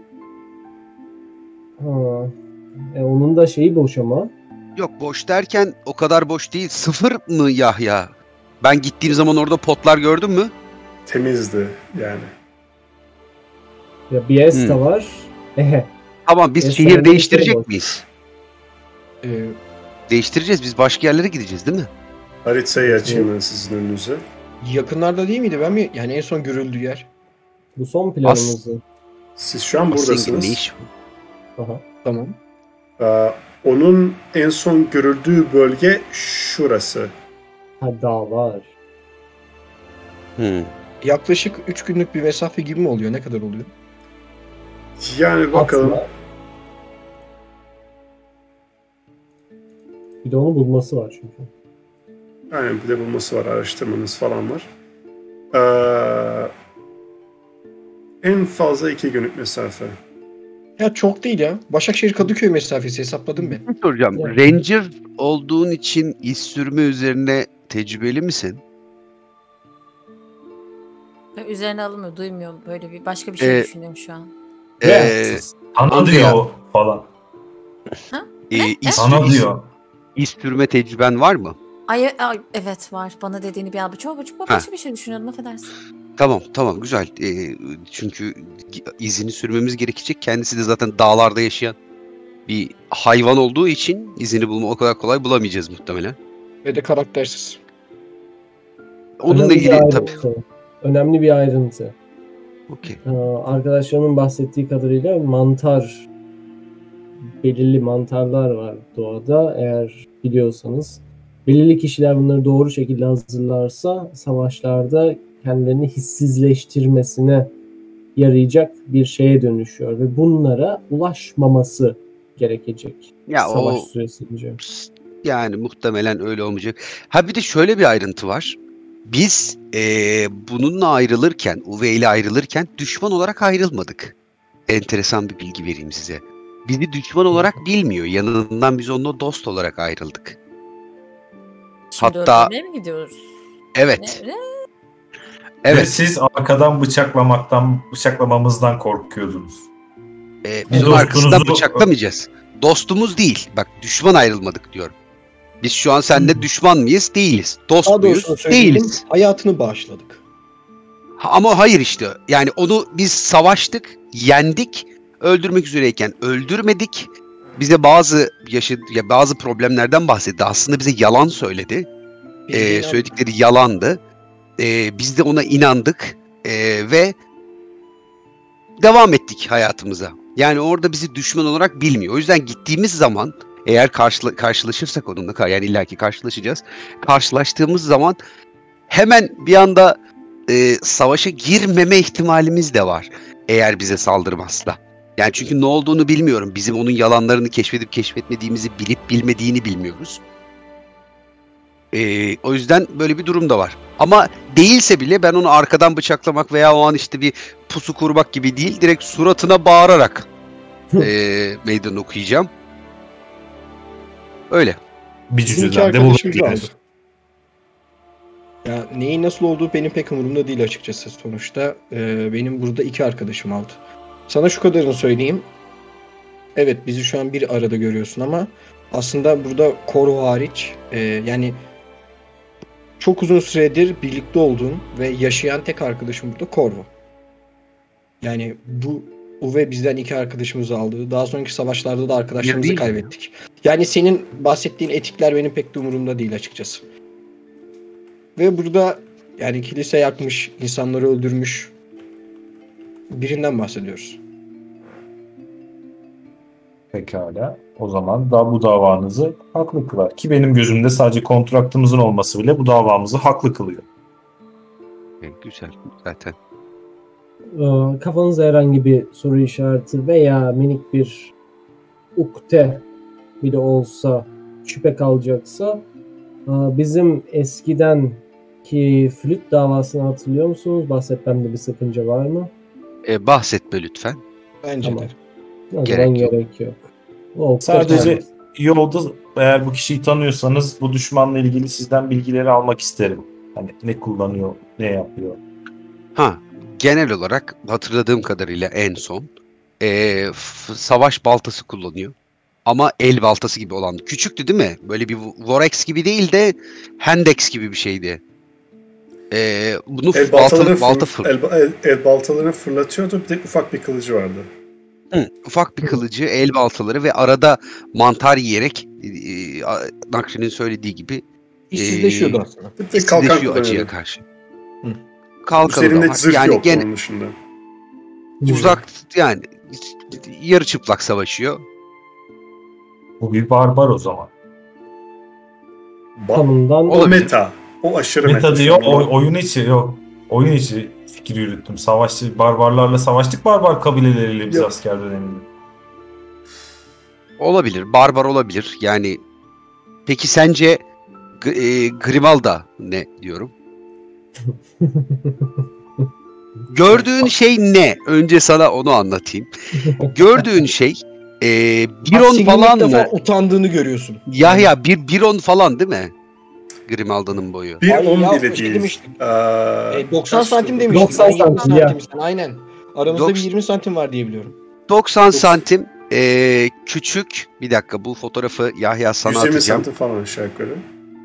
onun da şeyi boş ama. Yok boş derken o kadar boş değil. 0 mı Yahya? Ben gittiğim zaman orada potlar gördün mü? Temizdi yani. Ya Biesta var. Tamam biz Efsane şehir bir değiştirecek şey var. miyiz? Ee, Değiştireceğiz. Biz başka yerlere gideceğiz değil mi? Haritayı açayım ben sizin önünüze. yakınlarda değil miydi? Ben mi? Yani en son görüldüğü yer. Bu son planımızı. Siz şu an Aslında ne buradasınız. iş? Aha. Tamam. Onun en son görüldüğü bölge şurası. Ha daha var. Yaklaşık 3 günlük bir mesafe gibi mi oluyor? Ne kadar oluyor? Yani bakalım. Aslında bir de onu bulması var çünkü. Aynen bir de bulması var, araştırmanız falan var. En fazla 2 günlük mesafe. Ya çok değil ya. Başakşehir Kadıköy mesafesi hesapladım ben. Ne soracağım? Yani. Ranger olduğun için iz sürme üzerine tecrübeli misin? Ve üzerine alınmıyor, duymuyorum. Böyle bir başka bir şey Ee, düşünüyorum şu an. Ana diyor o falan. iz, Ana diyor. iz sürme tecrüben var mı? Ay, evet var. Bana dediğini bir abi. Çok başka bir şey düşünüyordum. Affedersin. Tamam güzel. Çünkü izini sürmemiz gerekecek. Kendisi de zaten dağlarda yaşayan bir hayvan olduğu için izini bulma o kadar kolay bulamayacağız muhtemelen. Ve de karaktersiz. Onunla Önemli bir ilgili tabii. ayrıntı. Önemli bir ayrıntı. Okey. Arkadaşlarımın bahsettiği kadarıyla belirli mantarlar var doğada, eğer biliyorsanız. Belirli kişiler bunları doğru şekilde hazırlarsa savaşlarda kendilerini hissizleştirmesine yarayacak bir şeye dönüşüyor ve bunlara ulaşmaması gerekecek Ya savaş o süresince. yani muhtemelen öyle olmayacak. Ha bir de şöyle bir ayrıntı var. Biz bununla ayrılırken, Uwe ile ayrılırken düşman olarak ayrılmadık. Enteresan bir bilgi vereyim size. Bizi düşman olarak bilmiyor. Yanından biz onunla dost olarak ayrıldık. Şimdi Hatta- öldürmeye mi gidiyoruz? Evet. Ne? Ve Evet. siz arkadan bıçaklamamızdan korkuyordunuz. Biz onun Dostunuzu- arkasından bıçaklamayacağız. Dostumuz değil. Bak düşman ayrılmadık diyorum. Biz şu an seninle düşman mıyız? Değiliz. Dost Daha muyuz? doğrusunu söyleyeyim. Değiliz. Hayatını bağışladık. Ama hayır işte. Yani onu biz savaştık, yendik. Öldürmek üzereyken öldürmedik. Bize bazı problemlerden bahsetti. Aslında bize yalan söyledi. Söyledikleri yalandı. Biz de ona inandık. Ve devam ettik hayatımıza. Yani orada bizi düşman olarak bilmiyor. O yüzden gittiğimiz zaman eğer karşılaşırsak onunla, yani illaki karşılaşacağız. Karşılaştığımız zaman hemen bir anda savaşa girmeme ihtimalimiz de var. Eğer bize saldırmazsa. Yani çünkü ne olduğunu bilmiyorum. Bizim onun yalanlarını keşfedip keşfetmediğimizi bilip bilmediğini bilmiyoruz. O yüzden böyle bir durum da var. Ama değilse bile ben onu arkadan bıçaklamak veya o an işte bir pusu kurmak gibi değil. Direkt suratına bağırarak meydan okuyacağım. Öyle. Bir Bizim iki cüzden de arkadaşımız bulabilir. aldı. Ya neyin nasıl olduğu benim pek umurumda değil açıkçası. Sonuçta benim burada 2 arkadaşım aldı. Sana şu kadarını söyleyeyim. Evet bizi şu an bir arada görüyorsun ama aslında burada Koro hariç yani çok uzun süredir birlikte olduğum ve yaşayan tek arkadaşım burada Corvo. Yani bu Uwe bizden 2 arkadaşımızı aldı. Daha sonraki savaşlarda da arkadaşlarımızı Ya değil kaybettik. Yani senin bahsettiğin etikler benim pek de umurumda değil açıkçası. Ve burada yani kilise yakmış, insanları öldürmüş birinden bahsediyoruz. Pekala. O zaman da bu davanızı haklı kılar. Ki benim gözümde sadece kontraktımızın olması bile bu davamızı haklı kılıyor. Güzel zaten. Kafanızda herhangi bir soru işareti veya minik bir ukde bile olsa şüphe kalacaksa bizim eskiden ki flüt davasını hatırlıyor musunuz? Bahsetmemde bir sakınca var mı? Bahsetme lütfen. Bence Tamam. de. O Gerek zaman yok. gerek yok. O ukde Sadece kaldı. yolda eğer bu kişiyi tanıyorsanız bu düşmanla ilgili sizden bilgileri almak isterim. Hani ne kullanıyor, ne yapıyor. Genel olarak hatırladığım kadarıyla en son savaş baltası kullanıyor. Ama el baltası gibi olan. Küçüktü değil mi? Böyle bir Vorex gibi değil de Handex gibi bir şeydi. Bunu El baltalarını fırlatıyordu. Bir de ufak bir kılıcı vardı. Ufak bir kılıcı, el baltaları ve arada mantar yiyerek Nakri'nin söylediği gibi İşsizleşiyordu aslında. Bir de kalkan işsizleşiyor acıya kullanıyordu. karşı. Hı. Kalkanı da Üzerinde var. zırh Yani yok onun dışında. uzak yani yarı çıplak savaşıyor. Bu bir barbar o zaman. Tanımdan O meta. O aşırı meta. Meta diyor, oyun içi yok. Oyun içi fikir yürüttüm. Barbarlarla savaştık, barbar kabileleriyle biz Yok. asker döneminde. Olabilir. Barbar olabilir. Yani peki sence Grimalda ne diyorum? Gördüğün şey ne? Önce sana onu anlatayım. Gördüğün şey Biron Aksi'nin falan ilk defa mı? utandığını görüyorsun. Yahya Biron falan değil mi? Grimalda'nın boyu. Bir Ay, 10 ya, bile şey değil. demiştik. 90 90 santim demiştik. 90 Ben 20 santim ya. santim. Aynen. Aramızda bir 90 20 santim var diye biliyorum. 90 santim küçük. Bir dakika bu fotoğrafı Yahya sana 120 atacağım. santim falan aşağı yukarı.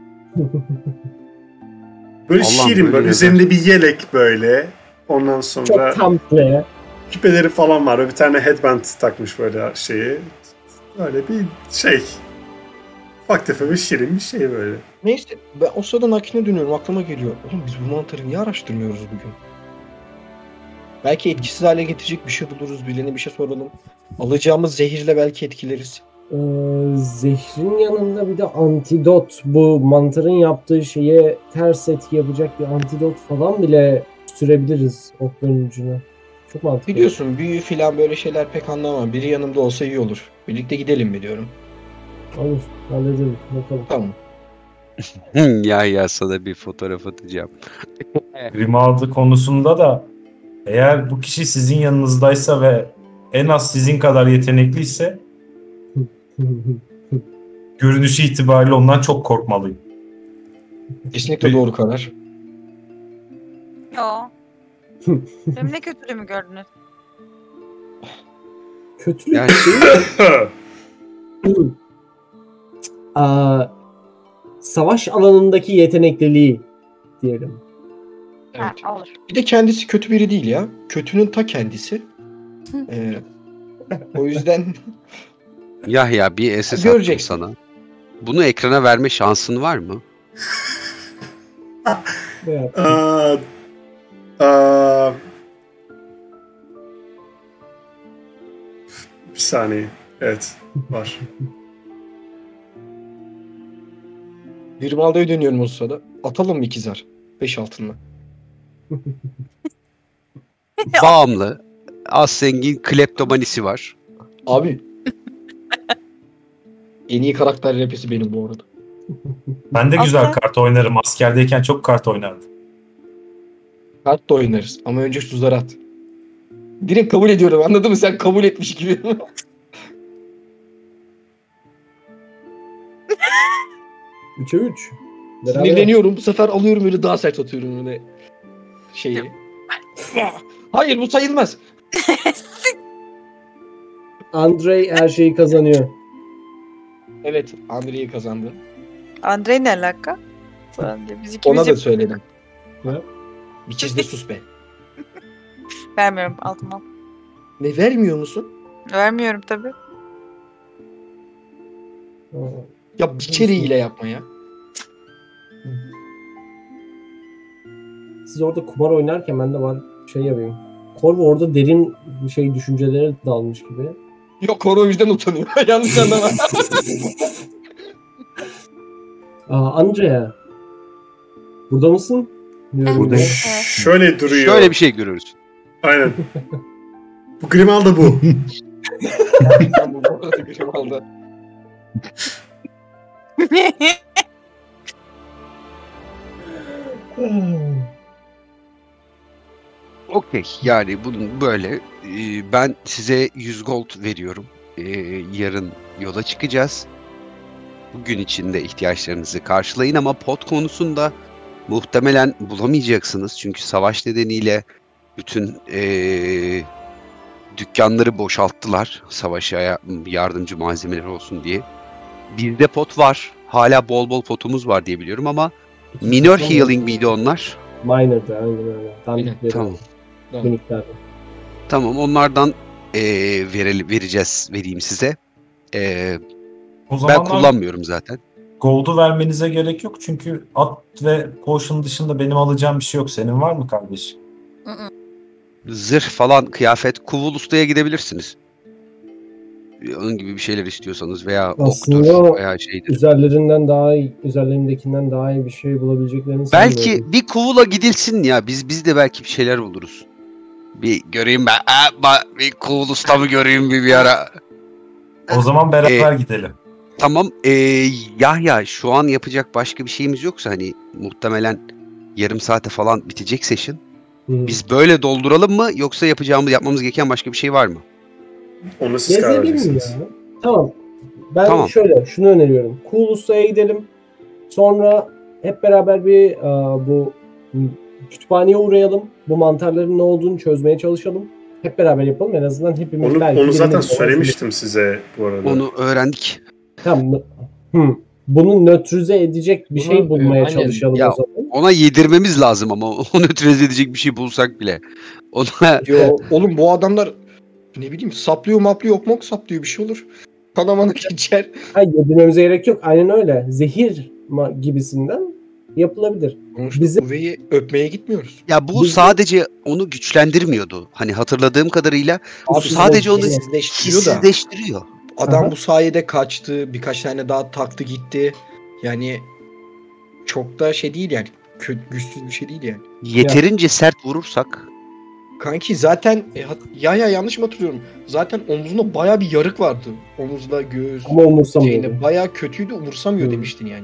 Böyle Allah'ım, şirin böyle böyle neler? üzerinde bir yelek böyle. Ondan sonra çok kample. küpeleri falan var. Bir tane headband takmış böyle şeyi. Böyle bir şey. Ufak tefek bir şirin bir şey böyle. Neyse ben o sırada Naki'ne dönüyorum. Aklıma geliyor. Oğlum biz bu mantarı niye araştırmıyoruz bugün? Belki etkisiz hale getirecek bir şey buluruz. Birilerine bir şey soralım. Alacağımız zehirle belki etkileriz. Zehrin yanında bir de antidot, bu mantarın yaptığı şeye ters etki yapacak bir antidot falan bile sürebiliriz okların ucuna. Çok mantıklı. Biliyorsun büyü falan böyle şeyler pek anlamam. Biri yanımda olsa iyi olur. Birlikte gidelim mi diyorum. Olur, halledelim. Bakalım. Tamam. Yahya sana bir fotoğraf atacağım. Grimaldi konusunda da eğer bu kişi sizin yanınızdaysa ve en az sizin kadar yetenekliyse görünüşü itibariyle ondan çok korkmalıyım. Kesinlikle doğru karar. Yo. Benim ne kötülüğümü gördünüz? Kötülük Yani değil. Savaş alanındaki yetenekliliği diyelim. Evet. Ha, olur. Bir de kendisi kötü biri değil ya. Kötünün ta kendisi. O yüzden Yahya bir SS attım Göreceksin. sana. Bunu ekrana verme şansın var mı? Veya Bir saniye. Evet. Var. Grimaldo'ya dönüyorum o sırada. Atalım mı ikizler? 5 altınla. Bağımlı. Az zengin kleptomanisi var. Abi. En iyi karakter rapesi benim bu arada. Ben de güzel Aslında- kart oynarım. Askerdeyken çok kart oynardım. Kart da oynarız ama önce şu zar at. Direkt kabul ediyorum, anladın mı? Sen kabul etmiş gibi. 3'e 3. Sinirleniyorum. Bu sefer alıyorum böyle daha sert atıyorum böyle şeyi. Hayır bu sayılmaz. Andrei her şeyi kazanıyor. Evet, Andrei kazandı. Andrei ne alaka? falan diye. Biz ikimiz Ona da söyledim. Ne? Bir kez de sus be. vermiyorum altından. Ne vermiyor musun? Vermiyorum tabii. Ya bir kere hile yapma ya. Siz orada kumar oynarken ben de var şey yapayım. Corvo orada derin düşüncelere dalmış gibi. Yok Koro o yüzden utanıyor. Yanlış anlama. Andrea. Burada mısın? Buradayım. Şöyle duruyor. Şöyle bir şey görüyoruz. Aynen. Bu Grimalda bu. Bu arada Grimalda. Okey, yani bunun böyle ben size 100 gold veriyorum. Yarın yola çıkacağız. Bugün içinde ihtiyaçlarınızı karşılayın ama pot konusunda muhtemelen bulamayacaksınız. Çünkü savaş nedeniyle bütün dükkanları boşalttılar. Savaşa yardımcı malzemeler olsun diye. Bizde pot var. Hala bol bol potumuz var diye biliyorum ama minor healing miydi onlar? Minor'da aynen öyle. Tamam. Miniklerden. Tamam, onlardan vereyim size. O Ben zamanlar kullanmıyorum zaten. Gold'u vermenize gerek yok çünkü at ve potion dışında benim alacağım bir şey yok. Senin var mı kardeş? Zırh falan, kıyafet, Kuvul Usta'ya gidebilirsiniz. Onun gibi bir şeyler istiyorsanız veya Aslında oktur veya şeydir. Üzerlerindekinden daha iyi bir şey bulabileceklerini Belki sanmıyorum. bir Kuvul'a gidilsin ya. Biz de belki bir şeyler buluruz. Bir göreyim ben. Bir Kuvul Usta'mı göreyim bir ara. O zaman beraber gidelim. Tamam. Yahya, şu an yapacak başka bir şeyimiz yoksa hani muhtemelen yarım saate falan bitecek session. Biz böyle dolduralım mı yoksa yapmamız gereken başka bir şey var mı? Onu siz karar Gezelim verirsiniz. ya. Tamam. Ben Tamam. şunu öneriyorum. Cool Usta'ya gidelim. Sonra hep beraber bir bu kütüphaneye uğrayalım. Bu mantarların ne olduğunu çözmeye çalışalım. Hep beraber yapalım. En azından hepimiz Onu zaten birimiz söylemiştim size bu arada. Onu öğrendik. Tamam. Bunu nötrize edecek bir şey bulmaya aynen. çalışalım Ya, o zaman. Ona yedirmemiz lazım ama onu nötralize edecek bir şey bulsak bile. Ona Yo oğlum bu adamlar ne bileyim saplıyor okmok saplıyor bir şey olur. Kanamana geçer. Yedirmemize gerek yok. Aynen öyle. Zehir gibisinden yapılabilir. Bizim- Uve'yi öpmeye gitmiyoruz. ya bu Biz- sadece onu güçlendirmiyordu. Hani hatırladığım kadarıyla Abi sadece onu hissizleştiriyor da. hissizleştiriyor. Adam Aha. bu sayede kaçtı. Birkaç tane daha taktı gitti. Yani çok da şey değil yani. Güçsüz bir şey değil yani. Yeterince sert vurursak Kanki zaten ya yanlış mı hatırlıyorum? Zaten omzunda baya bir yarık vardı. Omuzda göğüs. Ama umursamıyordu. Baya kötüydü umursamıyor Hı. demiştin yani.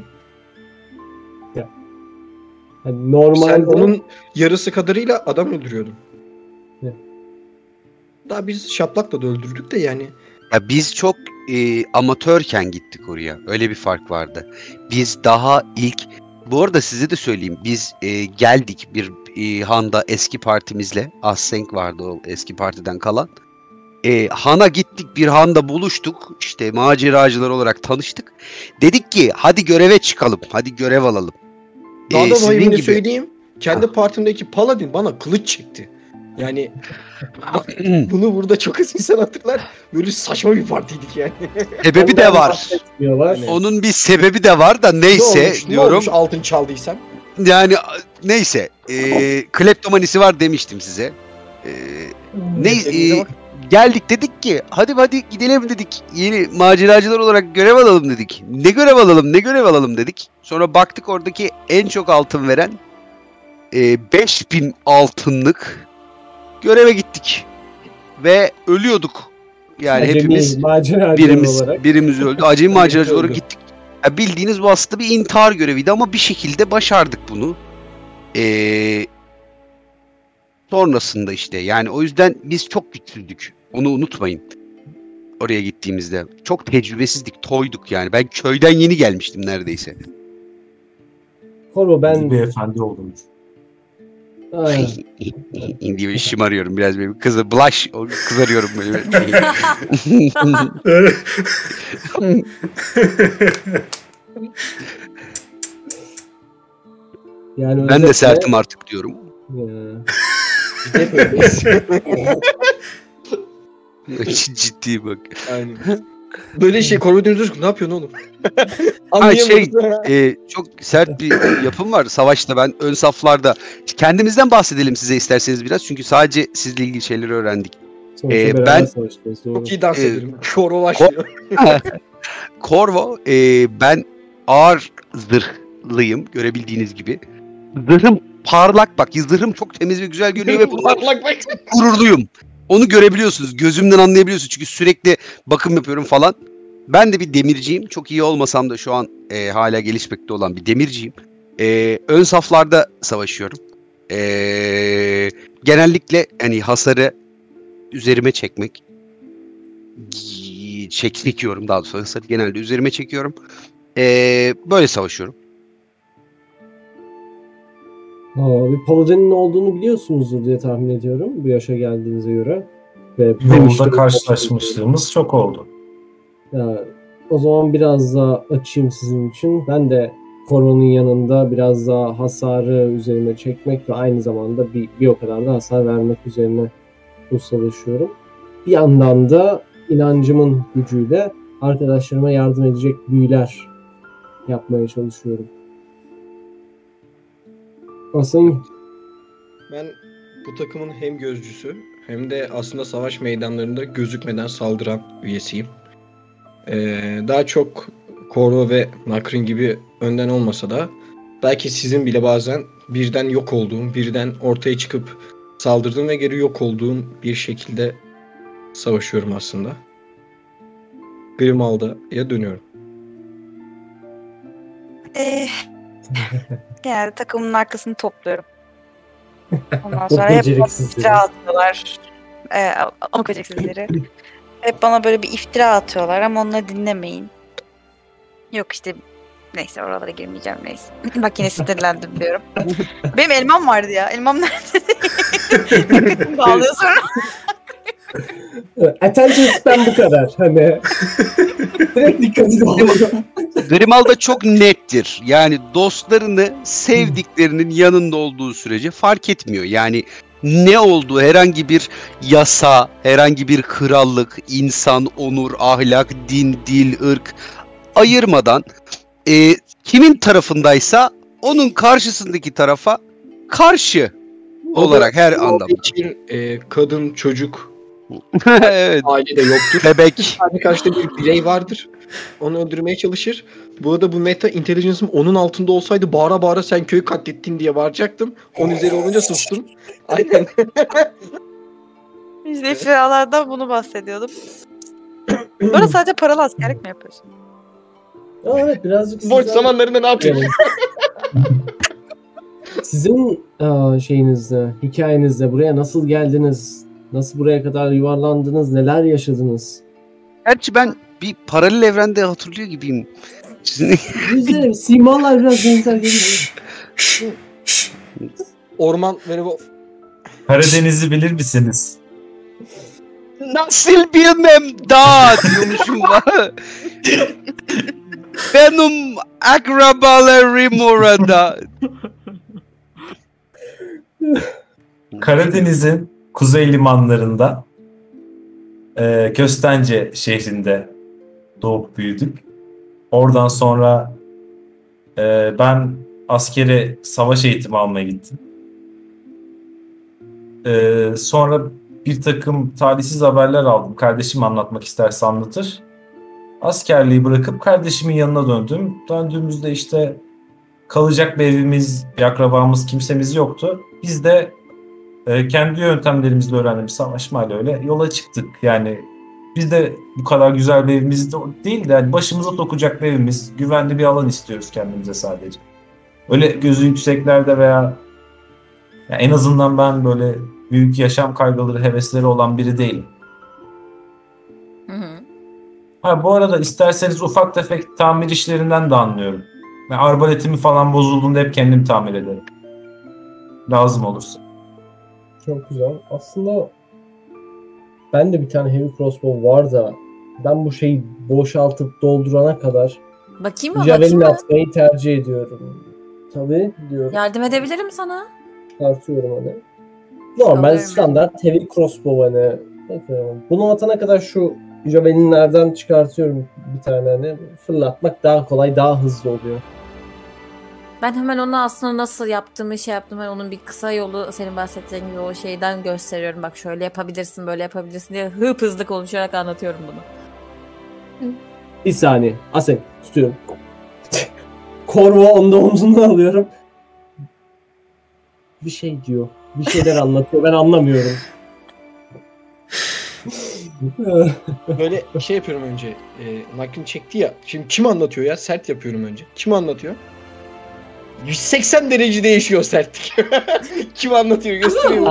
Yani normalde Sen onun yarısı kadarıyla adam öldürüyordun. Ne? Daha biz şaplakla da öldürdük de yani. ya biz çok amatörken gittik oraya. Öyle bir fark vardı. Biz daha bu arada size de söyleyeyim. Biz geldik bir Han'da eski partimizle. Assenk vardı o eski partiden kalan. Han'a gittik, bir Han'da buluştuk. İşte maceracılar olarak tanıştık. Dedik ki hadi göreve çıkalım. Hadi görev alalım. Daha da Sizin vahimini gibi- söyleyeyim. Kendi partimdeki Paladin bana kılıç çekti. Yani bunu burada çok az insan hatırlar. Böyle saçma bir partiydik yani. Sebebi de var. diyorlar. Yani- Onun bir sebebi de var da neyse ne olmuş, diyorum. Ne olmuş altın çaldıysam? Yani neyse. Kleptomanisi var demiştim size. Elinize bak. Geldik dedik ki hadi gidelim dedik. Yeni maceracılar olarak görev alalım dedik. Ne görev alalım dedik. Sonra baktık oradaki en çok altın veren 5000 altınlık göreve gittik. Ve ölüyorduk. Yani hepimiz birimiz öldü. Acemi maceracı olarak gittik. Ya bildiğiniz bu aslında bir intihar göreviydi ama bir şekilde başardık bunu. Sonrasında işte yani o yüzden biz çok güçsüzdük. Onu unutmayın. Oraya gittiğimizde. Çok tecrübesizdik, toyduk yani. Ben köyden yeni gelmiştim neredeyse. Corvo Ben... Bir efendi oldunuz. diye bir şımarıyorum biraz böyle kızarıyorum böyle. Yani Ben de özetle- sertim artık diyorum. Ya. Hep öyleyiz. Ciddi bak. Aynen. Böyle şey Corvette ne yapıyorsun oğlum? Ha şey Anlayamadım. çok sert bir yapım var savaşta, ben ön saflarda. Kendimizden bahsedelim size isterseniz biraz, çünkü sadece sizle ilgili şeyleri öğrendik. Sonuçta beraber ben- savaştınız, doğru. Çok iyi dans Ee, ederim. Çorba başlıyor. Corvo, ben ağır zırhlıyım görebildiğiniz gibi. Zırhım parlak, bak zırhım çok temiz ve güzel görünüyor ve bunlar Parlak bak. gururluyum. Onu görebiliyorsunuz, gözümden anlayabiliyorsunuz çünkü sürekli bakım yapıyorum falan. Ben de bir demirciyim, çok iyi olmasam da şu an hala gelişmekte olan bir demirciyim. Ön saflarda savaşıyorum. Genellikle hani hasarı üzerime çekiyorum daha doğrusu, hasarı genelde üzerime çekiyorum. Böyle savaşıyorum. Bir paladinin olduğunu biliyorsunuzdur diye tahmin ediyorum bu yaşa geldiğinize göre. Ve Yolda karşılaşmışlığımız çok oldu. Ya, o zaman biraz daha açayım sizin için. Ben de Corvo'nun yanında biraz daha hasarı üzerime çekmek ve aynı zamanda bir o kadar da hasar vermek üzerine ustalaşıyorum. Bir yandan da inancımın gücüyle arkadaşlarıma yardım edecek büyüler yapmaya çalışıyorum. Aslında Ben bu takımın hem gözcüsü hem de aslında savaş meydanlarında gözükmeden saldıran üyesiyim. Daha çok Corvo ve Nakrin gibi önden olmasa da belki sizin bile bazen birden yok olduğum, birden ortaya çıkıp saldırdığım ve geri yok olduğum bir şekilde savaşıyorum aslında. Grimalda'ya dönüyorum. Genelde takımın arkasını topluyorum. Ondan sonra O hep bana beceriksizleri. iftira atıyorlar. Ama beceriksizleri. Hep bana böyle bir iftira atıyorlar ama onları dinlemeyin. Yok işte neyse oralara girmeyeceğim neyse. Bak yine sinirlendim diyorum. Benim elmam vardı ya. Elmam nerede? Dikkatimi dağılıyor sonra. attention span bu kadar. Hani direkt dikkatini alıyor. Grimalda çok nettir. Yani dostlarını sevdiklerinin yanında olduğu sürece fark etmiyor. Yani ne olduğu, herhangi bir yasa, herhangi bir krallık, insan, onur, ahlak, din, dil, ırk ayırmadan kimin tarafındaysa onun karşısındaki tarafa karşı olarak her anlamda. için kadın, çocuk, Evet. aile de yoktur. Bebek. Sadece karşıda bir birey vardır. Onu öldürmeye çalışır. Bu arada bu meta intelligence'ım onun altında olsaydı bağıra bağıra sen köyü katlettin diye bağıracaktım. 10 üzeri olunca sustum. Aynen. İşte iftiralardan bunu bahsediyordum. Böyle sadece paralı askerlik mi yapıyorsun? Evet birazcık Boş zamanlarında ne yapıyorsun? Sizin şeyinizde, hikayenizde buraya nasıl geldiniz? Nasıl buraya kadar yuvarlandınız? Neler yaşadınız? Gerçi ben bir paralel evrende hatırlıyor gibiyim. Sizin... Güzel. Simalar biraz benzer geliyor. Orman Werewolf. Karadeniz'i bilir misiniz? Nasıl bilmem daha diyormuşum var. Benim akrabalarım orada. Karadeniz'in kuzey limanlarında Köstence şehrinde doğup büyüdük. Oradan sonra ben askere savaş eğitimi almaya gittim. Sonra bir takım talihsiz haberler aldım. Kardeşim anlatmak isterse anlatır. Askerliği bırakıp kardeşimin yanına döndüm. Döndüğümüzde işte kalacak bir evimiz, bir akrabamız, kimsemiz yoktu. Biz de kendi yöntemlerimizle öğrendiğimiz savaşmayla öyle yola çıktık. Yani biz de bu kadar güzel bir evimiz değil de yani başımıza sokacak bir evimiz, güvenli bir alan istiyoruz kendimize sadece. Öyle gözü yükseklerde veya yani en azından ben böyle büyük yaşam kaygıları, hevesleri olan biri değilim. Hı hı. Ha, bu arada isterseniz ufak tefek tamir işlerinden de anlıyorum. Ben arbaletimi falan bozulduğunda hep kendim tamir ederim. Lazım olursa. Çok güzel. Aslında ben de bir tane heavy crossbow var da ben bu şeyi boşaltıp doldurana kadar Bakayım mı? javelin Bakayım mı? atmayı tercih ediyorum. tabii diyorum. Yardım edebilirim sana. Çıkartıyorum hani. Normal Alıyorum. standart heavy crossbow hani. Bakıyorum. Bunu atana kadar şu javelinlerden çıkartıyorum bir tane hani. Fırlatmak daha kolay, daha hızlı oluyor. Ben hemen ona aslında nasıl yaptığımı ben onun bir kısa yolu senin bahsettiğin gibi o şeyden gösteriyorum. Bak şöyle yapabilirsin, böyle yapabilirsin diye hızlı konuşarak anlatıyorum bunu. Bir saniye. Asen tutuyorum. Korvo onda omzundan alıyorum. Bir şey diyor. Bir şeyler anlatıyor. Ben anlamıyorum. Böyle şey yapıyorum önce. Naklini çekti ya. Şimdi kim anlatıyor ya? Sert yapıyorum önce. Kim anlatıyor? 180 derece değişiyor sertlik. Kim anlatıyor? Gösteriyor.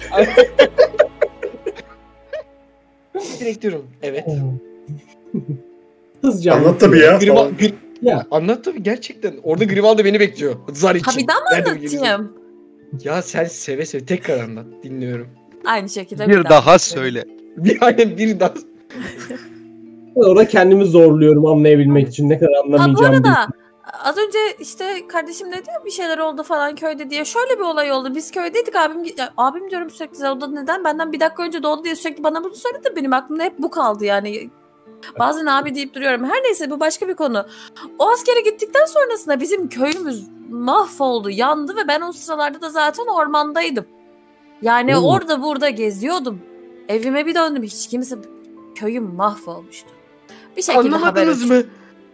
Direkt diyorum. Evet. Hızlıca Anlat tabii ya. Ya. Anlat tabii gerçekten. Orada Grival da beni bekliyor. Zar için. Ha bir daha mı Nerede bir gerizekalı? anlatayım? Ya sen seve seve tekrar anlat. Dinliyorum. Aynı şekilde Bir daha söyle. Bir daha. Orada kendimi zorluyorum anlayabilmek için. Ne kadar Ha bu anlamayacağım diye. arada az önce işte kardeşim dedi ya bir şeyler oldu falan köyde diye. Şöyle bir olay oldu. Biz köydeydik abim diyorum sürekli o da neden benden bir dakika önce doğdu diye sürekli bana bunu söyledi. Benim aklımda hep bu kaldı yani. Bazen abi deyip duruyorum. Her neyse bu başka bir konu. O askere gittikten sonrasında bizim köyümüz mahvoldu, yandı ve ben o sıralarda da zaten ormandaydım. Yani orada burada geziyordum. Evime bir döndüm. Hiç kimse köyüm mahvolmuştu. Bir şekilde haber Anlamadınız mı?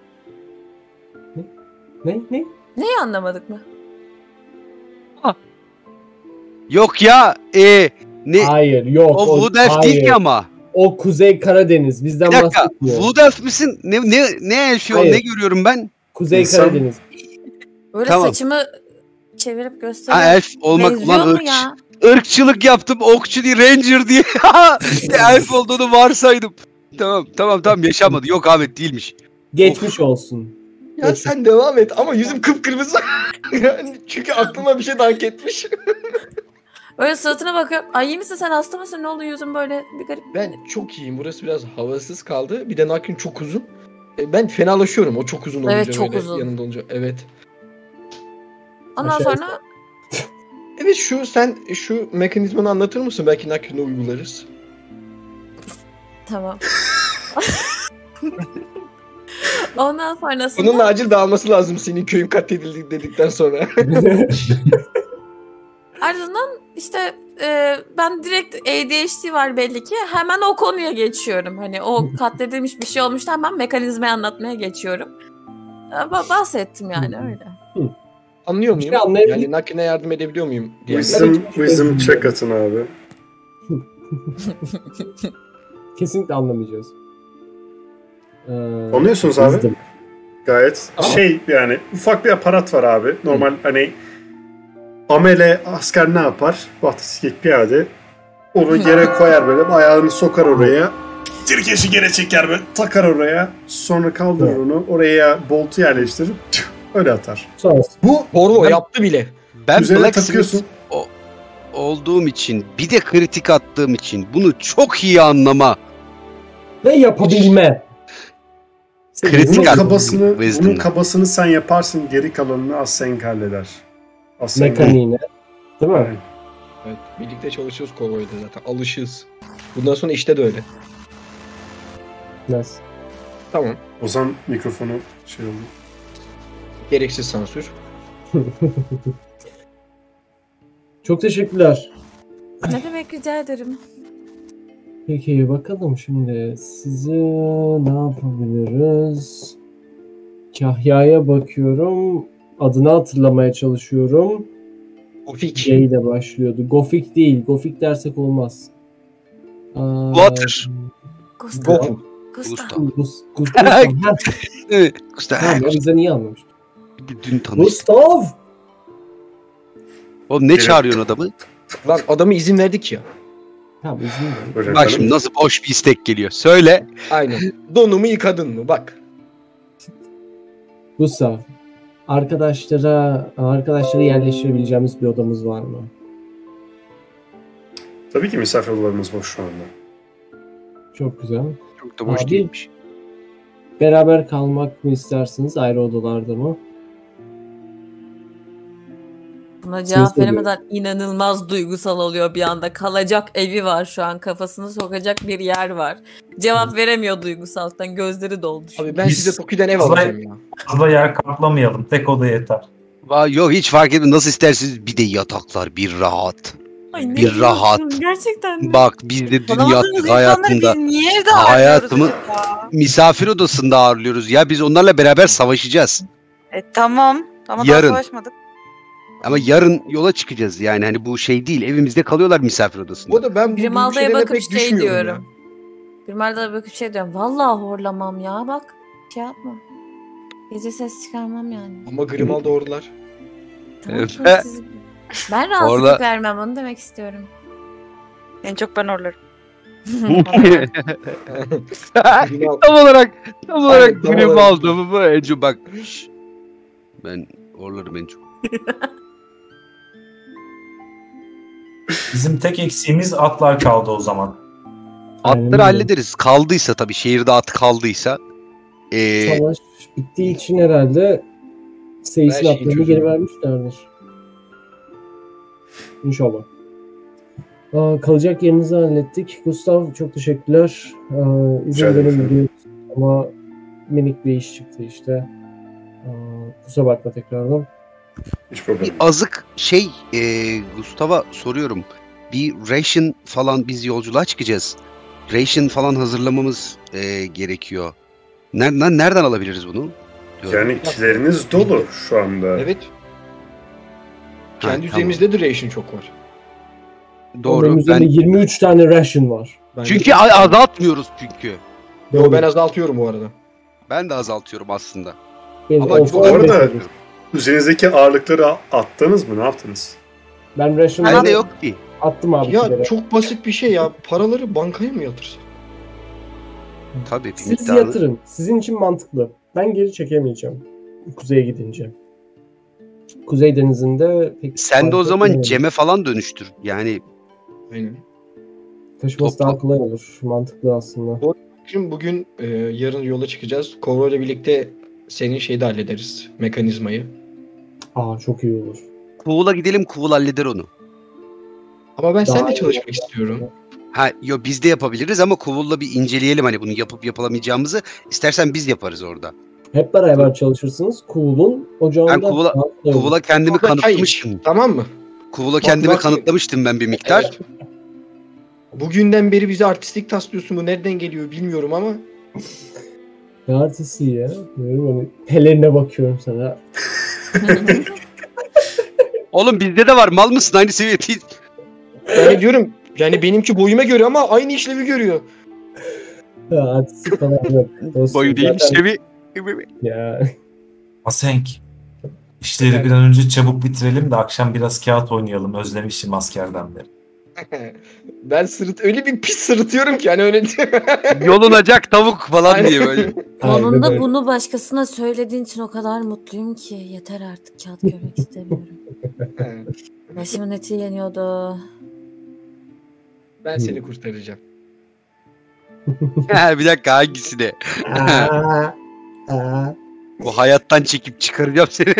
Ne? Neyi anlamadık mı? Yok ya. Ne? Hayır yok. O Wood Elf değil ki ama. O Kuzey Karadeniz. Bizden Bir dakika. bahsetmiyor. Wood Elf misin? Ne elfi o? Hayır. Ne görüyorum ben? Kuzey İnsan- Karadeniz. Böyle Tamam. saçımı çevirip gösteriyorum. Ha elf olmak Benziyor ulan mu ya? ırkçılık yaptım. Okçu değil ranger diye. Elf olduğunu varsaydım. Tamam yaşamadı. Yok Ahmet değilmiş. Geçmiş olsun. Ya sen devam et ama yüzüm kıpkırmızı. Yani çünkü aklıma bir şey dank etmiş. Öyle suratına bakıyorum. Ay iyi misin sen, hasta mısın, ne oldu yüzün böyle bir garip. Ben çok iyiyim. Burası biraz havasız kaldı. Bir de Naklin çok uzun. Ben fenalaşıyorum o çok uzun olunca. Evet, çok öyle uzun. Yanında olunca. Evet. Ondan Aşağı sonra Evet sen şu mekanizmanı anlatır mısın? Belki Naklin'e uygularız. tamam. Ondan sonrasında Bunun acil dağılması lazım senin köyün katledildi dedikten sonra. ardından işte ben direkt ADHD var belli ki, hemen o konuya geçiyorum. Hani o katledilmiş bir şey olmuştu, hemen mekanizmayı anlatmaya geçiyorum. Bahsettim yani öyle. Anlıyor muyum? İşte anlayabildim. Yani Naklin'e yardım edebiliyor muyum? diye. Wisdom check atın abi. Kesinlikle anlamayacağız. Anlıyorsunuz abi. Wisdom. Gayet yani ufak bir aparat var abi. Normal hani amele asker ne yapar? Bahtiskek piyade. Onu yere koyar böyle, ayağını sokar oraya. Tirkeşi geri çeker böyle, takar oraya. Sonra kaldırır onu. Oraya boltu yerleştirir. Öyle atar. Sonrası. Bu Doğru yaptı bile. Ben üzerine Blacksmith takıyorsun. olduğum için bir de kritik attığım için bunu çok iyi anlama. Ve yapabilme. Kritik Bunun attım. bunun kabasını sen yaparsın. Geri kalanını Asenk halleder. Mekaniğine. Değil mi? Evet, birlikte çalışıyoruz Kovo'yla zaten. Alışığız. Bundan sonra işte de öyle. Nasıl? Tamam. O zaman mikrofonu şey oldu. Gereksiz sansür. Çok teşekkürler. Ne demek, rica ederim. Peki bakalım şimdi sizi ne yapabiliriz? Kahya'ya bakıyorum. Adını hatırlamaya çalışıyorum. Ofik. G ile başlıyordu. Gofik değil. Gofik dersek olmaz. Water. Gustav. Goku. Gustav. Gustav. Evet. Gustav. Tamam ya, bizden iyi anlamıştık. Dün tanıştık. Gustav! Oğlum ne çağırıyorsun adamı? Lan adamı izin verdik ya. Tamam izin verin. Böyle Bak şimdi nasıl boş bir istek geliyor. Söyle. Aynen. Donumu yıkadın mı? Bak. Gustav. Arkadaşları yerleştirebileceğimiz bir odamız var mı? Tabii ki misafir odalarımız boş şu anda. Çok güzel. Çok da boş Abi. değilmiş. Beraber kalmak mı istersiniz? Ayrı odalarda mı? Buna cevap Sesli veremeden inanılmaz duygusal oluyor bir anda. Kalacak evi var şu an. Kafasını sokacak bir yer var. Cevap veremiyor duygusallıktan. Gözleri doldu. Abi ben Biz- size Toki'den ev alacağım ya. Fazla yer kaplamayalım. Tek oda yeter. Yok hiç fark etmez. Nasıl isterseniz, bir de yataklar bir rahat. Ay, ne Bir diyorsun? rahat. Gerçekten mi? Bak biz de dünya Bulamadığımız insanları hayatında biz niye evde hayatımı- ağırlıyoruz acaba? misafir odasında ağırlıyoruz. Ya biz onlarla beraber savaşacağız. Tamam. Ama Yarın. daha savaşmadık. Ama yarın yola çıkacağız yani. Hani bu şey değil. Evimizde kalıyorlar misafir odasında. O da ben bu Grimalda'ya şeylerine bakıp pek şey düşmüyorum diyorum. Grimalda'ya bakıp şey diyorum. Vallahi horlamam ya bak. Şey yapma. Gece ses çıkarmam yani. ya. Ama Grimalda ordular. Tamam, Evet. şimdi ben rahatsızlık Orada- vermem onu demek istiyorum. En çok ben orlarım. Grimal- tam olarak Aynen, tam grim olarak. aldım bu Encu bak. Şşş. Ben orlarım Encu. Bizim tek eksiğimiz atlar kaldı o zaman. Aynen Atları öyle. hallederiz. Kaldıysa tabii, şehirde at kaldıysa. Savaş bittiği için herhalde Seyis'in Her şeyi atlarını çözüyor. geri vermişlerdir. İnşallah. Kalacak yerinizi hallettik. Gustav çok teşekkürler. İzin Rica ederim. verebiliyoruz ama minik bir iş çıktı işte. Kusura bakma tekrardan. Hiç problem Bir yok. azık şey Gustav'a soruyorum. Bir ration falan, biz yolculuğa çıkacağız. Ration falan hazırlamamız gerekiyor. Nereden alabiliriz bunu? Diyorum. Yani kileriniz dolu şu anda. Evet. Ha, Kendi üzerimizde de ration çok var. Doğru. Benim üzerinde 23 tane ration var. Ben Çünkü azaltmıyoruz çünkü. Yo, ben azaltıyorum bu arada. Ben de azaltıyorum aslında. Benim Ama olsa çok Bu arada- öyle. Üzerinizdeki ağırlıkları attınız mı? Ne yaptınız? Ben ration'ları Bende yok ki. attım abi. Ya kilere. çok basit bir şey ya. Paraları bankaya mı yatırsak? Tabii bir Siz miktarını. yatırın. Sizin için mantıklı. Ben geri çekemeyeceğim. Kuzeye gidince. Kuzey Denizi'nde pek Sen de o fark zaman etmiyorum. Cem'e falan dönüştür. Yani Aynen. Taşıması Topla. daha kolay olur. Mantıklı aslında. Şimdi bugün yarın yola çıkacağız. Kovro ile birlikte senin şeyi de hallederiz. Mekanizmayı. Çok iyi olur. Kuğul'a gidelim, Kuğul halleder onu. Ama ben Daha seninle iyi çalışmak olur. istiyorum. Biz de yapabiliriz ama Kuğul'la bir inceleyelim hani bunu yapıp yapılamayacağımızı. İstersen biz yaparız orada. Hep beraber çalışırsınız. Cool'un ocağında. Ben Kuğul'a kendimi Orada çay iç, kanıtlamıştım. Tamam mı? Kuğul'a kendimi bak- kanıtlamıştım ben bir miktar. Evet. Bugünden beri bize artistlik taslıyorsun. Bu nereden geliyor bilmiyorum ama. Ne artisti ya. Diyorum hani pelerine bakıyorum sana. Oğlum bizde de var, mal mısın? Aynı seviyedeyiz. Yani diyorum yani benimki boyuma göre ama aynı işlevi görüyor. Artisti falan yok. Dostum, Boyu değil zaten- işlevi. Ya. Asenk. İşleri bir an önce çabuk bitirelim de akşam biraz kağıt oynayalım. Özlemişim askerden beri. Ben öyle bir pis sırıtıyorum ki hani öyle Yolunacak tavuk falan Aynen. diye böyle. Aynen Sonunda öyle. bunu başkasına söylediğin için o kadar mutluyum ki. Yeter artık, kağıt görmek istemiyorum. Başımın eti yeniyordu. Ben seni kurtaracağım. Bir dakika, hangisini? Aa, aa. Bu hayattan çekip çıkaracağım seni.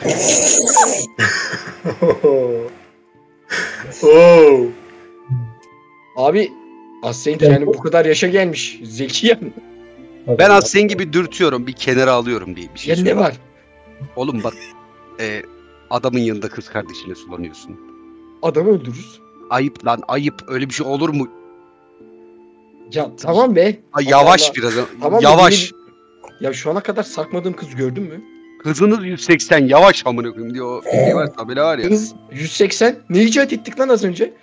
Oo. Abi Ascent yani bu kadar yaşa gelmiş. Zeki yani. Ben Aslen gibi dürtüyorum, bir kenara alıyorum diye bir şey Ya ne söylüyorum. var? Oğlum bak, adamın yanında kız kardeşine sulanıyorsun. Adamı öldürürüz. Ayıp lan, ayıp. Öyle bir şey olur mu? Ya tamam be. Ay, yavaş Allah. biraz. Tamam da Yavaş. Ya şu ana kadar sakmadığım kız gördün mü? Hızınız 180, yavaş amına koyayım diyor. O şey var, tabela var ya. Kız 180. Ne icat ettik lan az önce?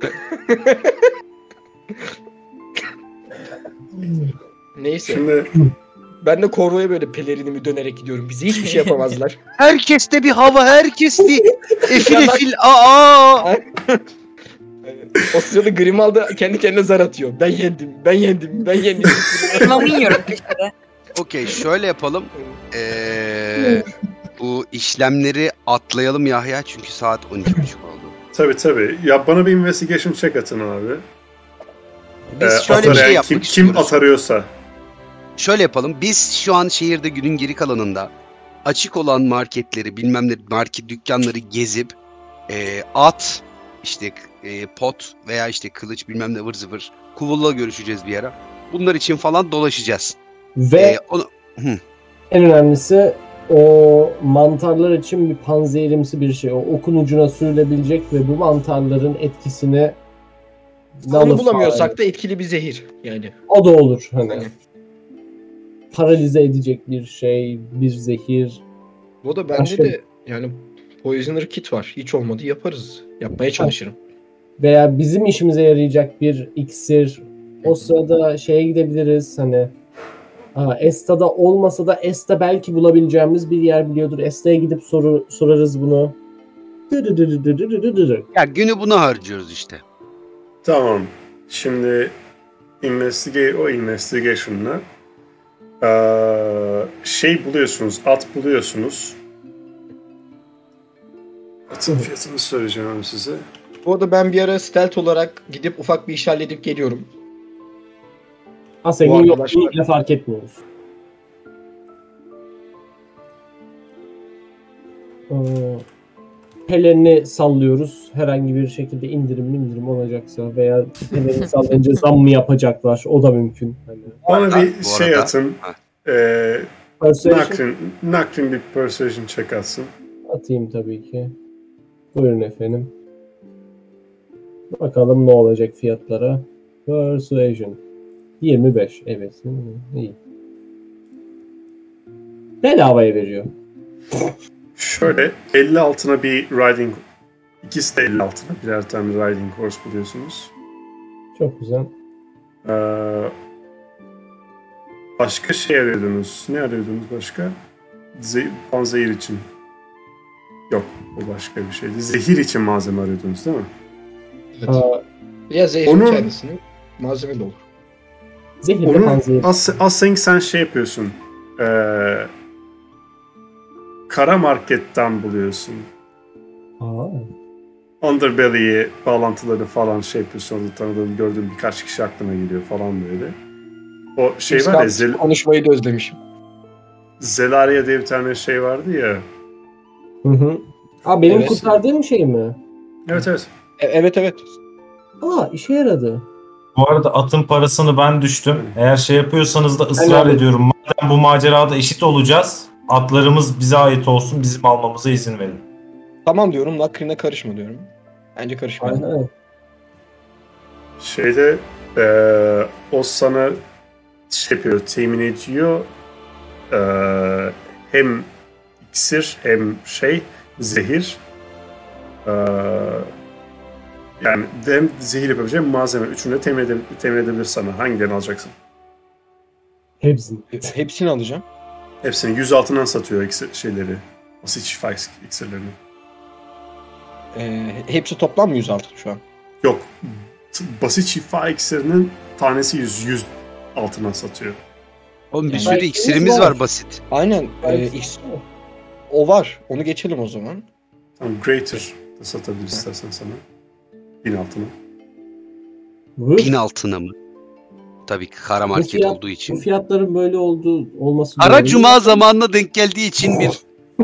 Neyse. Şimdi Ben de Korvo'ya böyle pelerinimi dönerek gidiyorum. Bize hiçbir şey yapamazlar. Herkeste bir hava, herkes bir efil Ya bak- efil. Aa! O sırada Grimalda kendi kendine zar atıyor. Ben yendim, ben yendim, ben yendim. Kımamı yiyorum köşede. Okey, şöyle yapalım. Bu işlemleri atlayalım Yahya, çünkü saat 12.30 oldu. tabii. Ya bana bir investigation check atın abi. Biz şöyle bir Atar- şey yapmak kim istiyoruz. atarıyorsa. Şöyle yapalım. Biz şu an şehirde günün geri kalanında açık olan marketleri, bilmem ne market dükkanları gezip At, işte pot veya işte kılıç bilmem ne vır zıvır. Kuvulla görüşeceğiz bir ara. Bunlar için falan dolaşacağız. Ve en önemlisi o mantarlar için bir panzehirimsi bir şey. O okun ucuna sürülebilecek ve bu mantarların etkisini Onu bulamıyorsak da etkili bir zehir yani. O da olur hani. Paralize edecek bir şey, bir zehir. O da bende de yani Poisoner Kit var. Hiç olmadı yaparız. Yapmaya çalışırım. Veya bizim işimize yarayacak bir iksir. O sırada şeye gidebiliriz hani. Esta'da olmasa da Esta belki bulabileceğimiz bir yer biliyordur. Esta'ya gidip sorarız bunu. Ya günü buna harcıyoruz işte. Tamam. Şimdi investigation'la şey buluyorsunuz, at buluyorsunuz. Atın fiyatını söyleyeceğim size. Bu arada ben bir ara stealth olarak gidip ufak bir iş halledip geliyorum. Senin yokluğuyla fark etmiyoruz. Pelerini sallıyoruz. Herhangi bir şekilde indirim olacaksa veya pelerini sallayınca zam mı yapacaklar? O da mümkün. Yani. Bana bir şey atın. Nakrin bir persuasion check atsın. Atayım tabii ki. Buyurun efendim. Bakalım ne olacak fiyatlara. Persuasion. 25. Evet. İyi. Bedavaya veriyor. Şöyle 50 altına bir riding, ikisi de 50 altına birer tane riding horse buluyorsunuz. Çok güzel. Başka şey arıyordunuz. Ne arıyordunuz başka? Panzehir için. Yok, o başka bir şeydi. Zehir için malzeme arıyordunuz değil mi? Evet. Ya zehirin kendisini malzeme de olur. Zehirli panzehir. Aslında sen şey yapıyorsun. Kara marketten buluyorsun. Underbelly'ye bağlantıları falan şey yapıyorsun. Orada tanıdığım, gördüğüm birkaç kişi aklına geliyor falan böyle. O şey var ya... Konuşmayı da özlemişim. Zelaria diye bir tane şey vardı ya. Benim kurtardığım şey mi? Evet. Evet. İşe yaradı. Bu arada atın parasını ben düştüm. Eğer şey yapıyorsanız da ısrar ediyorum. Madem bu macerada eşit olacağız, atlarımız bize ait olsun, bizim almamıza izin verin. Tamam diyorum, Nakrin'e karışma diyorum. Bence karışma. Aynen. Şeyde o sana şey yapıyor, temin ediyor. Hem iksir hem zehir. Yani hem zehir yapabileceğim malzeme. Üçünü de temin edebilir sana. Hangilerini alacaksın? Hepsini alacağım. Hepsini 100 altından satıyor şeyleri. Basit şifa iksirlerini. Hepsi toplam mı 100 altın şu an? Yok. Basit şifa iksirinin tanesi 100 altından satıyor. Oğlum bir sürü iksirimiz var basit. Aynen. O var. Onu geçelim o zaman. Tamam, Greater da satabilir istersen sana. 1000 altına. 1000 altına mı? Tabii ki kara market olduğu için. Bu fiyatların böyle olması... Ara cuma zamanına denk geldiği için bir...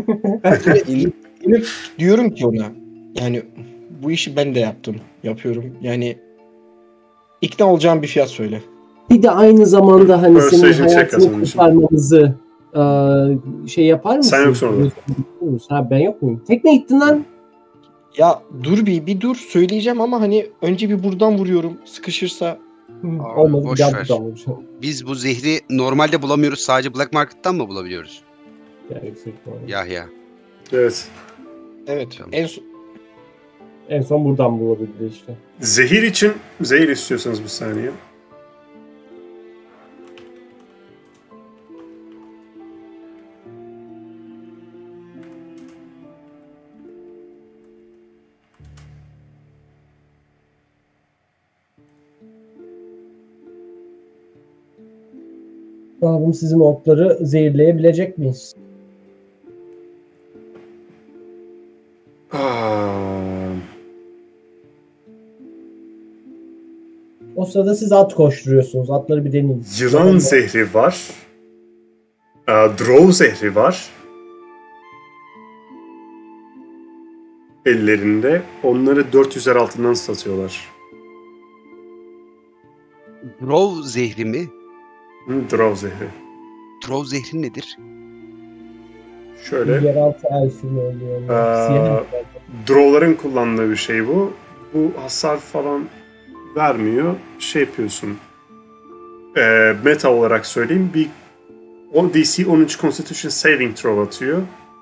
Diyorum ki ona, yani bu işi ben de yapıyorum. Yani ikna olacağım bir fiyat söyle. Bir de aynı zamanda hani senin hayatını kurtarmamızı şey yapar mısın? Sen yoksun orada. Ben yok muyum? Tekne gittin lan. Ya dur bir dur söyleyeceğim ama hani önce bir buradan vuruyorum. Sıkışırsa. Olmadı. Boş ver. Biz bu zehri normalde bulamıyoruz. Sadece Black Market'tan mı bulabiliyoruz? Yahya. Evet. Tamam. En son buradan bulabildi işte. Zehir istiyorsanız bir saniye. Bakalım sizin okları zehirleyebilecek miyiz? O sırada siz at koşturuyorsunuz. Atları bir deneyin. Yılan zehri var. Drow zehri var. ellerinde. Onları 400'er altından satıyorlar. Drow zehri mi? Drow zehri. Drow zehri nedir? Şöyle. Yeraltı elfini oluyor. Drow'ların kullandığı bir şey bu. Bu hasar falan vermiyor. Şey yapıyorsun. Meta olarak söyleyeyim. Bir DC 13 Constitution Saving Throw atıyor.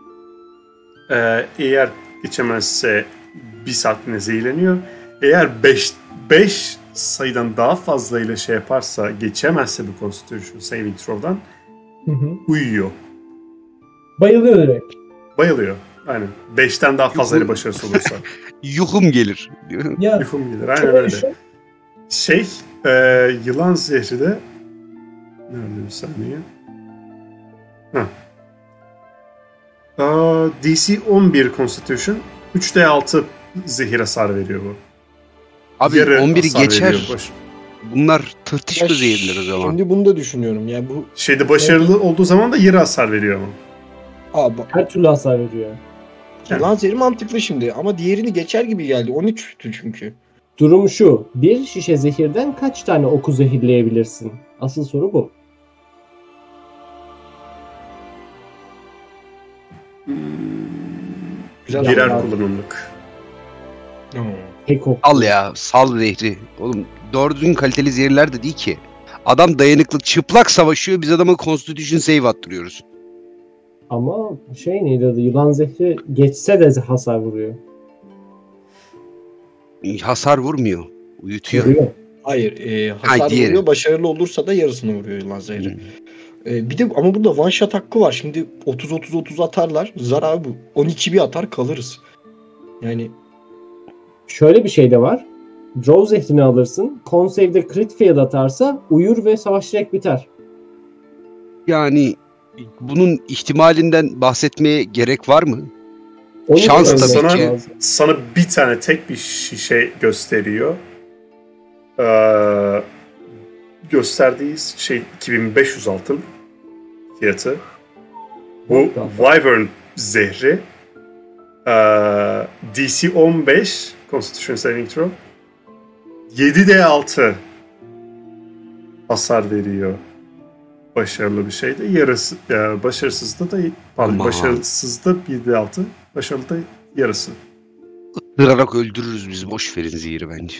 Eğer geçemezse bir saatine zehirleniyor. Eğer 5 sayıdan daha fazla ile şey yaparsa, geçemezse bu Constitution Saving Throw'dan uyuyor. Bayılıyor direkt. Bayılıyor. Aynen. 5'ten daha fazla ile başarısı olursa. Yuhum gelir. Ya, Yuhum gelir. Aynen öyle. Yılan zehri de nerede bir saniye? DC 11 Constitution 3d6 zehir hasar veriyor bu. Abi Yarı 11'i hasar geçer. veriyor. Bunlar tırtışkı Ya zehirler o zaman. Şimdi bunu da düşünüyorum. Yani bu Başarılı olduğu zaman da yarı hasar veriyor ama. her türlü hasar veriyor. Yılan zehri mantıklı şimdi ama diğerini geçer gibi geldi. 13'tü çünkü. Durum şu. Bir şişe zehirden kaç tane oku zehirleyebilirsin? Asıl soru bu. Güzel Birer ama- kullanımlık. Tek ok. Al ya, sal zehri. Oğlum doğru düzgün kaliteli zehirler de değil ki. Adam dayanıklı, çıplak savaşıyor. Biz adama Constitution save attırıyoruz. Ama neydi adı? Yılan zehri geçse de hasar vuruyor. Hasar vurmuyor. Uyutuyor. Vuruyor. Hayır. Hasar diğeri. vuruyor. Başarılı olursa da yarısını vuruyor yılan zehri. Bir de ama bunda one shot hakkı var. Şimdi 30 atarlar. Zar abi bu. 12 bir atar kalırız. Yani Şöyle bir şey de var. Drow zehrini alırsın. Con save'de crit fail atarsa uyur ve savaş direkt biter. Yani bunun ihtimalinden bahsetmeye gerek var mı? Onu Şans da tabii ölmek ki. lazım. Sana bir tane tek bir şişe gösteriyor. Gösterdiği şey 2500 altın fiyatı. Bu Wyvern zehri DC 15 Constitution Saving Throw 7d6 hasar veriyor. Başarılı bir şey de yarısı, başarısızda da başarısızda 7d6, başarılı da yarısı. Isırarak öldürürüz biz. Boş verin zehri bence.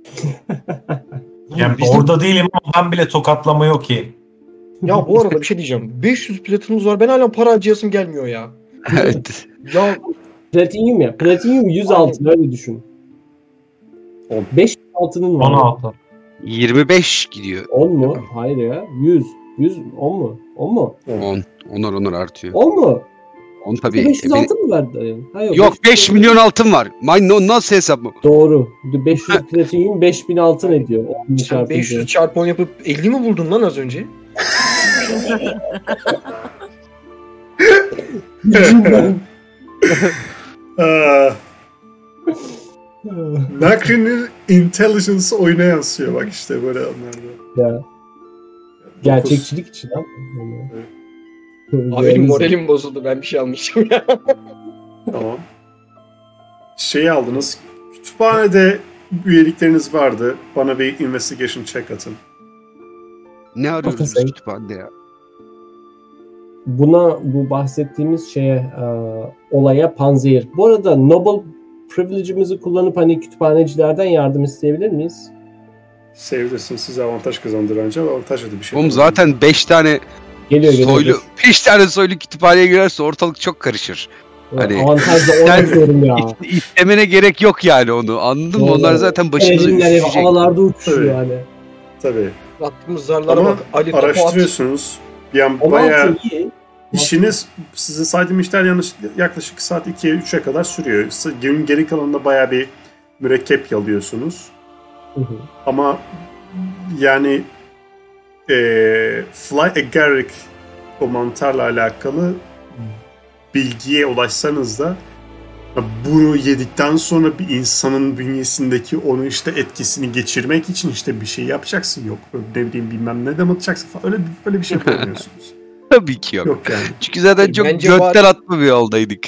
Yani Bizim- orada değilim ama ben bile tokatlama yok ki. ya bu arada bir şey diyeceğim. 500 platinumuz var. Ben hala para harcayasım gelmiyor ya. Evet. Ya Platinyum ya. Platinyum 100 altın öyle düşün. 10. 5 altının var. 16. 25 gidiyor. 10 mu? Hayır ya. 100. 10 mu? 10 mu? 10. Onar artıyor. 10 mu? 10 tabii. 500 altın mı verdi? Hayır, Yok 5 milyon altın var. Nasıl hesap bu? Doğru. 500 platinyum 5000 altın ediyor. 10 sen çarpınca. 500 çarpı 10 yapıp 50 mi buldun lan az önce? Nakri'nin intelligence oyuna yansıyor bak işte böyle anlarda. Ya. Gerçekçilik için ha. Abi benim moralim bozuldu. Ben bir şey almışım ya. Tamam. Aldınız. Kütüphanede üyelikleriniz vardı. Bana bir investigation check atın. Ne arıyoruz biz Haklısın. kütüphanede ya? Bu bahsettiğimiz olaya panzehir. Bu arada Noble privilege'imizi kullanıp hani kütüphanecilerden yardım isteyebilir miyiz? Sevilirsin, size avantaj kazandırır ancak avantajlı da bir şey. Oğlum zaten 5 tane Geliyor. soylu 5 tane soylu kütüphaneye girerse ortalık çok karışır. Hani- Avantajla oynuyorum ya. İstemene gerek yok yani onu. Anladın mı? Onlar zaten başımıza Enerjinler üşüşecek. havalarda uçuşuyor Tabii. yani. Tabii. Attığımız zarlara Ama bak. Ali topu at. araştırıyorsunuz. Yani 16 bayağı iyi. işiniz, sizin saydığım işler yaklaşık saat 2'ye 3'e kadar sürüyor. Günün geri kalanında bayağı bir mürekkep yalıyorsunuz. Hı hı. Ama yani Fly Agaric o mantarla alakalı bilgiye ulaşsanız da bunu yedikten sonra bir insanın bünyesindeki onun işte etkisini geçirmek için işte bir şey yapacaksın. Yok ne bileyim bilmem ne de mi atacaksın falan. Öyle bir şey yapamıyorsunuz. Tabii ki yok. Yok yani. Çünkü zaten çok Bence götten atma bir yoldaydık.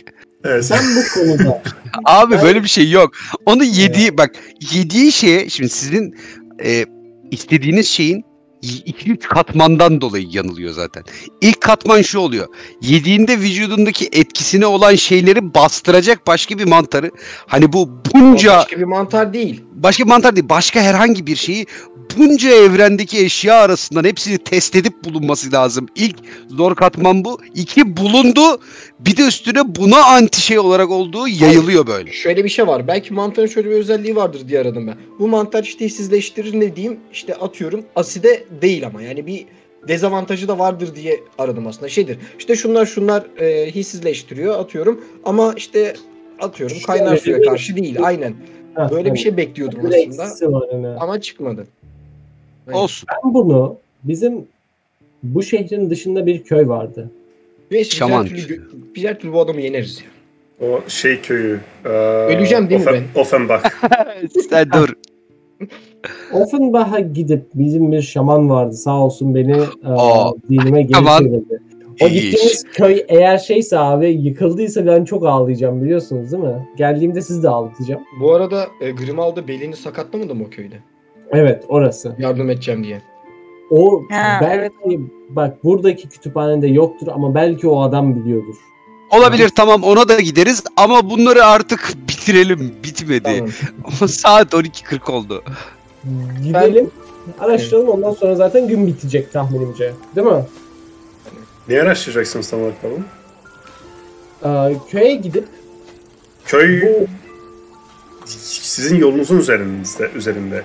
Evet. Sen bu konuda Abi böyle bir şey yok. Onu yediği şeye şimdi sizin istediğiniz şeyin 2-3 katmandan dolayı yanılıyor zaten. İlk katman şu oluyor. Yediğinde vücudundaki etkisine olan şeyleri bastıracak başka bir mantarı. Hani bu bunca Başka bir mantar değil. başka bir mantar değil, başka herhangi bir şeyi bunca evrendeki eşya arasından hepsini test edip bulunması lazım. İlk zor katman bu. 2 bulundu. Bir de üstüne buna anti şey olarak olduğu yayılıyor böyle. Şöyle bir şey var. Belki mantarın şöyle bir özelliği vardır diye aradım ben. Bu mantar işte hissizleştirir ne diyeyim? İşte atıyorum aside değil ama yani bir dezavantajı da vardır diye aradım aslında. Şeydir. İşte şunlar hissizleştiriyor atıyorum ama işte atıyorum kaynar suya karşı değil. Aynen. Böyle bir şey bekliyordum aslında. var yani. Ama çıkmadı. Olsun. Ben bunu bizim bu şehrin dışında bir köy vardı. Neyse Şaman. biz her türlü bu adamı yeneriz ya. O köyü. Öleceğim değil mi ben? Offenbach. Sen dur. Offenbach'a gidip bizim bir şaman vardı sağ olsun beni dinime geri Şaman. çevirdi. O gittiğimiz köy eğer şeyse abi yıkıldıysa ben çok ağlayacağım biliyorsunuz değil mi? Geldiğimde sizi de ağlatacağım. Bu arada Grimal'da belini sakatlamadı mı o köyde? Evet orası. Yardım edeceğim diye. O Ha, belki bak buradaki kütüphanede yoktur ama belki o adam biliyordur. Olabilir, tamam, ona da gideriz ama bunları artık bitirelim. Bitmedi. Tamam. Ama saat 12:40 oldu. Gidelim araştıralım ondan sonra zaten gün bitecek tahminimce. Değil mi? Ne araştıracaksınız tam olarak oğlum? Köye gidip Köy bu sizin yolunuzun üzerinde.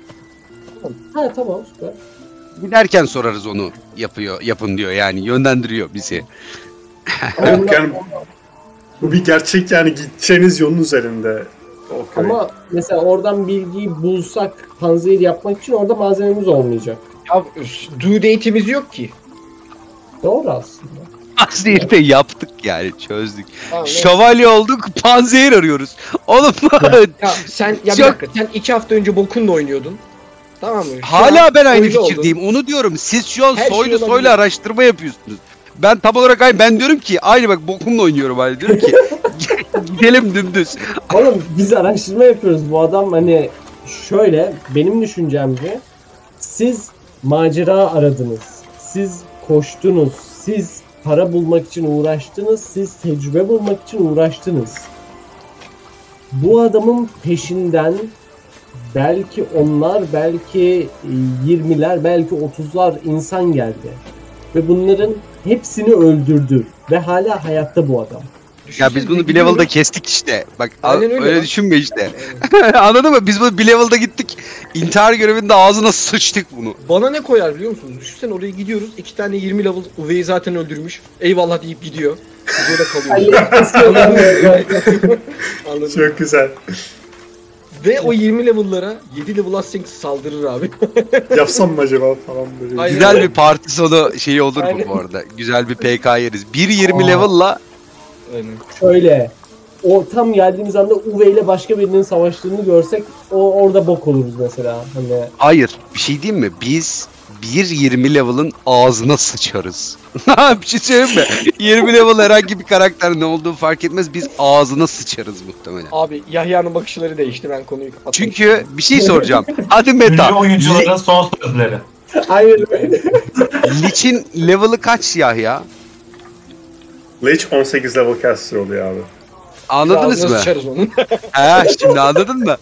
ha tamam süper. Giderken sorarız onu yapın diyor yani yönlendiriyor bizi. Yok yani bu bir gerçek yani gideceğiniz yolun üzerinde. O köy. Ama mesela oradan bilgiyi bulsak panzehir yapmak için orada malzememiz olmayacak. Ya due date'imiz yok ki. Doğru aslında. Panzehir'de yaptık yani çözdük. Tamam, Şövalye olduk, panzehir arıyoruz. Oğlum ya sen ya bir Çok- dakika sen 2 hafta önce Bokun'la oynuyordun. Tamam mı? Şu hala an ben aynı oyuncu fikirdeyim. oldun. Onu diyorum. Siz şu an Her şey soylu olabilir. araştırma yapıyorsunuz. Ben tam olarak ben diyorum ki aynı bak bokumla oynuyorum hani diyorum ki gidelim dümdüz. Oğlum biz araştırma yapıyoruz. Bu adam hani şöyle benim düşüncemce siz macera aradınız. Siz koştunuz. Siz para bulmak için uğraştınız. Siz tecrübe bulmak için uğraştınız. Bu adamın peşinden belki onlar, belki 20'ler, belki 30'lar insan geldi. Ve bunların hepsini öldürdü. Ve hala hayatta bu adam. Ya biz bunu bir level'da kestik işte. Bak Aynen öyle öyle lan. düşünme işte. Anladın mı? Biz bunu bir level'da gittik. İntihar görevinde ağzına sıçtık bunu. Bana ne koyar biliyor musunuz? Düşünsene oraya gidiyoruz. 2 tane 20 level Uve'yi zaten öldürmüş. Eyvallah deyip gidiyor. Biz orada kalıyoruz. Anladın mı? Çok güzel. Ve o 20 level'lara 7 level Async saldırır abi. Yapsam mı acaba falan böyle. Aynen. Güzel bir parti sonu şeyi olur mu Aynen. bu arada? Güzel bir PK yeriz. 1.20 Aa. level'la Aynen. Şöyle o tam geldiğimiz anda Uwe ile başka birinin savaştığını görsek orada bok oluruz mesela. Hani hayır. Bir şey diyeyim mi? Biz 1.20 level'ın ağzına sıçarız. Bir şey söyleyeyim mi? 20 level herhangi bir karakter ne olduğu fark etmez. Biz ağzına sıçarız muhtemelen. Abi Yahya'nın bakışları değişti. Ben konuyu kapattım. Çünkü bir şey soracağım. Hadi Ünlü Meta. oyuncuların son sözleri. aynen öyle. Lich'in level'ı kaç siyah ya? Lich 18 level caster oluyor abi. Anladınız Ağzına mı? sıçarız onun. Ha, şimdi anladın mı?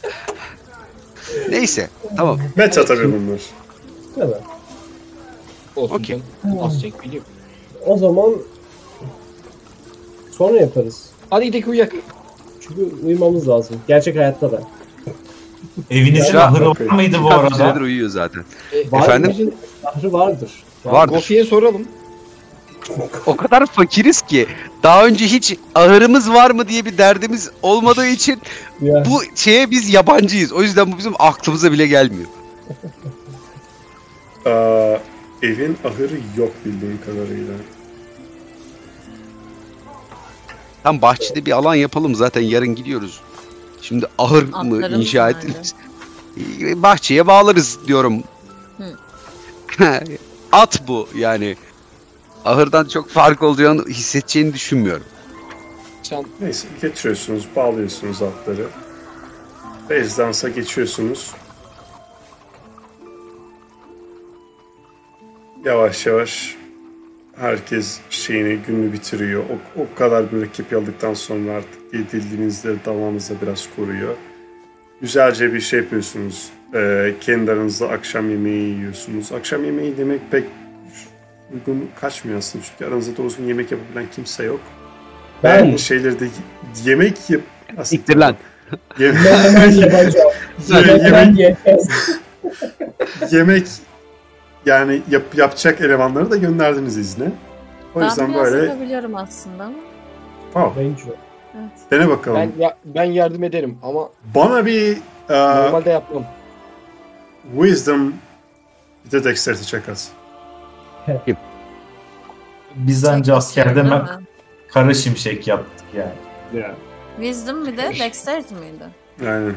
Neyse, tamam. Meta tabii bunlar. Evet. Olsun Okey. canım. Async biliyorum. O zaman sonra yaparız. Hadi gidelim uyuyak. Çünkü uyumamız lazım. Gerçek hayatta da. Evinizin Ya, ahırı var okey. mıydı bu Bir süredir arada? uyuyor zaten. Var Efendim? mı? Şahrı vardır. Vardır. Gofi'ye soralım. O kadar fakiriz ki daha önce hiç ahırımız var mı diye bir derdimiz olmadığı için Ya. bu şeye biz yabancıyız. O yüzden bu bizim aklımıza bile gelmiyor. Evin ahırı yok bildiğim kadarıyla. Tam bahçede bir alan yapalım zaten yarın gidiyoruz. Şimdi ahır mı Atlarımız inşa nerede? ederiz? Bahçeye bağlarız diyorum. At bu yani. Ahırdan çok fark olacağını hissedeceğini düşünmüyorum. Sen Neyse getiriyorsunuz, bağlıyorsunuz atları. Rezidansa geçiyorsunuz. Yavaş yavaş herkes şeyini gününü bitiriyor. O kadar mürekkep aldıktan sonra artık yedildiğinizde damağınızda biraz kuruyor. Güzelce bir şey yapıyorsunuz. Kendi aranızda akşam yemeği yiyorsunuz. Akşam yemeği demek pek uygun kaçmıyor aslında. Çünkü aranızda doğru düzgün yemek yapabilen kimse yok. Ben şeyleri de yemek yap... Siktir lan. Yemek yani yapacak elemanları da gönderdiniz izne. O Ben yüzden biraz böyle... yapabiliyorum aslında ama. Oh, Evet. dene bakalım. ben yardım ederim ama Bana bir normalde yapmam. wisdom bir de dexterity check at. Biz anca askerde Değil mi? kara şimşek yaptık yani. Ya. Wisdom bir de dexterity miydi? Aynen.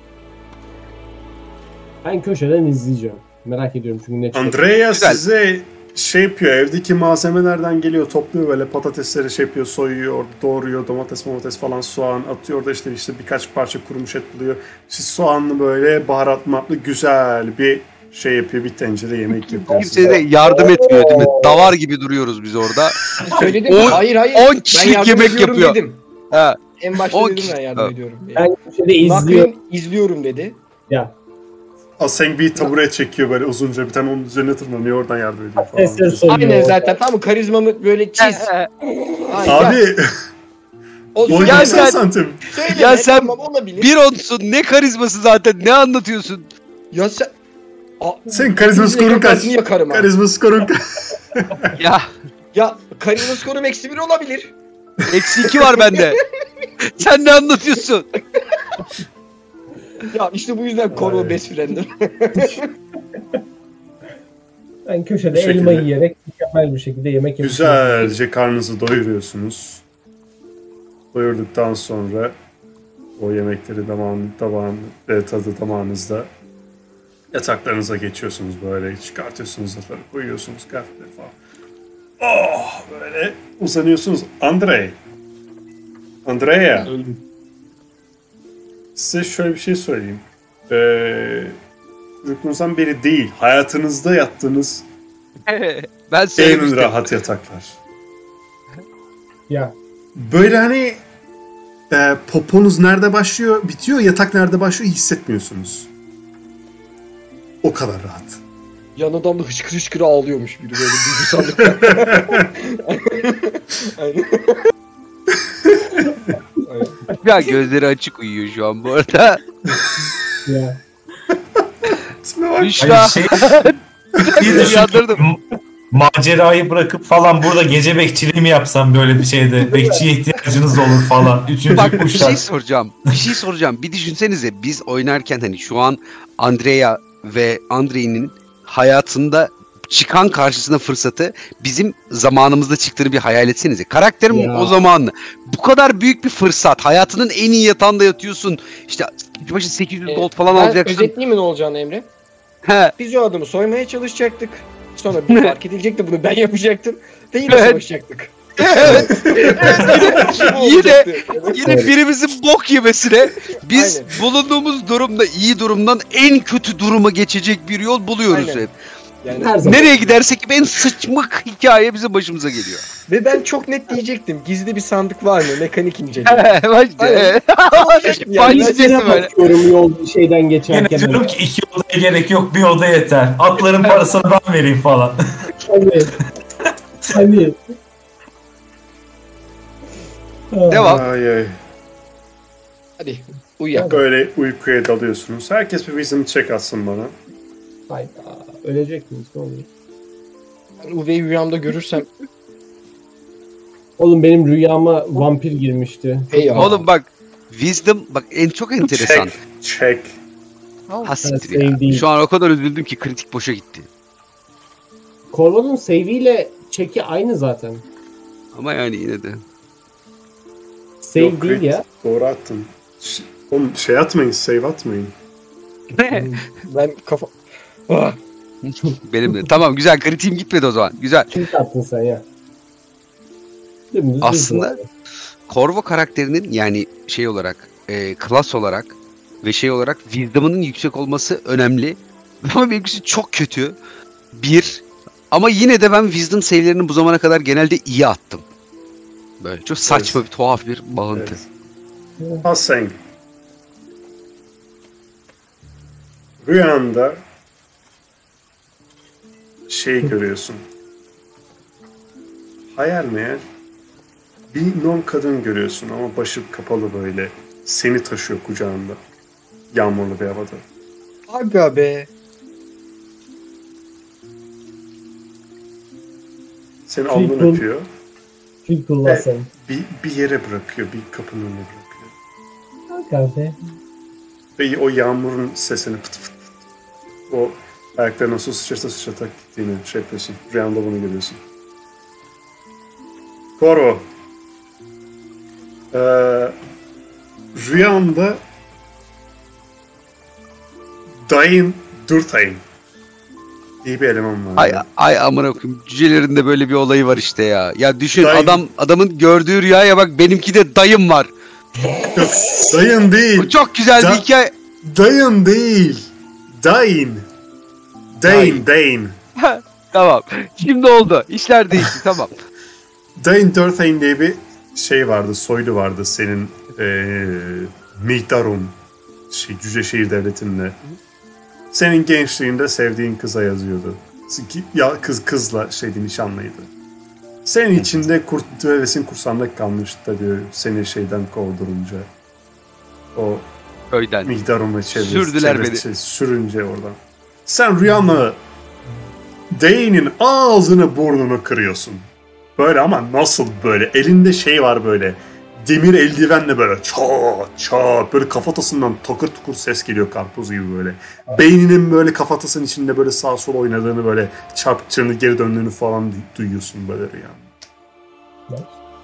Ben köşeden izleyeceğim. Merak ediyorum çünkü ne çıkacak. Andrea Güzel. size şey yapıyor, evdeki malzemelerden geliyor, topluyor böyle patatesleri şey yapıyor, soyuyor, orada doğruyor, domates falan, soğan atıyor, orada işte birkaç parça kurumuş et buluyor. Siz soğanlı böyle baharatlı güzel bir şey yapıyor, bir tencere yemek yapıyor. Kimse de yardım etmiyor değil mi? Davar gibi duruyoruz biz orada. Söyledim. On- Hayır. 10 Ben kişilik yardım yemek ediyorum yapıyor. dedim. Ha. En başta 10 dedim kişi- ben yardım Ha. ediyorum diye. Ben köşede izliyorum. Bakın izliyorum dedi. Ya. Aseng bir tabure çekiyor böyle uzunca, bir tane onun üzerine tırmanıyor, oradan yardım ediyor falan. Sesleri soruyor. Aynen zaten tamam karizmamı böyle çiz. Aynen. Abi, O boy Ya 90 sen- santim. söyleme, Ya sen tamam olabilir. Bir onsun ne karizması zaten ne anlatıyorsun? Ya sen... Senin karizma Sizin skorun kaç? kafasını yakarım ha. Karizma skorun kaç? Ya Ya karizma skorum -1 olabilir. -2 var bende. Sen ne anlatıyorsun? Ya işte bu yüzden konu best friend'im. Ben köşede Bu şekilde. elma yiyerek mükemmel bir şekilde yemek yapıyorum. Güzelce karnınızı doyuruyorsunuz. Doyurduktan sonra o yemekleri tadı damağınızda yataklarınıza geçiyorsunuz böyle, çıkartıyorsunuz zırhları, koyuyorsunuz kahveleri falan. Oh, böyle uzanıyorsunuz. Andrea. Size şöyle bir şey söyleyeyim. Çocukluğunuzdan beri değil, hayatınızda yattığınız Ben en söylemiştim. rahat yataklar. Ya. Böyle hani poponuz nerede başlıyor, bitiyor, yatak nerede başlıyor hissetmiyorsunuz. O kadar rahat. Yan adam da hıçkır hıçkır ağlıyormuş biri böyle duygusallıkla. Aynen. Ya gözleri açık uyuyor şu an bu arada. Ya. Büşra. Hayır, bir düşün, Uyandırdım. macerayı bırakıp falan burada gece bekçiliği mi yapsam böyle bir şeyde? Bekçiye ihtiyacınız olur falan. Üçüncü Bak bir kuşlar. şey soracağım. Bir düşünsenize biz oynarken hani şu an Andrea ve Andrei'nin hayatında çıkan karşısına fırsatı bizim zamanımızda çıktığını bir hayal etsenize. Karakterim Ya. o zamanlı. Bu kadar büyük bir fırsat. Hayatının en iyi yatağında yatıyorsun. İşte başı 800 gold falan Ben alacaksın. özetleyeyim mi ne olacağını Emre? He. Biz o adamı soymaya çalışacaktık. Sonra bir fark edilecekti bunu ben yapacaktım. Ve yine Evet. savaşacaktık. Evet. Yine Evet. Yine birimizin bok yemesine biz Aynen. bulunduğumuz durumda iyi durumdan en kötü duruma geçecek bir yol buluyoruz Aynen. hep. Yani, Her zaman. Nereye gidersek en sıçmık hikaye bizim başımıza geliyor. ve ben çok net diyecektim. Gizli bir sandık var mı? Mekanik inceleme. Başta. Aynen. Yani Başlayacağız böyle. Bakıyorum yol şeyden Yine geçerken. diyorum ki 2 odaya gerek yok, bir oda yeter. Atların parasını ben vereyim falan. Tabii. Tabii. Devam. Ay ay. hadi uyuyak. Böyle uykuya dalıyorsunuz. Herkes bir wisdom check atsın bana. Hayda. Ölecek miyiz? Ne oluyor? Ben Uve'yi rüyamda görürsem Oğlum benim rüyama vampir girmişti. hey ya. Oğlum bak Wisdom bak en çok enteresan. Check. Oh. Ha siktir Ben ya. sevdiğim. Şu an o kadar üzüldüm ki kritik boşa gitti. Corvo'nun save'iyle çeki aynı zaten. Ama yani yine de. Save Yok, değil crit. ya. Doğru attın. Oğlum şey atmayın, save atmayın. Ben kafa... Ah, Benim de. Tamam güzel kritiğim gitmedi o zaman. Güzel. Kim attın sen ya? Dümdüz Aslında- düz Corvo karakterinin yani şey olarak, klas olarak ve şey olarak wisdom'ının yüksek olması önemli. Ama benimkisi çok kötü. Ama yine de ben wisdom sayılarını bu zamana kadar genelde iyi attım. Böyle çok saçma bir tuhaf bir bağıntı. Evet. Aseng. Rüyanda şey görüyorsun. Hayal meyal bir non kadın görüyorsun ama başı kapalı böyle. Seni taşıyor kucağında. Yağmurlu bir havada. Aga be. Seni alnından öpüyor. Külkullasın. Bir yere bırakıyor. Bir kapının önüne bırakıyor. Aga be. Ve o yağmurun sesini pıt pıt pıt. O ayaklarına nasıl sıçrata gittiğini şey yapıyorsun. Rüyanda bunu görüyorsun. Corvo. Rüyanda Dain Durtain diye bir eleman var. Ay amına koyayım. Cücelerin de böyle bir olayı var işte ya. Ya düşün Dain. adamın gördüğü rüyaya bak, benimki de dayım var. Yok, Dain değil. Bu çok güzel bir hikaye. Dain değil. Dain. Tamam. Şimdi oldu. İşler değişti. Tamam. Dain Durtain diye bir şey vardı. Soylu vardı senin Mihdarum Cüce Şehir Devleti'nde. Senin gençliğinde sevdiğin kıza yazıyordu. Ya kızla nişanlıydı. Senin içinde kurt düellesin kursağında kalmıştı tabii seni şeyden kovdurunca. O köyden. Mihdarum'la Sürdüler beni. Sürünce oradan. Sen rüyanla Dain'in ağzını burnunu kırıyorsun. Böyle ama nasıl böyle? Elinde şey var böyle. Demir eldivenle böyle çat böyle kafatasından takır tukur ses geliyor karpuz gibi böyle. Beyninin böyle kafatasının içinde böyle sağ sol oynadığını böyle çarptığını geri döndüğünü falan duyuyorsun böyle rüyanda.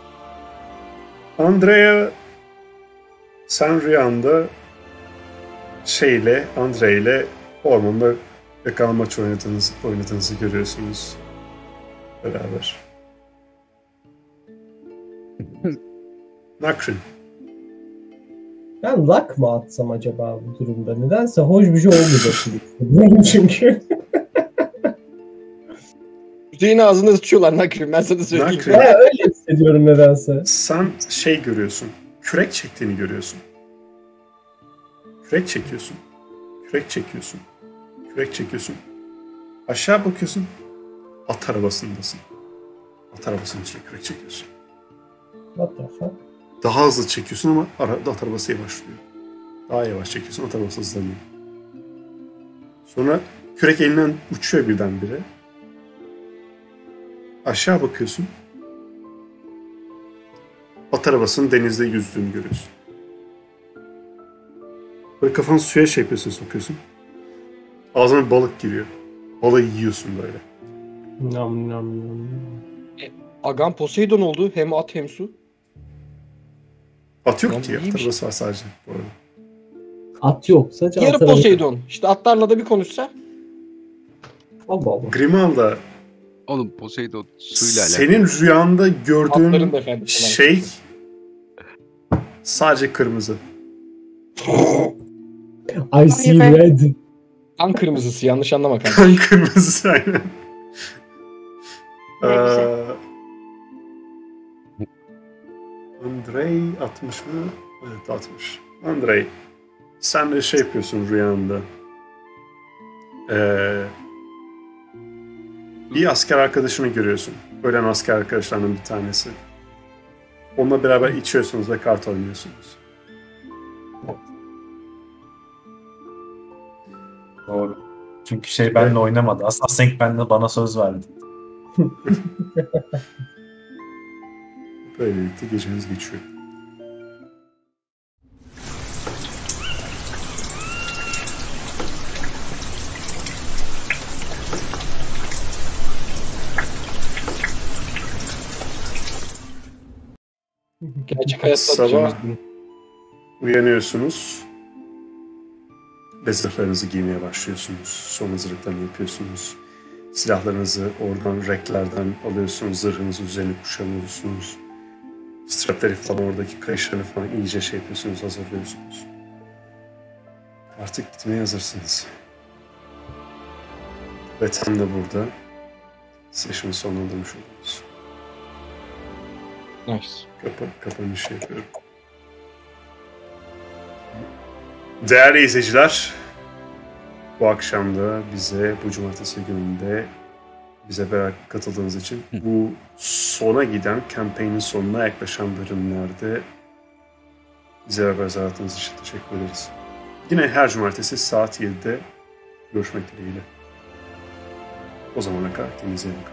Andrea sen rüyanda Andre ile ormanda yakalanmaç oynadığınızı görüyorsunuz beraber. Nakrin. Ben luck mı atsam acaba bu durumda? Nedense hoş bir şey olmayacak çünkü. Hüseyin ağzında tutuyorlar Nakrim, ben sana söyleyeyim. Ben öyle hissediyorum nedense. Sen şey görüyorsun. Kürek çektiğini görüyorsun. Kürek çekiyorsun. Kürek çekiyorsun. Aşağı bakıyorsun. At arabasındasın. At arabasının içine kürek çekiyorsun. What the fuck? Daha hızlı çekiyorsun ama at arabası yavaşlıyor. Daha yavaş çekiyorsun, at arabası hızlanıyor. Sonra kürek elinden uçuyor birdenbire. Aşağı bakıyorsun. At arabasının denizde yüzdüğünü görüyorsun. Böyle kafanı suya şey yapıyorsun, sokuyorsun. Ağzına balık giriyor. Balığı yiyorsun böyle. Nam. Agan Poseidon oldu. Hem at hem su. At yok ki. At arabası var sadece bu arada. At yok. Sadece Yarı at arabası. Poseidon. İşte atlarla da bir konuşsa. Allah Allah. Grimal'da Oğlum Poseidon suyla alakalı. senin rüyanda gördüğün Atların da efendim. şey sadece kırmızı. I see red. Kan kırmızısı, yanlış anlama kanka. Kan kırmızı aynen. Ne güzel. Andrei 60 mı? Evet 60. Andrei sen de şey yapıyorsun rüyanda. Bir asker arkadaşını görüyorsun. Ölen asker arkadaşlarının bir tanesi. Onunla beraber içiyorsunuz ve kart oynuyorsunuz. Doğru. Çünkü şey benimle oynamadı. Aslında Senk bana söz verdi. Böylelikle geceniz geçiyor. Gerçek hayatta Sabah uyanıyorsunuz. Ve zırhlarınızı giymeye başlıyorsunuz. Son hazırlıklarını yapıyorsunuz. Silahlarınızı oradan reklerden alıyorsunuz. Zırhınızı üzerine kuşanıyorsunuz. strapleri falan, oradaki kayışlarını falan iyice şey yapıyorsunuz, hazırlıyorsunuz. Artık gitmeye hazırsınız. Ve tam da burada session'ı sonlandırmış oluyoruz. Nice. Kapanış yapıyorum. Değerli izleyiciler, bu akşam da bu cumartesi gününde bize beraber katıldığınız için bu sona giden, kampanyonun sonuna yaklaşan bölümlerde bize beraber zaratınız için teşekkür ederiz. Yine her cumartesi saat 7'de görüşmek dileğiyle. O zamana kadar kendinize iyi bakın.